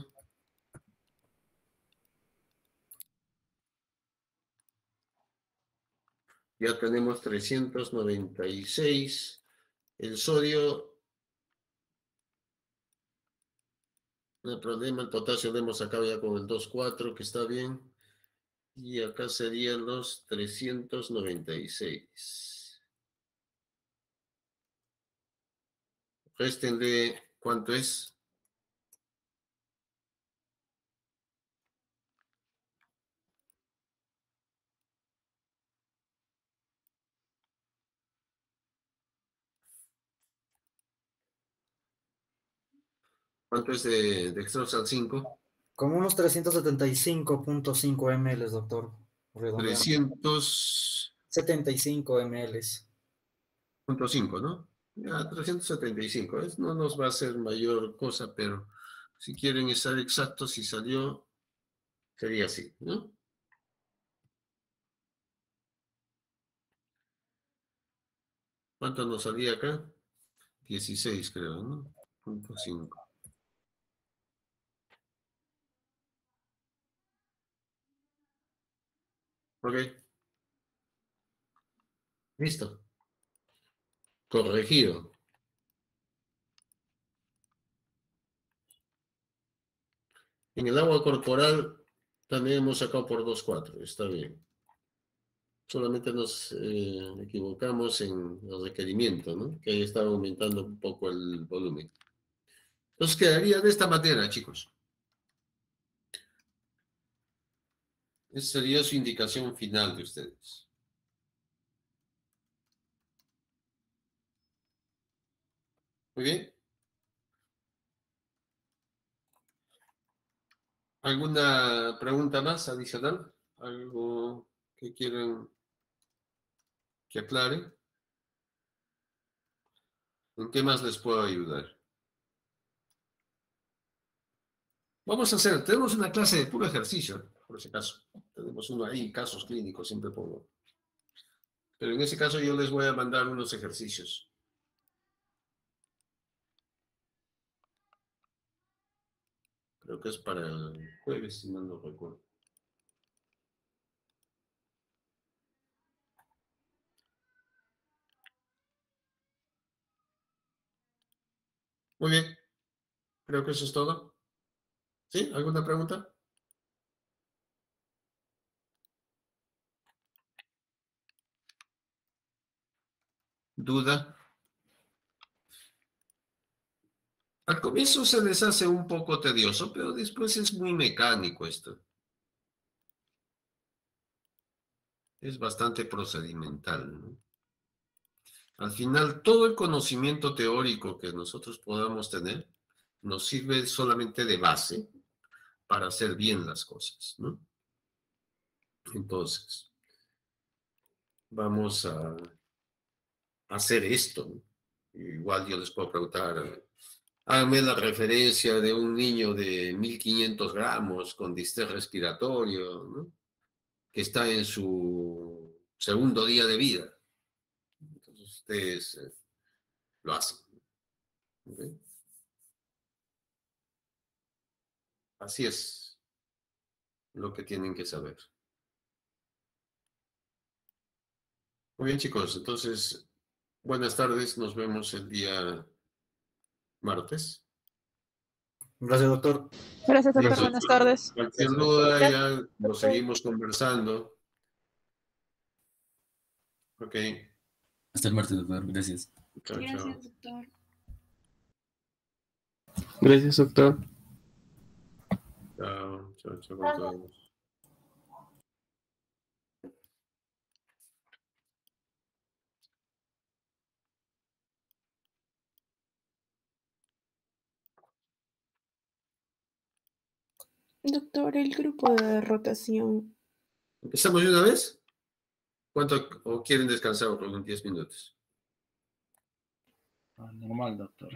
Ya tenemos trescientos noventa y seis. El sodio, no hay problema. El potasio lo hemos sacado ya con el dos punto cuatro, que está bien. Y acá serían los trescientos noventa y seis. Réstenle, ¿cuánto es? ¿Cuánto es de dextrosal cinco? Como unos trescientos setenta y cinco punto cinco mililitros, doctor. trescientos setenta y cinco mililitros. punto cinco, ¿no? Ya, trescientos setenta y cinco. Es, no nos va a hacer mayor cosa, pero si quieren estar exactos, si salió, sería así, ¿no? ¿Cuánto nos salía acá? dieciséis, creo, ¿no? Punto cinco. Ok. Listo. Corregido. En el agua corporal también hemos sacado por dos punto cuatro, está bien. Solamente nos eh, equivocamos en el requerimiento, ¿no? Que ahí estaba aumentando un poco el volumen. Entonces quedaría de esta manera, chicos. Esa sería su indicación final de ustedes. Muy bien. ¿Alguna pregunta más adicional? ¿Algo que quieran que aclare? ¿En qué más les puedo ayudar? Vamos a hacer, tenemos una clase de puro ejercicio, por ese caso. Tenemos uno ahí, casos clínicos, siempre pongo. Pero en ese caso yo les voy a mandar unos ejercicios. Creo que es para el jueves, si mal no recuerdo. Muy bien. Creo que eso es todo. ¿Sí? ¿Alguna pregunta? ¿Duda? Al comienzo se les hace un poco tedioso, pero después es muy mecánico esto. Es bastante procedimental, ¿no? Al final, todo el conocimiento teórico que nosotros podamos tener nos sirve solamente de base para hacer bien las cosas, ¿no? Entonces, vamos a hacer esto, ¿no? Igual yo les puedo preguntar, háganme la referencia de un niño de mil quinientos gramos con distrés respiratorio, ¿no? Que está en su segundo día de vida. Entonces, ustedes eh, lo hacen. ¿Okay? Así es lo que tienen que saber. Muy bien, chicos. Entonces, buenas tardes. Nos vemos el día martes. Gracias, doctor. Gracias, doctor. Buenas tardes. Cualquier duda ya lo seguimos conversando. Ok. Hasta el martes, doctor. Gracias. Chao, chao. Gracias, doctor. Gracias, doctor. Chao, chao, chao con todos. Doctor, el grupo de rotación. ¿Empezamos de una vez? ¿Cuánto o quieren descansar por unos diez minutos? Ah, normal, doctor.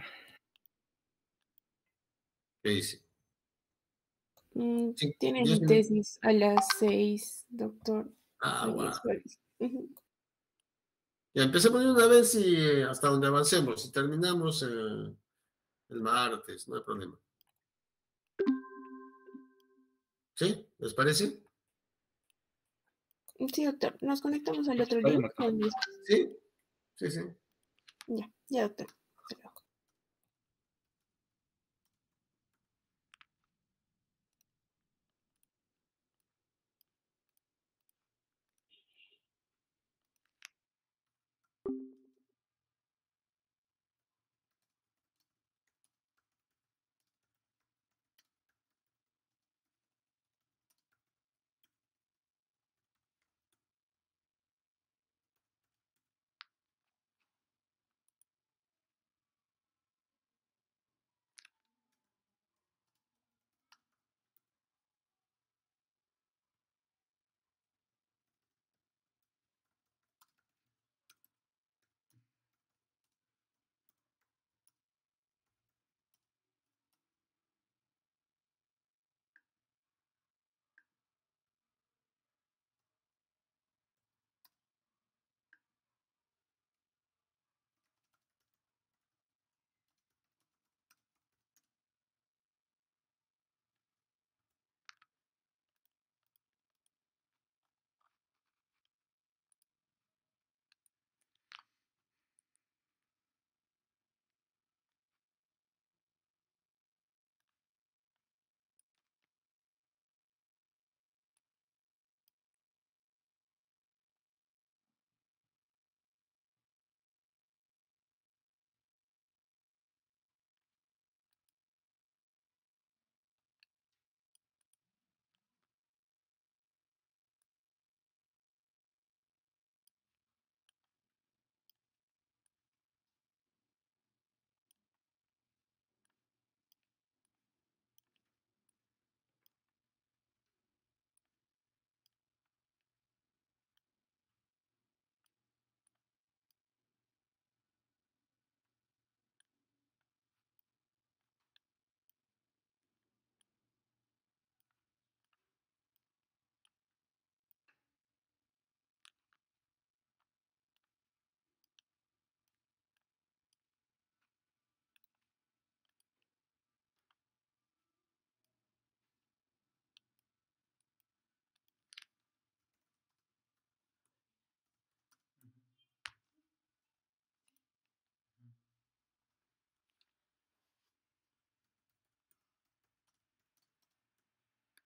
¿Qué dice? Mm, Sí, tiene diez mi minutos. tesis a las seis, doctor. Ah, Hoy guau. es jueves. Ujú. Ya empecemos de una vez y eh, hasta donde avancemos. Si terminamos eh, el martes, no hay problema. ¿Sí? ¿Les parece? Sí, doctor. Nos conectamos al otro Está bien, link. doctor. con mis- Sí, sí, sí. Ya, ya, doctor.